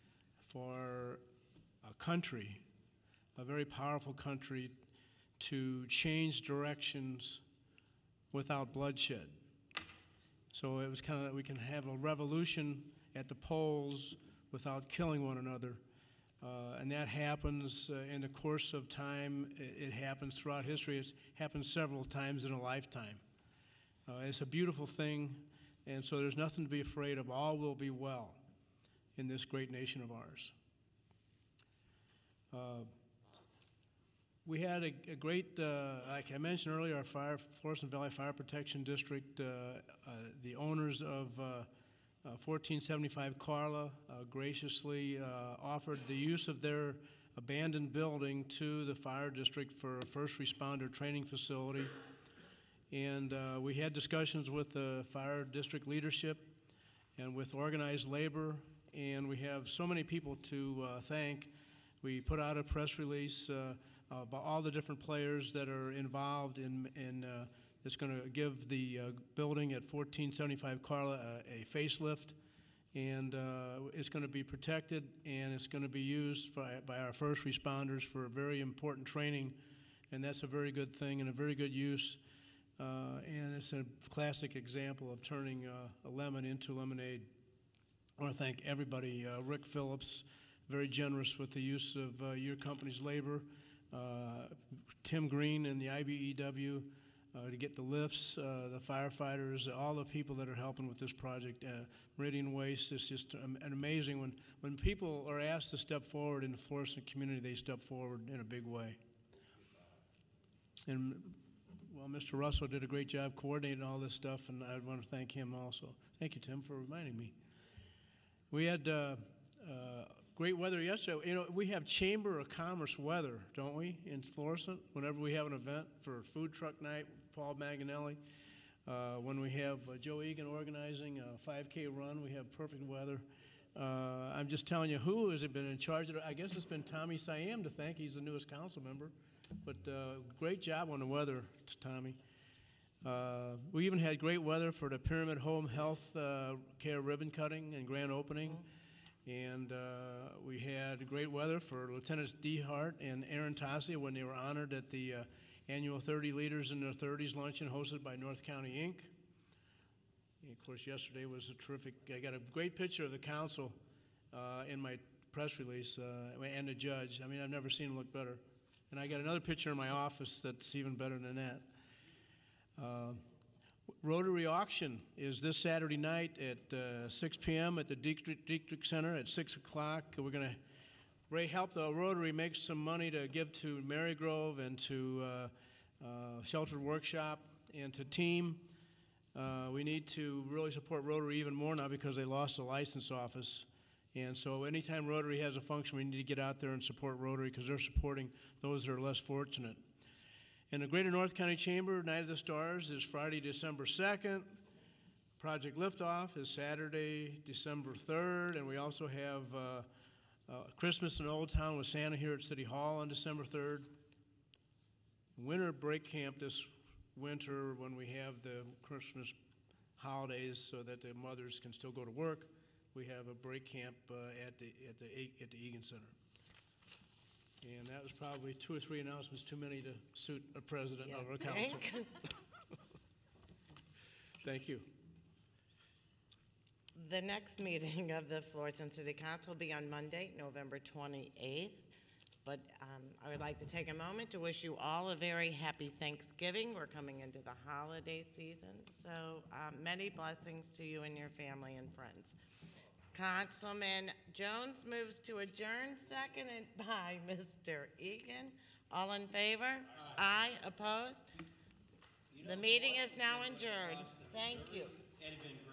for a country, a very powerful country, to change directions without bloodshed. So it was kind of, we can have a revolution at the polls without killing one another. Uh, and that happens uh, in the course of time. It, it happens throughout history. It's happened several times in a lifetime. Uh, it's a beautiful thing, and so there's nothing to be afraid of. All will be well in this great nation of ours. Uh, we had a, a great, uh, like I mentioned earlier, our fire, Florissant Valley Fire Protection District, uh, uh, the owners of uh, Uh, fourteen seventy-five Carla uh, graciously uh, offered the use of their abandoned building to the fire district for a first responder training facility. And uh, we had discussions with the fire district leadership and with organized labor, and we have so many people to uh, thank. We put out a press release uh, about all the different players that are involved in, in uh, it's going to give the uh, building at fourteen seventy-five Carla a, a facelift, and uh, it's going to be protected, and it's going to be used by, by our first responders for very important training, and that's a very good thing and a very good use, uh, and it's a classic example of turning uh, a lemon into lemonade. I want to thank everybody. Uh, Rick Phillips, very generous with the use of uh, your company's labor, uh, Tim Green and the I B E W, Uh, to get the lifts, uh, the firefighters, all the people that are helping with this project. Uh, Meridian Waste is just um, an amazing. When, when people are asked to step forward in the Florissant community, they step forward in a big way. And, well, Mister Russell did a great job coordinating all this stuff, and I want to thank him also. Thank you, Tim, for reminding me. We had uh, uh, great weather yesterday. You know, we have Chamber of Commerce weather, don't we, in Florissant? Whenever we have an event for food truck night with Paul Manganelli, uh, when we have uh, Joe Egan organizing a five K run, we have perfect weather. Uh, I'm just telling you, who has it been in charge of it? I guess it's been Tommy Siam to thank. He's the newest council member. But uh, great job on the weather, Tommy. Uh, we even had great weather for the Pyramid Home Health uh, Care ribbon cutting and grand opening. Mm-hmm. And uh, we had great weather for Lieutenants D. Hart and Aaron Tassi when they were honored at the uh, annual thirty Leaders in Their thirties luncheon hosted by North County Incorporated. And of course, yesterday was a terrific, I got a great picture of the council uh, in my press release uh, and the judge. I mean, I've never seen him look better. And I got another picture in my office that's even better than that. Uh, Rotary auction is this Saturday night at uh, six p m at the Dietrich, Dietrich Center at six o'clock. We're going to help the Rotary make some money to give to Marygrove and to uh, uh, sheltered workshop. And to team, uh, we need to really support Rotary even more now because they lost a license office. And so anytime Rotary has a function, we need to get out there and support Rotary because they're supporting those that are less fortunate. And the Greater North County Chamber Night of the Stars is Friday, December second. Project Liftoff is Saturday, December third. And we also have uh, uh, Christmas in Old Town with Santa here at City Hall on December third. Winter break camp this winter when we have the Christmas holidays so that the mothers can still go to work. We have a break camp uh, at the at the at the Egan Center. And that was probably two or three announcements too many to suit a president Yeah, of a council. thank- Thank you. The next meeting of the Florissant City Council will be on Monday, November twenty-eighth. But um, I would like to take a moment to wish you all a very happy Thanksgiving. We're coming into the holiday season, so um, many blessings to you and your family and friends. Councilman Jones moves to adjourn, seconded by Mister Egan. All in favor? Aye. Opposed? The meeting is now adjourned. Thank you.